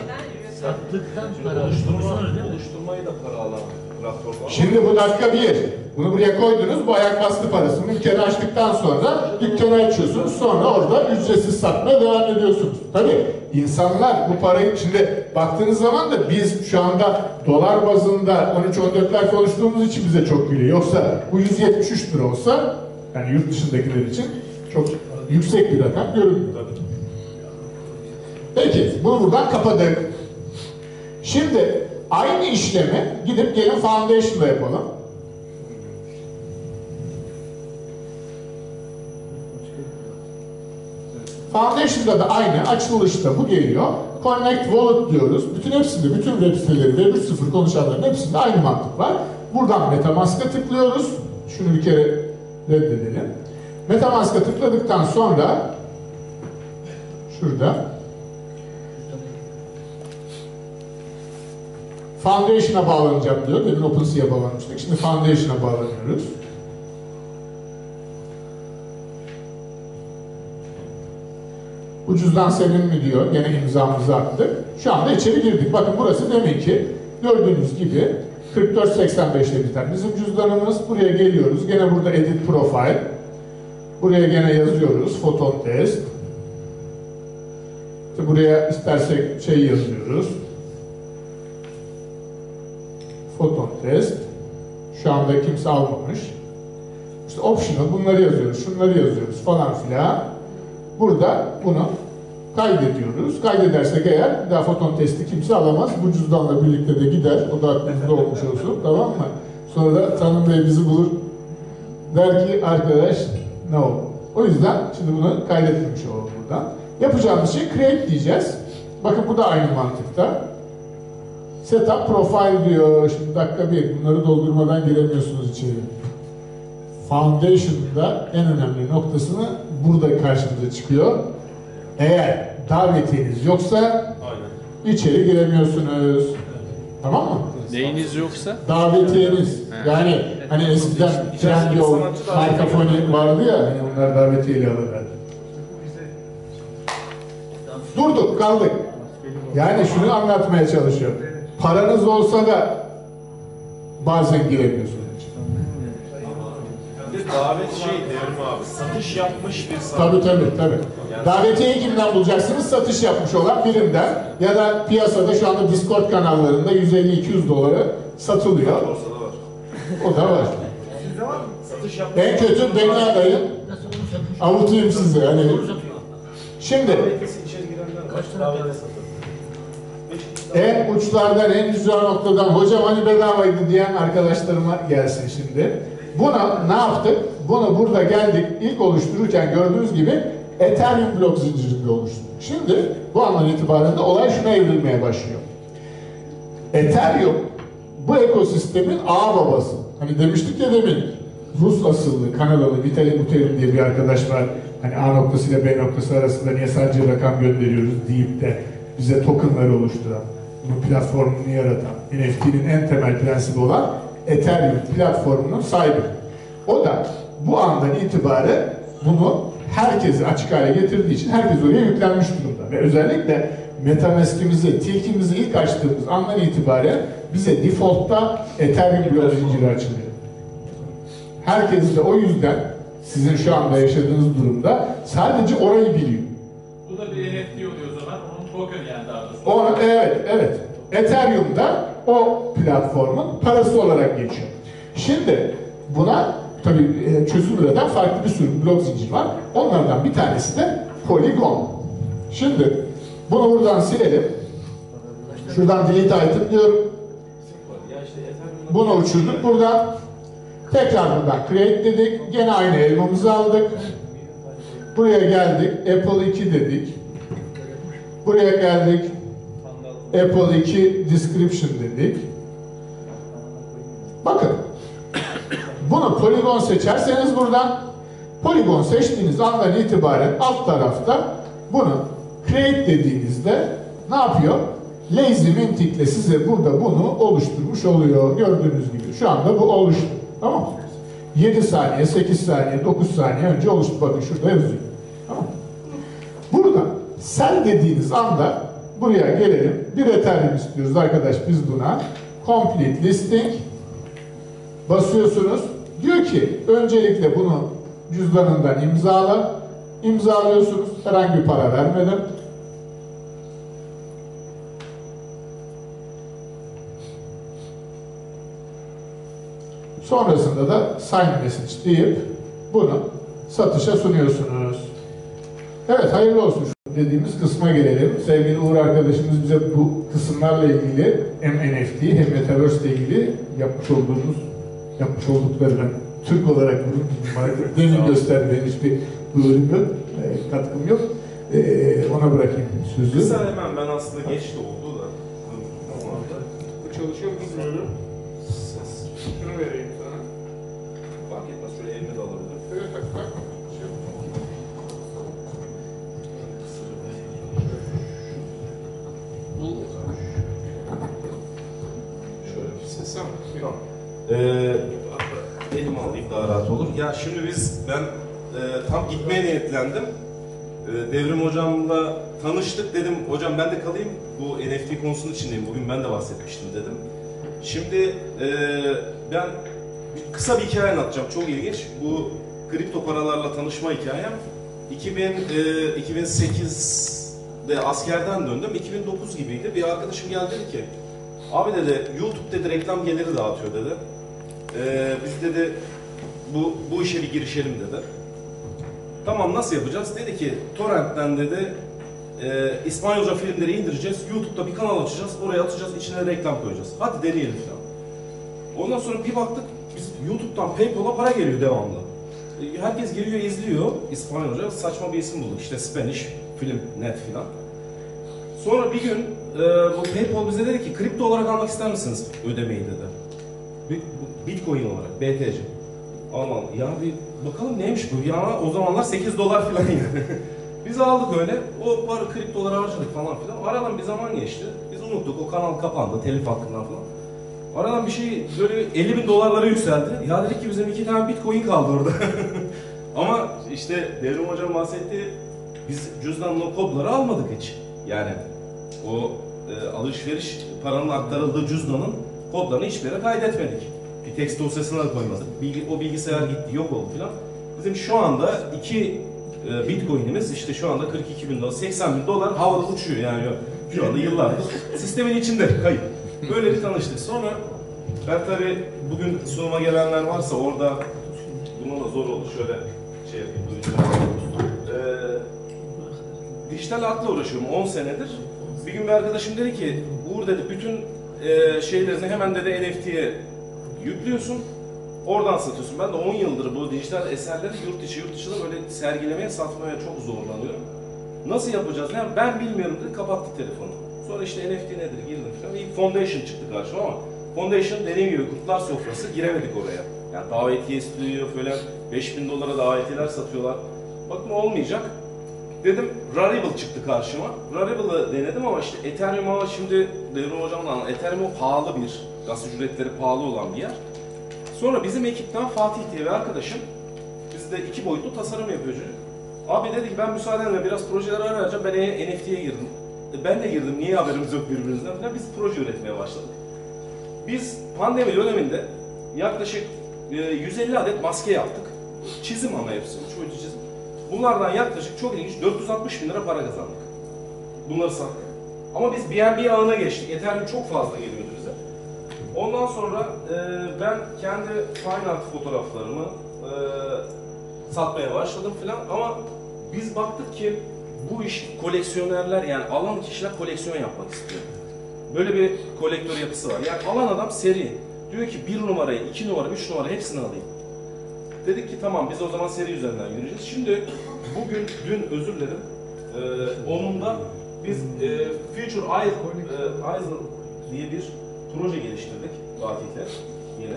Oluşturmayı da para alan platform. Şimdi bu dakika 1. Bunu buraya koydunuz. Bu ayak bastı parasını bir kere açtıktan sonra dükkanı açıyorsunuz. Sonra orada ücretsiz satmaya devam ediyorsunuz. Tabii insanlar bu parayı şimdi baktığınız zaman da biz şu anda dolar bazında 13-14'ler konuştuğumuz için bize çok gülüyor. Yoksa bu 173 lira olsa yani yurt dışındakiler için çok yüksek bir rakam görünüyor. Peki bunu buradan kapadık. Şimdi aynı işlemi gidip gelin Foundation'da yapalım. Foundation'da da aynı açılışta bu geliyor. Connect Wallet diyoruz. Bütün web siteleri ve 3.0 konuşanların hepsinde aynı mantık var. Buradan MetaMask'a tıklıyoruz. Şunu bir kere reddedelim. MetaMask'a tıkladıktan sonra şurada Foundation'a bağlanacağım diyor. Demin OpenSea'ya bağlanmıştık. Şimdi Foundation'a bağlanıyoruz. Ucuzdan senin mi diyor. Gene imzamızı attık. Şu anda içeri girdik. Bakın burası demek ki gördüğünüz gibi 44.85'te biter bizim cüzdanımız. Buraya geliyoruz. Gene burada Edit Profile. Buraya gene yazıyoruz. Photon Test. İşte buraya istersek yazıyoruz. Photon Test. Şu anda kimse almamış. İşte Optional bunları yazıyoruz. Şunları yazıyoruz falan filan. Burada bunu kaydediyoruz. Kaydedersek eğer bir daha foton testi kimse alamaz. Bu cüzdanla birlikte de gider. O da aklınızda olmuş olsun. Tamam mı? Sonra da Tanrı Bey bizi bulur. Der ki arkadaş no. O yüzden şimdi bunu kaydetmemiş olalım buradan. Yapacağımız şey create diyeceğiz. Bakın bu da aynı mantıkta. Setup profile diyor. Şimdi dakika 1. Bunları doldurmadan giremiyorsunuz içeri. Foundation'da en önemli noktasını burada karşımıza çıkıyor. Eğer davetiyeniz yoksa içeri giremiyorsunuz. Tamam mı? Neyiniz yoksa? Davetiyeniz. Yani hani eskiden Trendyol, Markafoni vardı ya, hani onlar davetiyeyle alırlar. Durduk, kaldık. Yani şunu anlatmaya çalışıyorum. Paranız olsa da bazen giremiyorsunuz. Davet Devrim abi, satış yapmış bir sanat. Tabii. Davetiyeyi kimden bulacaksınız? Satış yapmış olan birinden. Ya da piyasada şu anda Discord kanallarında 150-200 dolara satılıyor. O da var. En kötü beni arayın. Avutayım sizi. Yani. Şimdi en uçlardan, en güzel noktadan hocam hani bedavaydı diyen arkadaşlarıma gelsin şimdi. Buna ne yaptık? Bunu burada geldik. İlk oluştururken gördüğünüz gibi Ethereum blok zincirinde oluşturduk. Şimdi bu andan itibaren de olay şuna evrilmeye başlıyor. Ethereum bu ekosistemin ağ babası. Hani demiştik ya demin Rus asıllı, Kanadalı Vitalik Buterin diye bir arkadaş var. Hani A noktası ile B noktası arasında niye sadece rakam gönderiyoruz deyip de bize tokenları oluşturan, bunun platformunu yaratan, NFT'nin en temel prensibi olan Ethereum platformunun sahibi. O da bu andan itibaren bunu herkese açık hale getirdiği için herkes oraya yüklenmiş durumda. Ve özellikle MetaMask'imizi, Tilk'imizi ilk açtığımız andan itibaren bize default'ta Ethereum blok zinciri açılıyor. Herkes de o yüzden sizin şu anda yaşadığınız durumda sadece orayı biliyor. Bu da bir NFT oluyor o zaman. Onun token yani daha doğrusu. Evet. Ethereum'da o platformun parası olarak geçiyor. Şimdi buna tabii çözüm üreten farklı bir sürü blok zincir var. Onlardan bir tanesi de Polygon. Şimdi bunu buradan silelim. Şuradan delete item diyorum. Bunu uçurduk buradan. Tekrar buradan create dedik. Gene aynı elmamızı aldık. Buraya geldik. Apple 2 dedik. Buraya geldik. Apple 2 description dedik. Bakın. Bunu poligon seçerseniz buradan, poligon seçtiğiniz andan itibaren alt tarafta bunu create dediğinizde ne yapıyor? Lazy Minting'le size burada bunu oluşturmuş oluyor. Gördüğünüz gibi şu anda bu oluştu. Tamam mı? 7 saniye, 8 saniye, 9 saniye önce oluştu. Bakın şurada yazıyor. Tamam mı? Burada sell dediğiniz anda buraya gelelim. Bir Ethereum istiyoruz arkadaş biz buna. Complete listing basıyorsunuz. Diyor ki öncelikle bunu cüzdanından imzala. İmzalıyorsunuz herhangi bir para vermeden. Sonrasında da sign message deyip bunu satışa sunuyorsunuz. Evet, hayırlı olsun dediğimiz kısma gelelim. Sevgili Uğur arkadaşımız bize bu kısımlarla ilgili hem NFT hem Metaverse ile ilgili yapmış olduklarına Türk olarak demin gösterdiğim hiçbir bölüm yok, katkım yok. Ona bırakayım sözü. Kısa hemen ben aslında geç de oldu da. Bu çalışıyor mu bilmiyorum. Ses. Şunu vereyim sana. Fark etmez, şöyle elime de alabilirim. Evet, bak. Şöyle bir ses ama. Tamam. Elimi alayım daha rahat olur. Ya şimdi ben tam gitmeye niyetlendim. Devrim hocamla tanıştık, dedim hocam ben de kalayım, bu NFT konusunun içindeyim, bugün ben de bahsetmiştim dedim. Şimdi ben kısa bir hikaye anlatacağım, çok ilginç. Bu kripto paralarla tanışma hikayem. 2008'de askerden döndüm, 2009 gibiydi. Bir arkadaşım geldi dedi ki, abi dedi YouTube dedi reklam geliri dağıtıyor dedi. Biz dedi bu işe bir girişelim dedi. Tamam, nasıl yapacağız? Dedi ki torrentten dedi İspanyolca filmleri indireceğiz, YouTube'da bir kanal açacağız, oraya atacağız, içine reklam koyacağız. Hadi deneyelim falan. Ondan sonra bir baktık, biz YouTube'dan PayPal'a para geliyor devamlı. Herkes geliyor, izliyor İspanyolca, saçma bir isim bulduk işte Spanish Film Net falan. Sonra bir gün bu PayPal bize dedi ki kripto olarak almak ister misiniz ödemeyi dedi. Bitcoin olarak, BTC. Aman ya bir bakalım neymiş bu ya, o zamanlar 8 dolar falan yani. Biz aldık öyle, o para kriptolara harcadık falan filan. Aradan bir zaman geçti, biz unuttuk, o kanal kapandı, telif hakkından falan. Aradan bir şey böyle 50.000 dolarlara yükseldi. Ya dedik ki bizim 2 tane Bitcoin kaldı orada. Ama işte Devrim Hocam bahsetti, biz cüzdanla o kodları almadık hiç. Yani o alışveriş paranın aktarıldığı cüzdanın kodlarını hiçbir yere kaydetmedik. Bir text dosyasına da koymadık. O bilgisayar gitti, yok oldu filan. Bizim şu anda 2 Bitcoin'imiz işte şu anda 42.000 dolar, 80.000 dolar havada uçuyor yani şu anda yıllardır. Sistemin içinde kayıp. Böyle bir tanıştık. Sonra ben tabii bugün sunuma gelenler varsa orada buna da zor oldu. Şöyle şey yapayım. Dijital artla uğraşıyorum 10 senedir. Bir gün bir arkadaşım dedi ki Uğur dedi bütün şeylerini hemen dedi NFT'ye yüklüyorsun. Oradan satıyorsun. Ben de 10 yıldır bu dijital eserleri yurt dışında böyle sergilemeye, satmaya çok zorlanıyorum. Nasıl yapacağız? Yani ben bilmiyorum dedi, kapattık telefonu. Sonra işte NFT nedir girdim falan. İlk Foundation çıktı karşıma ama Foundation dediğim gibi kurtlar sofrası, giremedik oraya. Yani davetiye istiyor falan, 5.000 dolara davetiyeler satıyorlar. Bakın olmayacak. Dedim Rarible çıktı karşıma. Rarible'ı denedim ama işte Ethereum'a şimdi Devrim Hocam'la anlattım. Ethereum pahalı bir, gaz ücretleri pahalı olan bir yer. Sonra bizim ekipten Fatih diye bir arkadaşım, bizde 2 boyutlu tasarım yapıyor çocuk. Abi dedi ki ben müsaadenle biraz projeler arayacağım, ben NFT'ye girdim. Ben de girdim, niye haberimiz yok birbirimizden falan, biz proje üretmeye başladık. Biz pandemi döneminde yaklaşık 150 adet maske yaptık. Çizim ama hepsi, 3 boyutlu çizim. Bunlardan yaklaşık çok ilginç 460.000 lira para kazandık. Bunları sattık. Ama biz BNB ağına geçtik, Ethereum çok fazla geliyordu bize. Ondan sonra ben kendi fine art fotoğraflarımı satmaya başladım filan ama biz baktık ki bu iş koleksiyonerler, yani alan kişiler koleksiyon yapmak istiyor. Böyle bir kolektör yapısı var. Yani alan adam seri. Diyor ki 1 numarayı, 2 numara, 3 numara hepsini alayım. Dedik ki tamam biz o zaman seri üzerinden yürüyeceğiz. Şimdi bugün, dün özür dilerim, onunla biz Future Isle diye bir proje geliştirdik Fatih'le yine.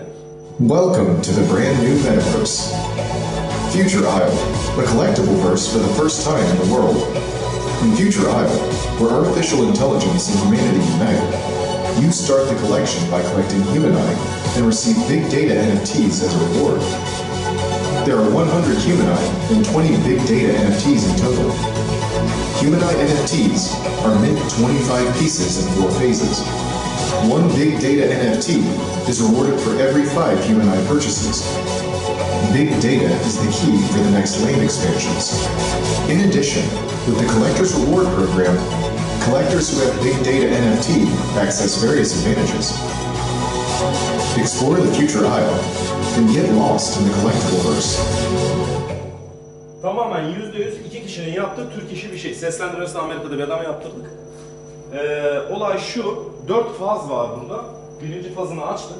Welcome to the brand new metaverse. Future Isle, a collectible verse for the first time in the world. In Future Isle, where artificial intelligence and humanity unite, you start the collection by collecting Humani and receive big data NFTs as a reward. There are 100 Humani and 20 big data NFTs in total. Humani NFTs are mint 25 pieces in 4 phases. One big data NFT is rewarded for every 5 Humani purchases. Big data is the key for the next lane expansions. In addition, with the Collector's Reward Program, collectors who have Big Data NFT access various advantages. Explore the Future Isle and get lost in the Collectibleverse. Tamamen %100 2 kişinin yaptığı Türk işi bir şey. Seslendirmesini Amerika'da bedava yaptırdık. Olay şu, 4 faz var bunda. Birinci fazını açtık.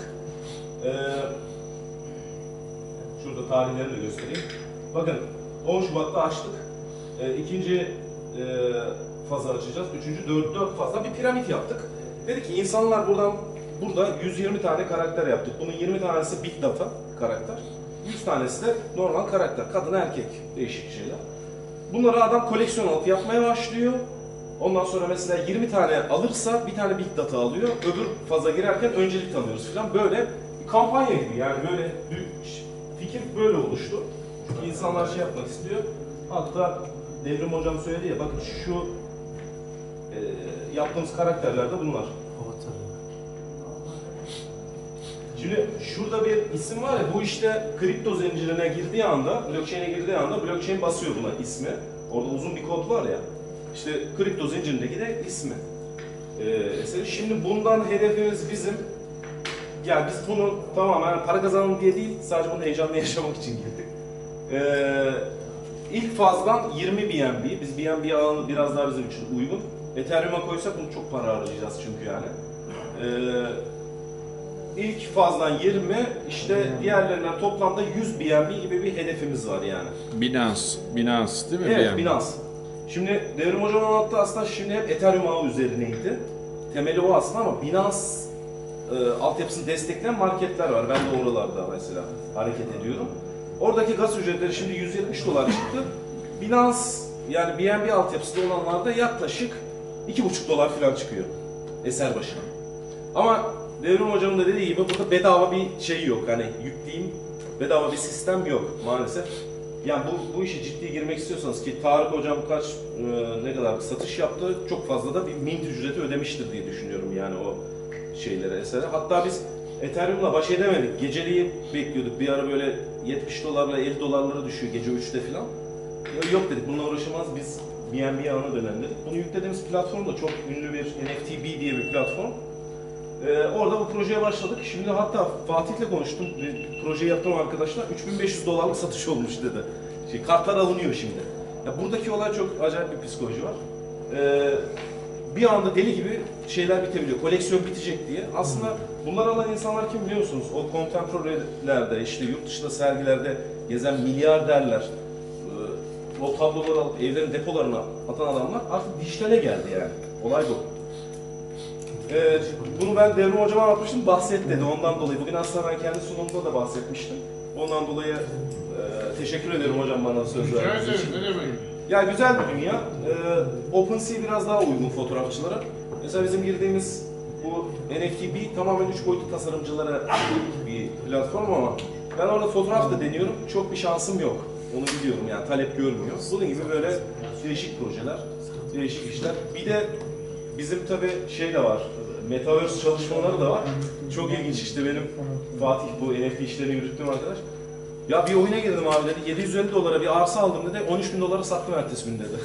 Şurada tarihlerini de göstereyim. Bakın 10 Şubat'ta açtık. İkinci fazı açacağız. Üçüncü, dört fazla bir piramit yaptık. Dedik ki insanlar burada 120 tane karakter yaptık. Bunun 20 tanesi Big Data karakter. 100 tanesi de normal karakter. Kadın, erkek, değişik şeyler. Bunları adam koleksiyon alıp yapmaya başlıyor. Ondan sonra mesela 20 tane alırsa bir tane Big Data alıyor. Öbür faza girerken öncelik alıyoruz falan. Böyle bir kampanya gibi, yani böyle büyük fikir böyle oluştu. Çünkü insanlar şey yapmak istiyor. Hatta Devrim Hocam söyledi ya, bakın şu yaptığımız karakterler de bunlar. Şimdi şurada bir isim var ya, bu işte kripto zincirine girdiği anda, blockchain'e girdiği anda blockchain basıyor buna ismi. Orada uzun bir kod var ya, işte kripto zincirindeki de ismi. Şimdi bundan hedefimiz bizim, yani biz bunu tamamen para kazanalım diye değil, sadece bunu heyecanla yaşamak için girdik. İlk fazdan 20 BNB, biz BNB alanı biraz daha bizim için uygun. Ethereum'a koysak bunu çok para harcayacağız çünkü yani. İlk fazdan 20, işte diğerlerinden toplamda 100 BNB gibi bir hedefimiz var yani. Binance değil mi? Evet, Binance. Şimdi Devrim Hocam anlattı, aslında şimdi hep Ethereum ağı üzerineydi. Temeli o aslında, ama Binance altyapısını destekleyen marketler var. Ben de oralarda mesela hareket ediyorum. Oradaki gaz ücretleri şimdi 170 dolar çıktı. Binance, yani BNB altyapısında olanlarda yaklaşık 2,5 dolar falan çıkıyor eser başına. Ama Devrim Hocam'ın da dediği gibi burada bedava bir şey yok. Hani yükleyeyim, bedava bir sistem yok maalesef. Yani bu işe ciddi girmek istiyorsanız, ki Tarık Hocam ne kadar satış yaptı, çok fazla da bir mint ücreti ödemiştir diye düşünüyorum yani o şeylere, esere. Hatta biz Ethereum'la baş edemedik. Geceliği bekliyorduk. Bir ara böyle 70 dolarla 50 dolarlara düşüyor gece 3'te falan. Yok dedik, bununla uğraşamaz, biz BNB ağına dönelim dedik. Bunu yüklediğimiz platform da çok ünlü bir NFTB diye bir platform. Orada bu projeye başladık. Şimdi hatta Fatih'le konuştum. Projeyi yaptığım arkadaşlar 3500 dolarlık satış olmuş dedi. Kartlar alınıyor şimdi. Ya buradaki olay çok acayip bir psikoloji var. Bir anda deli gibi şeyler bitebiliyor. Koleksiyon bitecek diye. Aslında bunları alan insanlar kim biliyorsunuz? O contemporary'lerde, işte yurt dışında sergilerde gezen milyarderler, o tabloları alıp evlerin depolarına atan adamlar artık dijitale geldi yani. Olay bu. Bunu ben Devrim Hocam'a anlatmıştım, bahset dedi ondan dolayı. Bugün aslında ben kendi sunumda da bahsetmiştim. Ondan dolayı teşekkür ederim hocam bana söz verdiğiniz için. Ya güzel bir dünya. OpenSea biraz daha uygun fotoğrafçılara. Mesela bizim girdiğimiz bu NFTB tamamen 3 boyutlu tasarımcılara bir platform, ama ben orada fotoğraf da deniyorum. Çok bir şansım yok. Onu biliyorum yani, talep görmüyor. Bunun gibi böyle değişik projeler, değişik işler. Bir de bizim tabii şey de var, Metaverse çalışmaları da var. Çok ilginç işte, benim Fatih bu NFT işlerini yürüttüğüm arkadaş. Ya bir oyuna girdim abi dedi, 750 dolara bir arsa aldım dedi, 13.000 dolara sattım ertesi gün dedi.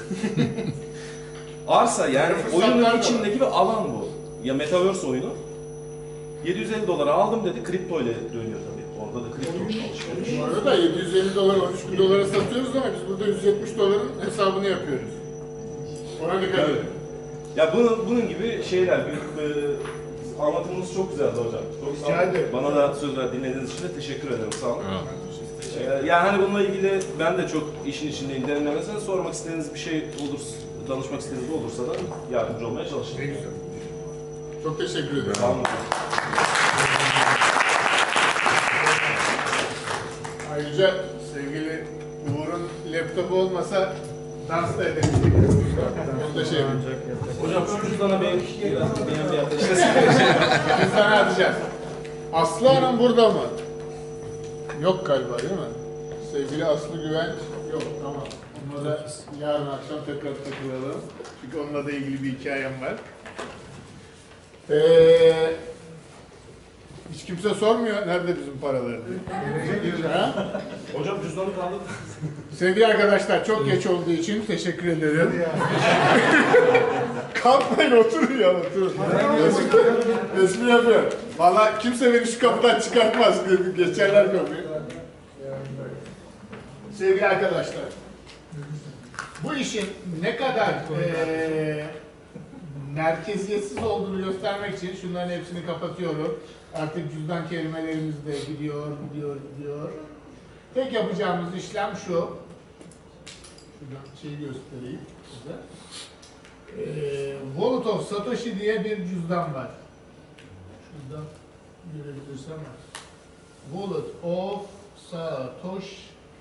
Arsa yani oyunun içindeki bir alan bu. Ya Metaverse oyunu. 750 dolara aldım dedi, kripto ile dönüyor tabii. Orada da kripto alışveriş. Bu arada 750 dolar 13.000 dolara satıyoruz ama biz burada 170 doların hesabını yapıyoruz. Ona dikkat edin. Ya bunun gibi şeyler, anlatımınız çok güzeldi hocam. Çok sağ olun. Bana da söz ver, dinlediğiniz için de teşekkür ederim, sağ olun. Yani hani bununla ilgili ben de çok işin içindeyim, derinlemesine sormak istediğiniz bir şey olursa, danışmak istediğiniz olursa da yardımcı olmaya çalışırım. Ne güzel. Çok teşekkür ederim. Sağ olun. Ayrıca sevgili Uğur'un laptopu olmasa dans da edebilirdik. Onu da şey yapacak. Hocam şu cüzdana bir Cüzdanı atacağız. Aslı Hanım burada mı? Yok galiba değil mi? Sevgili Aslı Güvenç yok, tamam. Onunla da yarın akşam tekrar takılalım. Çünkü onunla da ilgili bir hikayem var. Hiç kimse sormuyor nerede bizim paralar diye. Hocam cüzdanı kaldı. Sevgili arkadaşlar, çok geç olduğu için teşekkür ederim. Kalkmayın, oturun ya, oturun. Espri yapıyor. Valla kimse beni şu kapıdan çıkartmaz. Geçerler kapıyı. Sevgili arkadaşlar, bu işin ne kadar merkeziyetsiz olduğunu göstermek için şunların hepsini kapatıyorum. Artık cüzdan kelimelerimiz de gidiyor. Tek yapacağımız işlem şu. Şuradan şeyi göstereyim size. Wallet of Satoshi diye bir cüzdan var. Şuradan görebilirsem var. Wallet of Satoshi.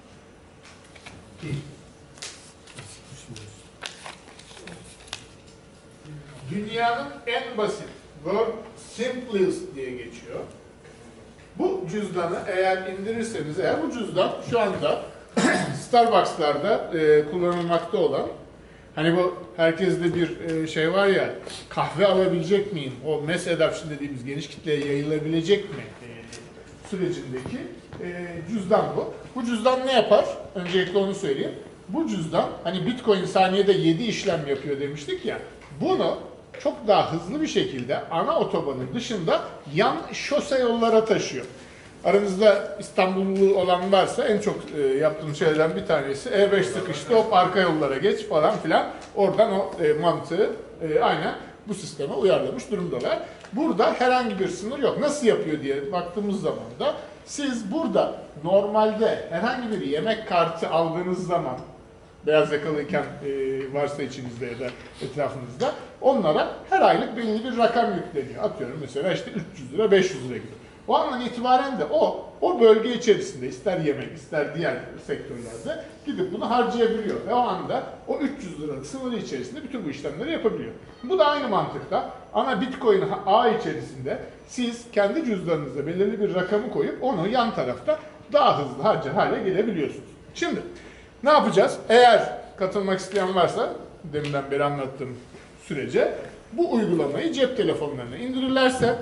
Dünyanın en basit, world simplest diye geçiyor. Bu cüzdanı eğer indirirseniz, bu cüzdan şu anda Starbucks'larda kullanılmakta olan, hani bu herkeste bir şey var ya, kahve alabilecek miyim? O mass adoption dediğimiz geniş kitleye yayılabilecek mi sürecindeki cüzdan bu. Bu cüzdan ne yapar? Öncelikle onu söyleyeyim. Bu cüzdan, hani Bitcoin saniyede 7 işlem yapıyor demiştik ya, bunu çok daha hızlı bir şekilde ana otobanın dışında yan şose yollara taşıyor. Aranızda İstanbullu olan varsa en çok yaptığım şeylerden bir tanesi E5 sıkıştı, hop arka yollara geç falan filan. Oradan o mantığı aynen bu sisteme uyarlamış durumdalar. Burada herhangi bir sınır yok. Nasıl yapıyor diye baktığımız zaman da siz burada normalde herhangi bir yemek kartı aldığınız zaman, beyaz yakalıyken varsa içinizde ya da etrafınızda, onlara her aylık belli bir rakam yükleniyor. Atıyorum mesela işte 300 lira, 500 lira gibi. O andan itibaren de o bölge içerisinde ister yemek ister diğer sektörlerde gidip bunu harcayabiliyor. Ve o anda o 300 liralık sınırı içerisinde bütün bu işlemleri yapabiliyor. Bu da aynı mantıkta ana Bitcoin ağ içerisinde siz kendi cüzdanınıza belirli bir rakamı koyup onu yan tarafta daha hızlı harcar hale gelebiliyorsunuz. Şimdi ne yapacağız? Eğer katılmak isteyen varsa, deminden beri anlattığım sürece, bu uygulamayı cep telefonlarına indirirlerse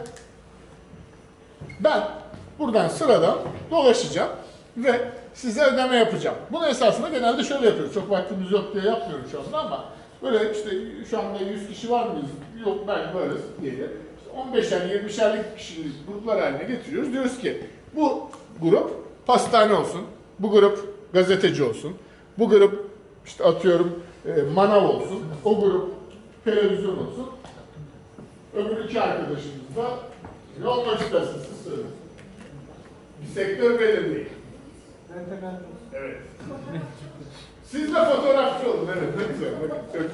ben buradan sıradan dolaşacağım ve size ödeme yapacağım. Bunun esasında genelde şöyle yapıyoruz. Çok vaktimiz yok diye yapmıyorum şu anda ama böyle işte şu anda 100 kişi var mıyız? Yok, ben varız diye. 15'er 20'şerlik kişilik gruplar haline getiriyoruz. Diyoruz ki bu grup pastane olsun, bu grup gazeteci olsun, bu grup işte atıyorum manav olsun, o grup televizyon olsun, öbür iki arkadaşımız da ne olmak istersiniz siz söyleyin. Bir sektör belirleyin. Evet. Siz de fotoğrafçı olun. Evet, ne güzel. Bakın.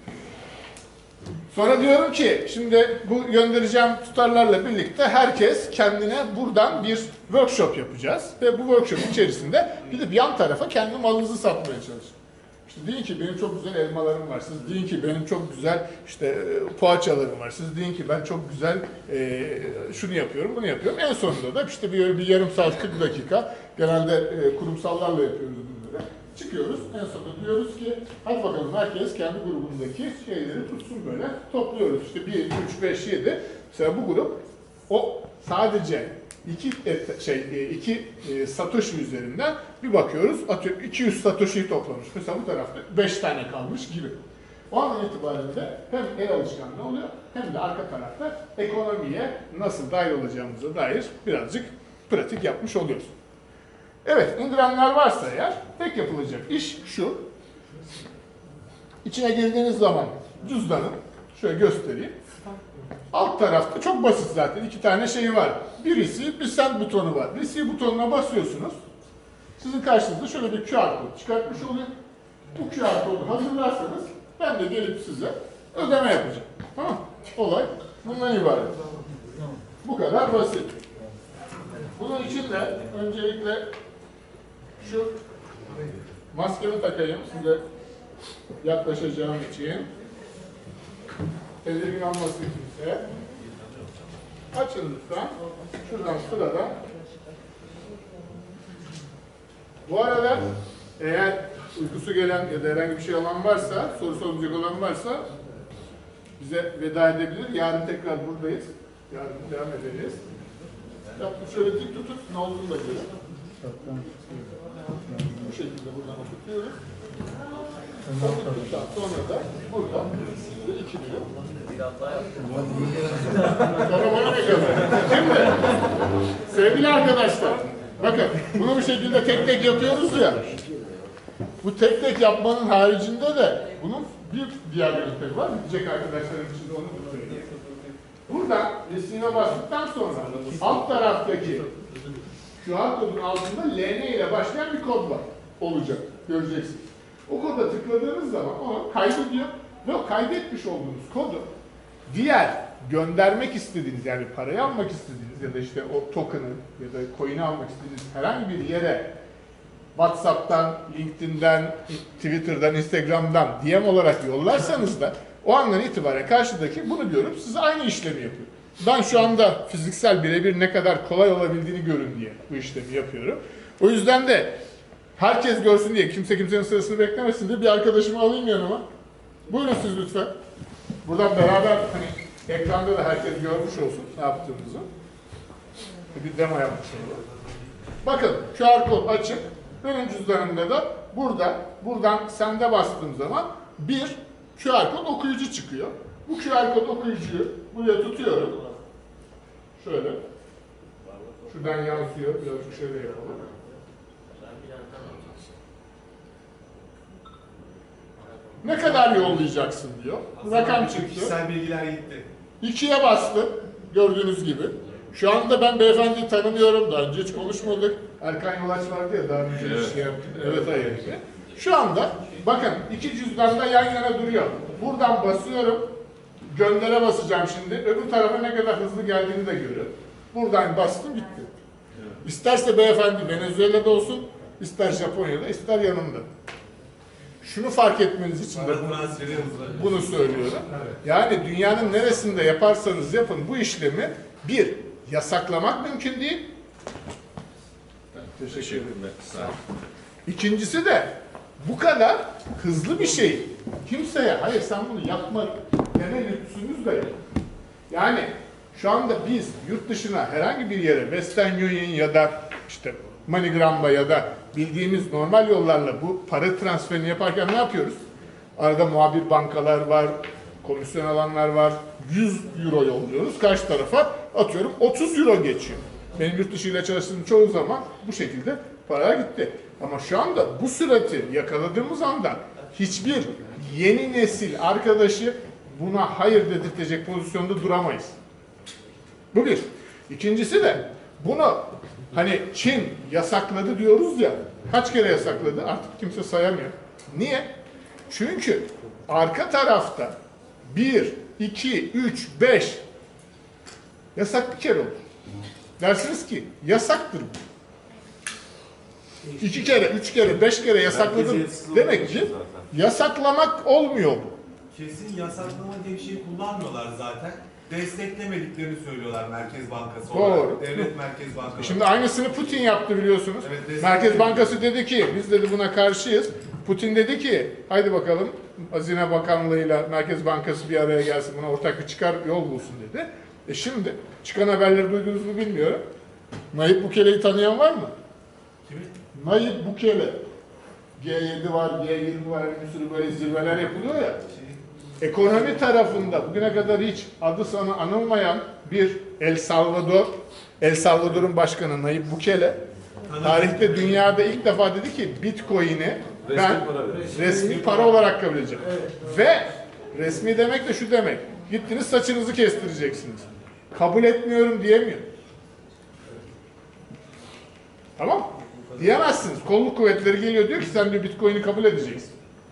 Sonra diyorum ki, şimdi bu göndereceğim tutarlarla birlikte herkes kendine buradan bir workshop yapacağız. Ve bu workshop içerisinde gidip yan tarafa kendi malınızı satmaya çalışın. İşte deyin ki benim çok güzel elmalarım var. Siz deyin ki benim çok güzel işte poğaçalarım var. Siz deyin ki ben çok güzel şunu yapıyorum, bunu yapıyorum. En sonunda da işte bir yarım saat 40 dakika genelde kurumsallarla yapıyoruz bunları. Çıkıyoruz. En sonunda diyoruz ki hadi bakalım herkes kendi grubundaki şeyleri tutsun böyle. Topluyoruz. İşte 1, 2, 3, 5, 7. Mesela bu grup o sadece iki Satoshi üzerinden bir bakıyoruz. Atıyorum 200 Satoshi'yi toplamış. Mesela bu tarafta 5 tane kalmış gibi. O andan itibaren de hem el alışkanlığı oluyor hem de arka tarafta ekonomiye nasıl dahil olacağımıza dair birazcık pratik yapmış oluyoruz. Evet, indirenler varsa eğer tek yapılacak iş şu. İçine girdiğiniz zaman cüzdanı şöyle göstereyim. Alt tarafta çok basit zaten. 2 tane şeyi var. Birisi bir send butonu var. Receive butonuna basıyorsunuz. Sizin karşınızda şöyle bir QR kod çıkartmış oluyor. Bu QR kodu hazırlarsanız ben de gelip size ödeme yapacağım. Tamam? Olay bundan ibaret. Bu kadar basit. Bunun için de öncelikle Şu maskemi takayım size yaklaşacağım için. Tedirgin olmasın kimse. Açın lütfen. Şuradan sıradan. Bu arada eğer uykusu gelen ya da herhangi bir şey olan varsa, soru soracak olan varsa bize veda edebilir. Yarın tekrar buradayız. Yarın devam edeceğiz. Şöyle dik tutun, ne olduğunu da görün. Bu şekilde buradan oturtuyoruz. Sonra da buradan size iki diyor. Sonra bana ne kadar? Şimdi, sevgili arkadaşlar, bakın bunu bu şekilde tek tek yapıyoruz ya. Bu tek tek yapmanın haricinde de bunun bir diğer yöntemi var. Gidecek arkadaşlarım için de onu söyleyeyim. Burada resmine bastıktan sonra alt taraftaki QR kodun altında LN ile başlayan bir kod var. Olacak. Göreceksiniz. O koda tıkladığınız zaman onu kaydediyor ve o kaydetmiş olduğunuz kodu diğer göndermek istediğiniz yani parayı almak istediğiniz ya da işte o token'ı ya da coin'i almak istediğiniz herhangi bir yere WhatsApp'tan, LinkedIn'den, Twitter'dan, Instagram'dan DM olarak yollarsanız da o andan itibaren karşıdaki bunu görüp size aynı işlemi yapıyor. Ben şu anda fiziksel birebir ne kadar kolay olabildiğini görün diye bu işlemi yapıyorum. O yüzden de herkes görsün diye, kimse kimsenin sırasını beklemesin diye bir arkadaşımı alayım yanıma. Buyurun siz lütfen. Buradan beraber hani ekranda da herkes görmüş olsun ne yaptığımızı. Bir demo yapmış olalım. Bakın QR kod açık. Benim cüzdanımda da buradan sende bastığım zaman bir QR kod okuyucu çıkıyor. Bu QR kod okuyucuyu buraya tutuyorum. Şöyle. Şuradan yansıyor. Birazcık şöyle yapalım. Ne kadar yollayacaksın diyor. Rakam çıktı. Kişisel bilgiler gitti. 2'ye bastım. Gördüğünüz gibi. Şu anda ben beyefendiyi tanımıyorum. Daha önce hiç konuşmadık. Erkan Yolaç vardı ya daha önce bir şey yaptım. Evet hayır. Şu anda bakın iki cüzdan da yan yana duruyor. Buradan basıyorum. Göndere basacağım şimdi. Öbür tarafa ne kadar hızlı geldiğini de görüyorum. Buradan bastım gitti. İsterse beyefendi Venezuela'da olsun, ister Japonya'da, ister yanımda. Şunu fark etmeniz için de bunu söylüyorum. Yani dünyanın neresinde yaparsanız yapın bu işlemi bir, yasaklamak mümkün değil. Teşekkür ederim. İkincisi de bu kadar hızlı bir şey kimseye hayır sen bunu yapma deme lüksünüz de yok. Yani şu anda biz yurt dışına herhangi bir yere Western Union ya da işte MoneyGram'la ya da bildiğimiz normal yollarla bu para transferini yaparken ne yapıyoruz? Arada muhabir bankalar var, komisyon alanlar var. 100 euro yolluyoruz. Karşı tarafa atıyorum 30 euro geçiyor. Benim yurt dışı ile çalıştığım çoğu zaman bu şekilde para gitti. Ama şu anda bu sürati yakaladığımız anda hiçbir yeni nesil arkadaşı buna hayır dedirtecek pozisyonda duramayız. Bu bir. İkincisi de bunu hani Çin yasakladı diyoruz ya, kaç kere yasakladı artık kimse sayamıyor. Niye? Çünkü arka tarafta 1, 2, 3, 5 yasak bir kere olur. Dersiniz ki yasaktır bu. 2 kere, 3 kere, 5 kere yasakladım demek ki yasaklamak olmuyor bu. Kesin yasaklama diye bir şey kullanmıyorlar zaten. Desteklemediklerini söylüyorlar Merkez Bankası Doğru. olarak. Devlet Merkez Bankası. Şimdi aynısını Putin yaptı biliyorsunuz. Evet, Merkez Bankası dedi ki biz dedi buna karşıyız. Putin dedi ki haydi bakalım Hazine Bakanlığı'yla Merkez Bankası bir araya gelsin buna ortak bir çıkar yol bulsun dedi. Şimdi çıkan haberleri duydunuz mu bilmiyorum. Nayib Bukele'yi tanıyan var mı? Kimi? Nayib Bukele. G7 var, G20 var, bir sürü böyle zirveler yapılıyor ya. Ekonomi tarafında bugüne kadar hiç adı sana anılmayan bir El Salvador'un başkanı Nayib Bukele, tarihte dünyada ilk defa dedi ki Bitcoin'i ben resmi para olarak kabul edeceğim. Ve resmi demek de şu demek, gittiniz saçınızı kestireceksiniz. Kabul etmiyorum diyemiyor. Tamam? Diyemezsiniz. Kolluk kuvvetleri geliyor diyor ki sen bir Bitcoin'i kabul edeceksin.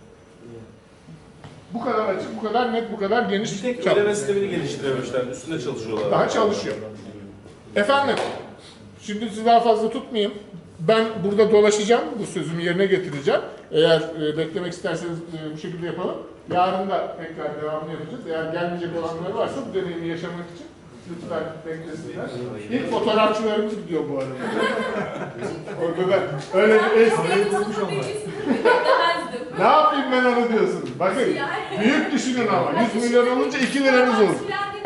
Bu kadar açık, bu kadar net, bu kadar geniş. Bir tek ödeme sistemini geliştirememişler, üstünde çalışıyorlar. Daha çalışıyor. Efendim, şimdi sizi daha fazla tutmayayım. Ben burada dolaşacağım, bu sözümü yerine getireceğim. Eğer beklemek isterseniz bu şekilde yapalım. Yarın da tekrar devamını yapacağız. Eğer gelmeyecek olanlar varsa bu deneyimi yaşamak için lütfen beklesinler. İlk fotoğrafçılarımız gidiyor bu arada. Orada da öyle bir espri. Ne yapayım ben onu diyorsunuz. Bakın büyük düşünün ama 100 milyon olunca 2 liranız olur.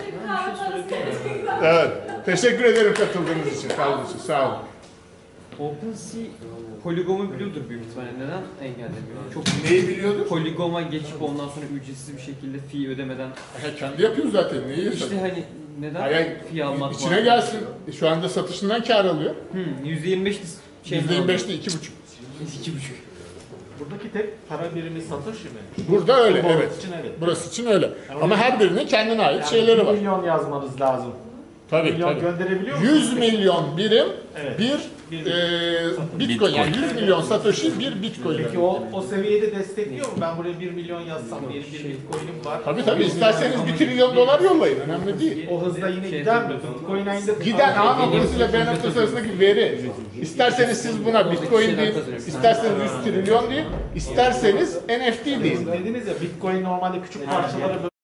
Evet. Teşekkür ederim katıldığınız için. Kardeşim sağ olun. OpenSea Polygon'u biliyordur büyük ihtimalle. Neden engellemiyor? Çok Neyi biliyordur? Polygon'a geçip ondan sonra ücretsiz bir şekilde fee ödemeden. Kendi yapıyor zaten. Neyi İşte hani neden hayır, fee almak içine var? gelsin. Şu anda satışından kar alıyor. %25 şey %25'te 2,5. 2,5. Buradaki tek para birimi satış mı? Burada öyle, Bu evet. için evet. Burası için öyle. Yani ama her birinin kendine ait yani şeyleri 1 var. milyon yazmanız lazım. Tabii, milyon tabii. gönderebiliyor musunuz? 100 milyon birim Evet. bir Bitcoin. Yani 100 milyon Satoshi bir Bitcoin. Peki o seviyede destekliyor mu? Ben buraya 1 milyon yazsam, benim bir Bitcoin'im var. Tabii isterseniz 1 trilyon dolar yollayın. Önemli değil. O hızla yine gider mi? Bitcoin aynında Gider A noktası ile B noktası arasındaki veri. İsterseniz siz buna Bitcoin deyin, isterseniz 100 trilyon deyin, isterseniz NFT deyin. Dediniz ya Bitcoin normalde küçük parçalara